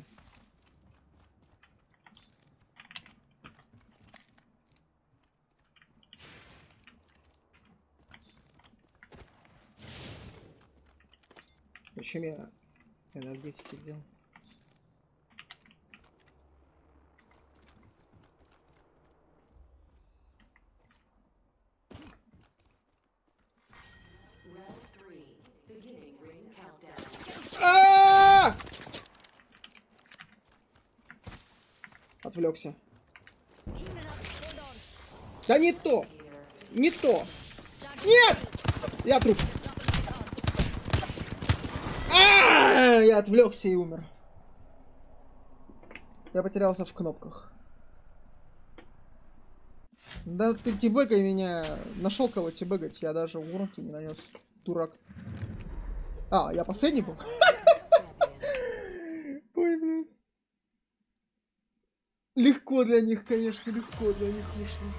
Зачем я энергетики взял? Отвлекся. Да не то! Не то! Нет! Я труп. А-а-а! Я отвлекся и умер. Я потерялся в кнопках. Да ты тибэгай меня. Нашел кого тибэгать. Я даже уроки не нанес. Дурак. А, я последний был? Ой, блин. Легко для них, конечно, легко для них вышло.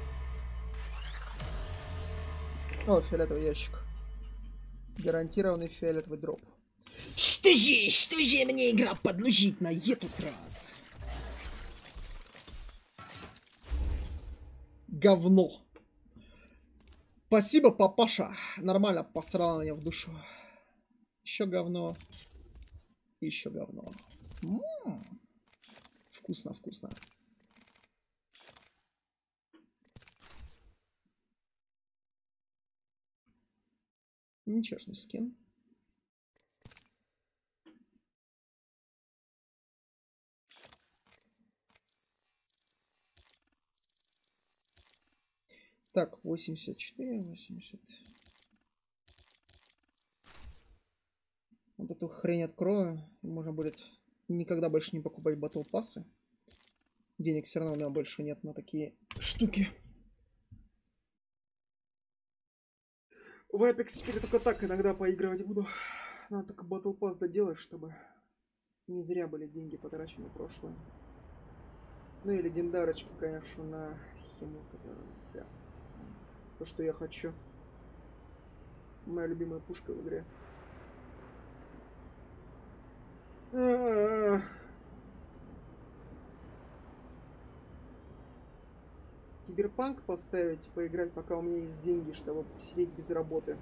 О, фиолетовый ящик. Гарантированный фиолетовый дроп. Что же, что же мне игра подлежит на этот раз? Говно. Спасибо, папаша. Нормально посрал на меня в душу. Еще говно. Еще говно. М-м-м. Вкусно, вкусно. Ничего, скин. Так, восемьдесят четыре, восемьдесят. Вот эту хрень открою. Можно будет никогда больше не покупать батл пассы. Денег все равно у меня больше нет на такие штуки. В Apex теперь только так иногда поигрывать буду. Надо только батл пасс доделать, чтобы не зря были деньги потрачены в прошлое. Ну и легендарочка, конечно, на химу, которая... Да. То, что я хочу. Моя любимая пушка в игре. А-а-а. Киберпанк поставить, поиграть, пока у меня есть деньги, чтобы сидеть без работы.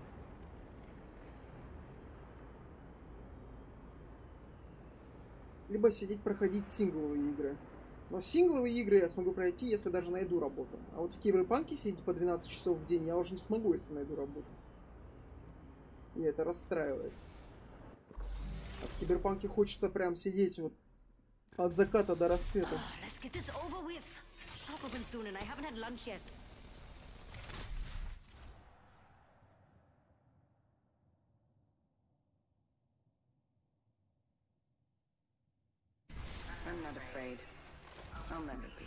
Либо сидеть проходить сингловые игры. Но сингловые игры я смогу пройти, если даже найду работу. А вот в Киберпанке сидеть по двенадцать часов в день я уже не смогу, если найду работу. И это расстраивает. А в Киберпанке хочется прям сидеть вот от заката до рассвета. I'm not afraid. I'll never be.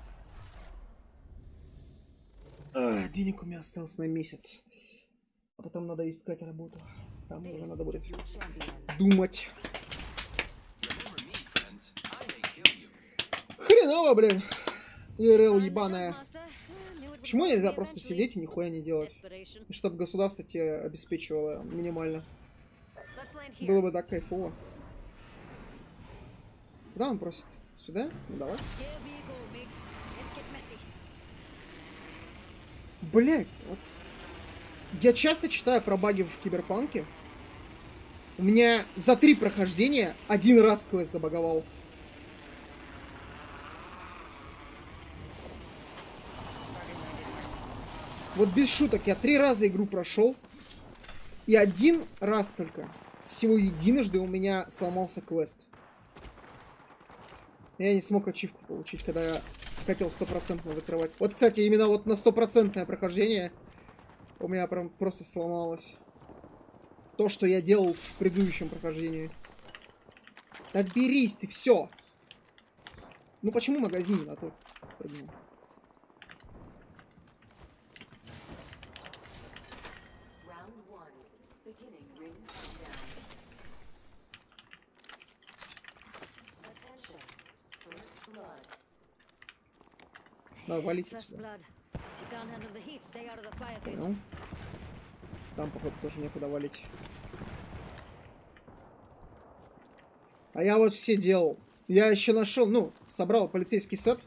А, денег у меня осталось на месяц. А потом надо искать работу. Там уже надо будет думать. Хреново, блин. ай ар эл ебаная. Почему нельзя просто сидеть и нихуя не делать? И чтобы государство тебе обеспечивало минимально. Было бы так кайфово. Куда он просит? Сюда? Ну давай. Блять, вот... Я часто читаю про баги в Киберпанке. У меня за три прохождения один раз квест забаговал. Вот без шуток, я три раза игру прошел. И один раз только, всего единожды у меня сломался квест. Я не смог ачивку получить, когда я хотел стопроцентно закрывать. Вот, кстати, именно вот на стопроцентное прохождение у меня прям просто сломалось. То, что я делал в предыдущем прохождении. Отберись ты, все. Ну почему магазин, а то прыгнул. Да, валите сюда. Понял. Там, походу, тоже некуда валить. А я вот все делал. Я еще нашел, ну, собрал полицейский сет.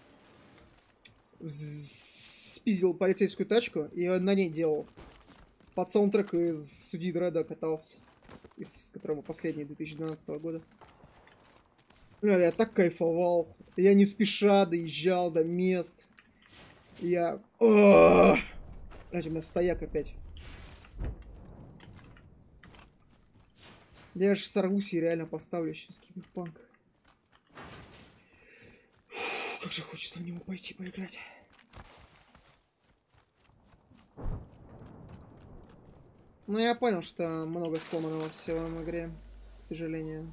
Спиздил полицейскую тачку и на ней делал. Под саундтрек из Судьи Дредда катался. Из которого последний две тысячи двенадцатого года. Бля, я так кайфовал. Я не спеша доезжал до мест. Я... Блядь, у меня стояк опять. Я же сорвусь и реально поставлю сейчас Киберпанк. Как же хочется в него пойти поиграть. Ну, я понял, что много сломанного всего в игре, к сожалению.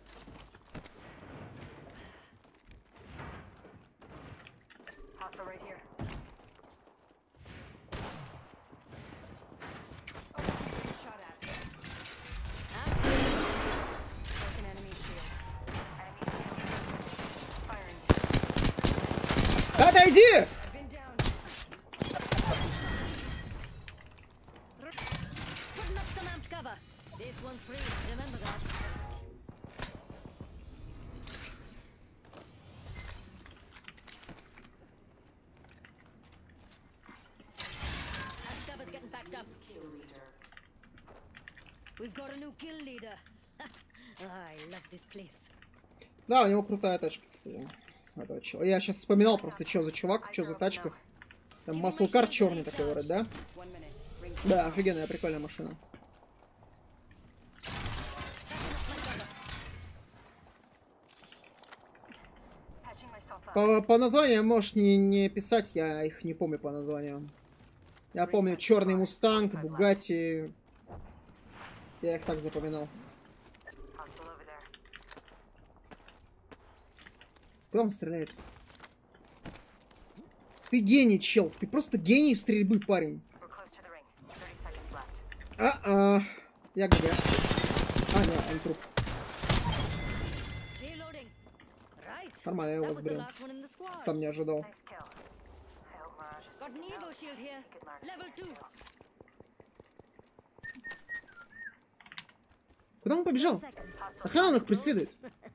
Отойди! Да, у него крутая тачка, кстати. Я сейчас вспоминал просто, что за чувак, что за тачка. Там маслкар черный такой вроде, да? Да, офигенная, прикольная машина. По, по названиям можешь не, не писать, я их не помню по названиям. Я помню, черный Мустанг, Бугатти. Я их так запоминал. Куда он стреляет? Ты гений, чел. Ты просто гений стрельбы, парень. А-а. Я ГГ. А, нет, он труп. Нормально, я его сбрил. Сам не ожидал. Куда он побежал? Охрана он их преследует.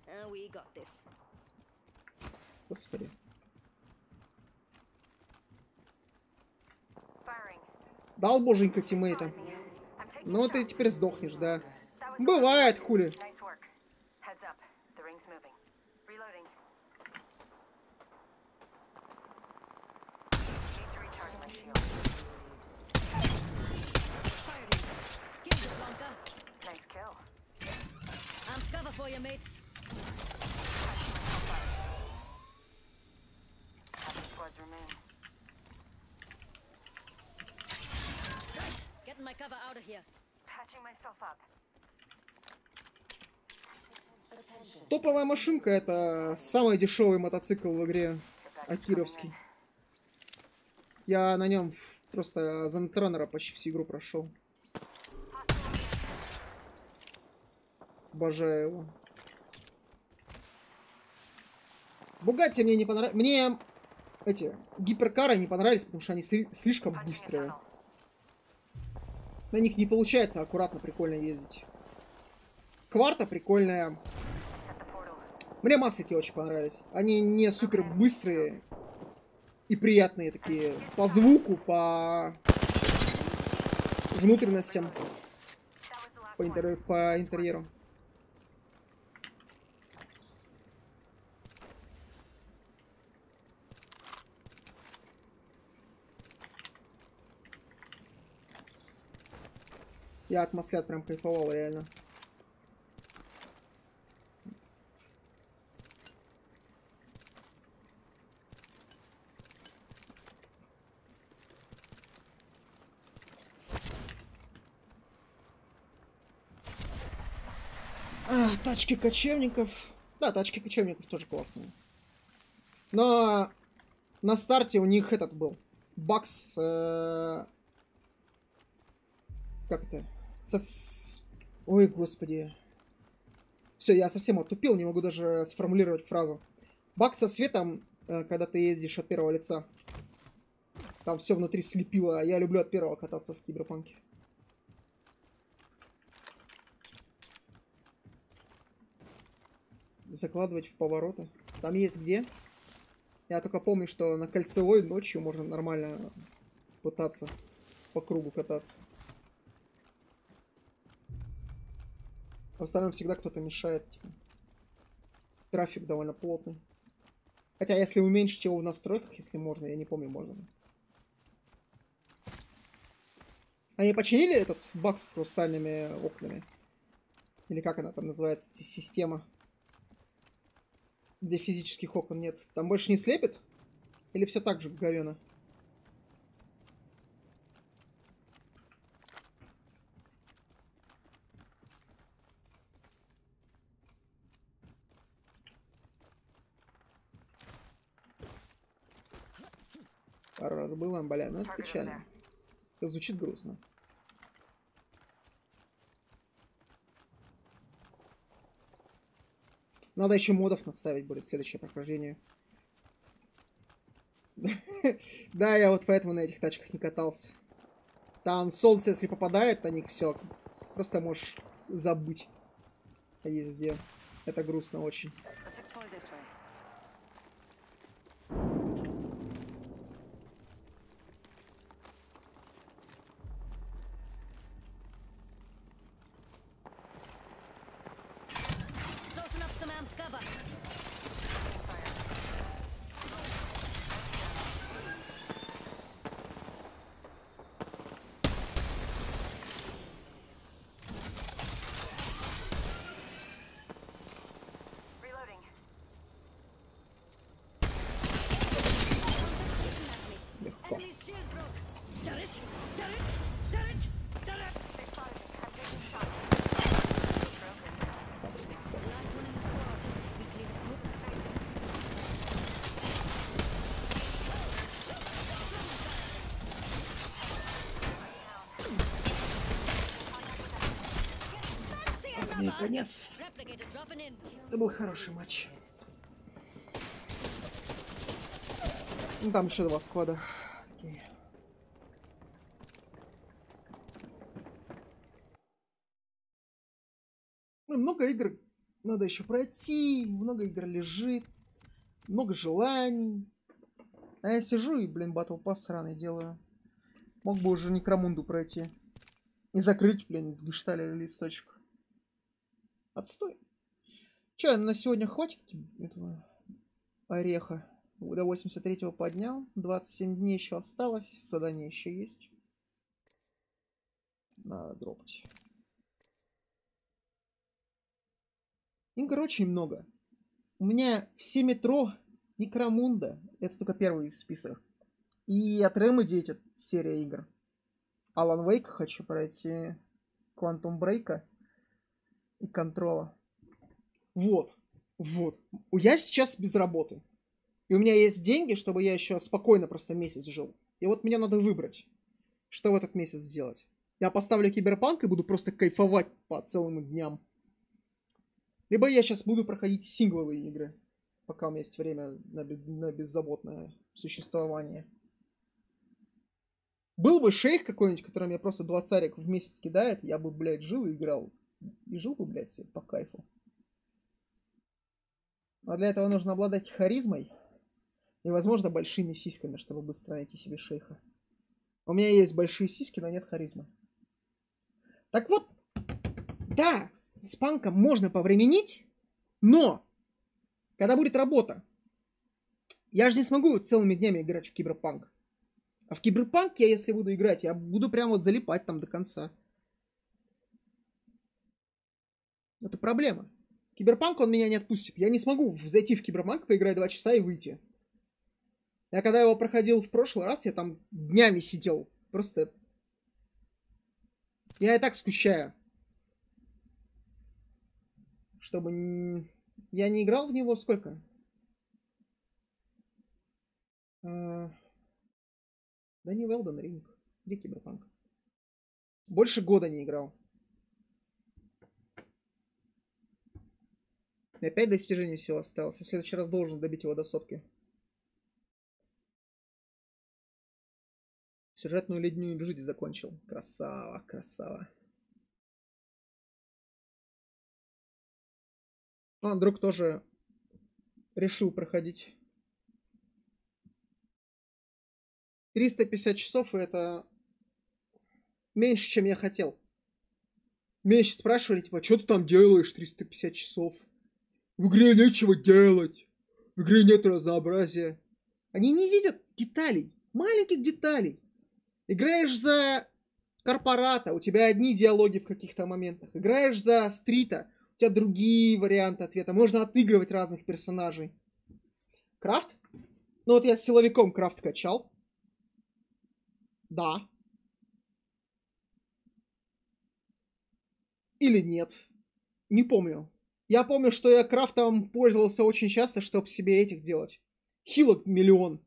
Господи. Дал боженька тиммейта. Ну ты теперь сдохнешь, да. Бывает, хули. My cover out of here. Patching myself up. Топовая машинка — это самый дешевый мотоцикл в игре, акировский. Я на нем просто за нетранера почти всю игру прошел. Обожаю его. Бугатти мне не понравились. Мне эти гиперкары не понравились, потому что они слишком быстрые. На них не получается аккуратно, прикольно ездить. Кварта прикольная. Мне маслики очень понравились. Они не супер быстрые и приятные такие. По звуку, по внутренностям. По, интер... по интерьеру. Я от маслят прям кайфовал, реально. А, тачки кочевников. Да, тачки кочевников тоже классные. Но на старте у них этот был. Бакс... Э... Как это? Со... Ой, господи. Все, я совсем оттупил, не могу даже сформулировать фразу. Баг со светом, когда ты ездишь от первого лица. Там все внутри слепило. Я люблю от первого кататься в Киберпанке. Закладывать в повороты. Там есть где? Я только помню, что на Кольцевой ночью можно нормально пытаться по кругу кататься. В остальном всегда кто-то мешает. Типа. Трафик довольно плотный. Хотя, если уменьшить его в настройках, если можно, я не помню, можно ли. Они починили этот баг с хрустальными окнами? Или как она там называется? Система. Где физических окон нет. Там больше не слепит? Или все так же говёно? Пару раз было, бля, но это печально. Это звучит грустно. Надо еще модов наставить будет следующее прохождение. Да, я вот поэтому на этих тачках не катался. Там солнце, если попадает на них, все. Просто можешь забыть о езде. Это грустно очень. Reloading. Наконец! Replicator dropping in. Это был хороший матч. Ну там еще два сквада. Окей. Ну, много игр надо еще пройти, много игр лежит, много желаний. А я сижу и, блин, Battle Pass сраный делаю. Мог бы уже Некромунду пройти. И закрыть, блин, в гештале листочек. Отстой. Че, на сегодня хватит этого ореха? До восемьдесят третьего поднял. двадцать семь дней еще осталось. Задание еще есть. Надо дропать. Игр очень много. У меня все метро Некромунда. Это только первый список. И от Remedy эти серия игр. Alan Wake хочу пройти. Quantum Break и Контрола. Вот. Вот. Я сейчас без работы. И у меня есть деньги, чтобы я еще спокойно просто месяц жил. И вот мне надо выбрать, что в этот месяц сделать. Я поставлю Киберпанк и буду просто кайфовать по целым дням. Либо я сейчас буду проходить сингловые игры, пока у меня есть время на, на беззаботное существование. Был бы шейх какой-нибудь, который мне просто два царик в месяц кидает, я бы, блядь, жил и играл. И жил бы, блядь, себе по кайфу. Но для этого нужно обладать харизмой и, возможно, большими сиськами, чтобы быстро найти себе шейха. У меня есть большие сиськи, но нет харизмы. Так вот, да, с панком можно повременить, но когда будет работа, я же не смогу целыми днями играть в Киберпанк. А в Киберпанк я, если буду играть, я буду прям вот залипать там до конца. Это проблема. Киберпанк, он меня не отпустит. Я не смогу зайти в Киберпанк, поиграть два часа и выйти. Я когда его проходил в прошлый раз, я там днями сидел. Просто... Я и так скучаю. Чтобы... Не... Я не играл в него сколько? А... Да не в Elden Ring. Где Киберпанк? Больше года не играл. И опять достижение всего осталось. В следующий раз должен добить его до сотки. Сюжетную линию Джуди закончил. Красава, красава. А, друг тоже решил проходить. триста пятьдесят часов, и это меньше, чем я хотел. Меня сейчас спрашивали, типа, что ты там делаешь триста пятьдесят часов? В игре нечего делать. В игре нет разнообразия. Они не видят деталей. Маленьких деталей. Играешь за корпората, у тебя одни диалоги в каких-то моментах. Играешь за стрита, у тебя другие варианты ответа. Можно отыгрывать разных персонажей. Крафт? Ну вот я с силовиком крафт качал. Да. Или нет. Не помню. Я помню, что я крафтом пользовался очень часто, чтобы себе этих делать. Хилок миллион.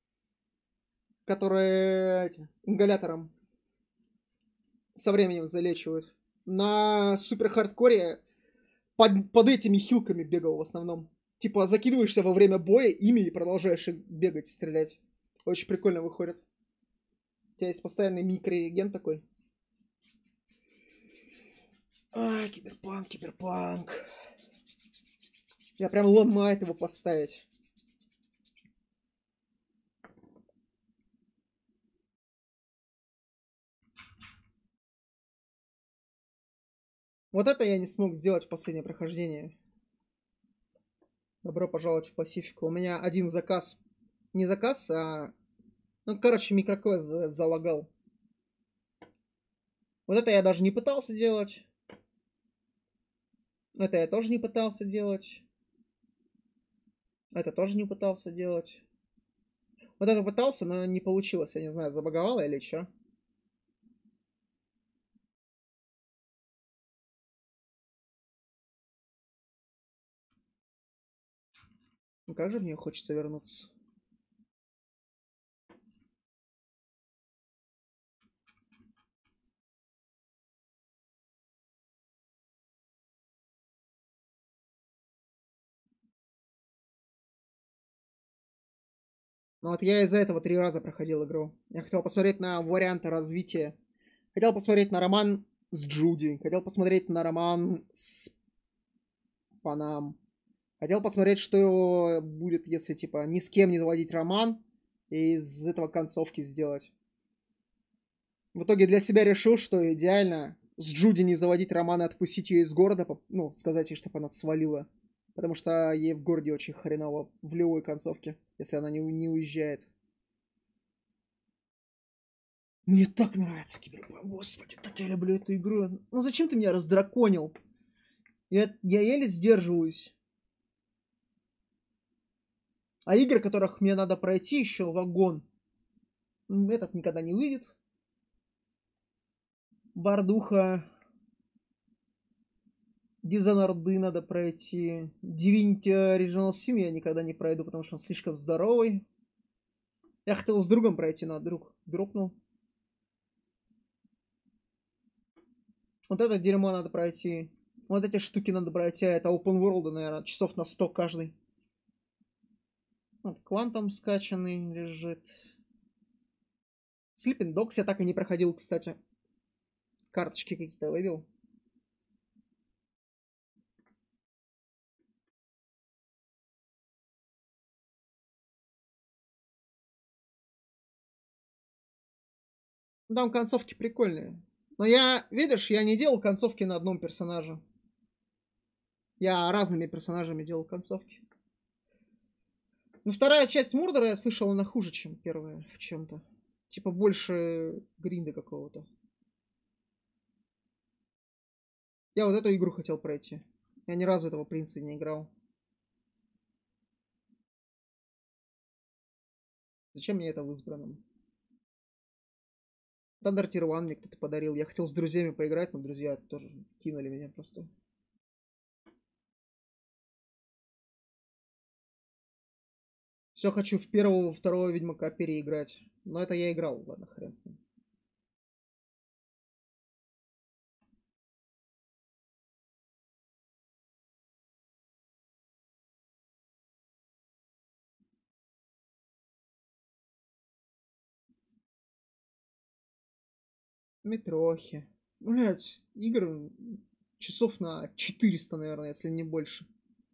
Которые этим ингалятором со временем залечивают. На супер хардкоре под, под этими хилками бегал в основном. Типа закидываешься во время боя ими и продолжаешь бегать, стрелять. Очень прикольно выходит. У тебя есть постоянный микрореген такой. А, киберпанк, киберпанк. Я прям ломает его поставить. Вот это я не смог сделать в последнее прохождение. Добро пожаловать в Пасифику. У меня один заказ. Не заказ, а... Ну, короче, микроквест залагал. Вот это я даже не пытался делать. Это я тоже не пытался делать. Это тоже не пытался делать. Вот это пытался, но не получилось. Я не знаю, забаговало или что. Ну как же мне хочется вернуться? Ну вот я из-за этого три раза проходил игру. Я хотел посмотреть на варианты развития. Хотел посмотреть на роман с Джуди. Хотел посмотреть на роман с Панам. Хотел посмотреть, что будет, если, типа, ни с кем не заводить роман и из этого концовки сделать. В итоге для себя решил, что идеально с Джуди не заводить роман и отпустить ее из города, ну, сказать ей, чтобы она свалила. Потому что ей в городе очень хреново в любой концовке, если она не, не уезжает. Мне так нравится Киберпанк, господи, так я люблю эту игру. Ну зачем ты меня раздраконил? Я, я еле сдерживаюсь. А игры, которых мне надо пройти, еще вагон. Этот никогда не выйдет. Бардуха. Dishonored надо пройти. Divinity Original Sin я никогда не пройду, потому что он слишком здоровый. Я хотел с другом пройти, но друг дропнул. Вот это дерьмо надо пройти. Вот эти штуки надо пройти. Это open world, наверное, часов на сто каждый. Вот Quantum скачанный лежит. Sleeping Dogs я так и не проходил, кстати. Карточки какие-то вывел. Там концовки прикольные. Но я, видишь, я не делал концовки на одном персонаже. Я разными персонажами делал концовки. Но вторая часть Мурдера я слышал, она хуже, чем первая в чем-то. Типа больше гринда какого-то. Я вот эту игру хотел пройти. Я ни разу этого принца не играл. Зачем мне это в избранном? Thunder Tier один мне кто-то подарил. Я хотел с друзьями поиграть, но друзья тоже кинули меня просто. Все хочу в первого, во второго Ведьмака переиграть. Но это я играл, ладно, хрен с ним. Метрохи. Блять, игр часов на четыреста, наверное, если не больше.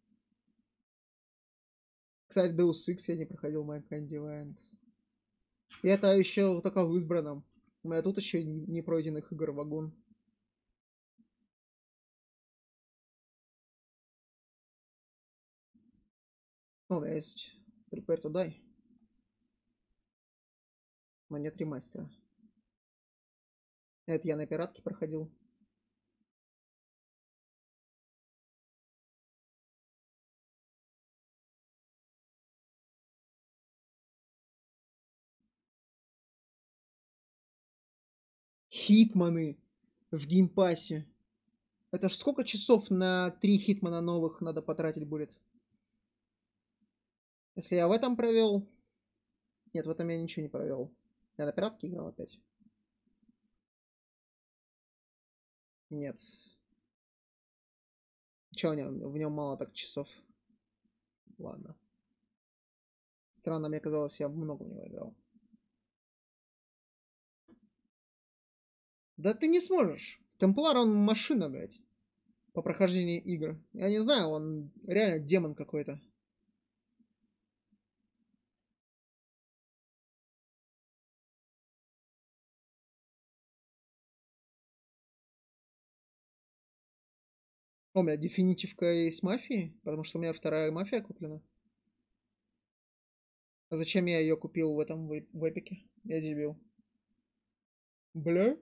Кстати, Deus Ex я не проходил Mankind Divided. И это еще только в избранном. У меня тут еще не пройденных игр вагон. Ну, у меня есть Prepare to Die. Но нет ремастера. Это я на пиратке проходил. Хитманы в геймпассе. Это ж сколько часов на три хитмана новых надо потратить будет? Если я в этом провел... Нет, в этом я ничего не провел. Я на пиратке играл опять. Нет. Че, в нем, в нем мало так часов? Ладно. Странно, мне казалось, я много в него играл. Да ты не сможешь. Темплар, он машина, блядь. По прохождению игр. Я не знаю, он реально демон какой-то. О, у меня дефинитивка есть мафии, потому что у меня вторая мафия куплена. А зачем я ее купил в этом в, в эпике? Я дебил. Бля.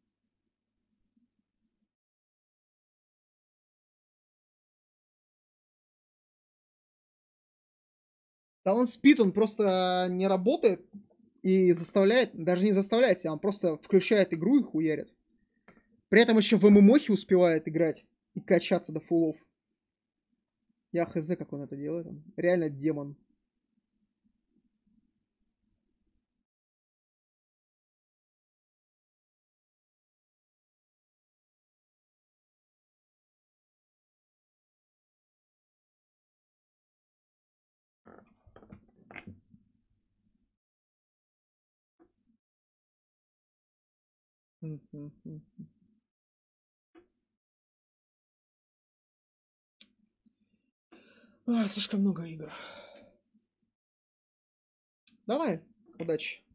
Да он спит, он просто не работает и заставляет, даже не заставляет себя, он просто включает игру и хуярит. При этом еще в ММОхе успевает играть и качаться до фулов. Я хз, как он это делает. Он реально демон. А, слишком много игр. Давай, удачи.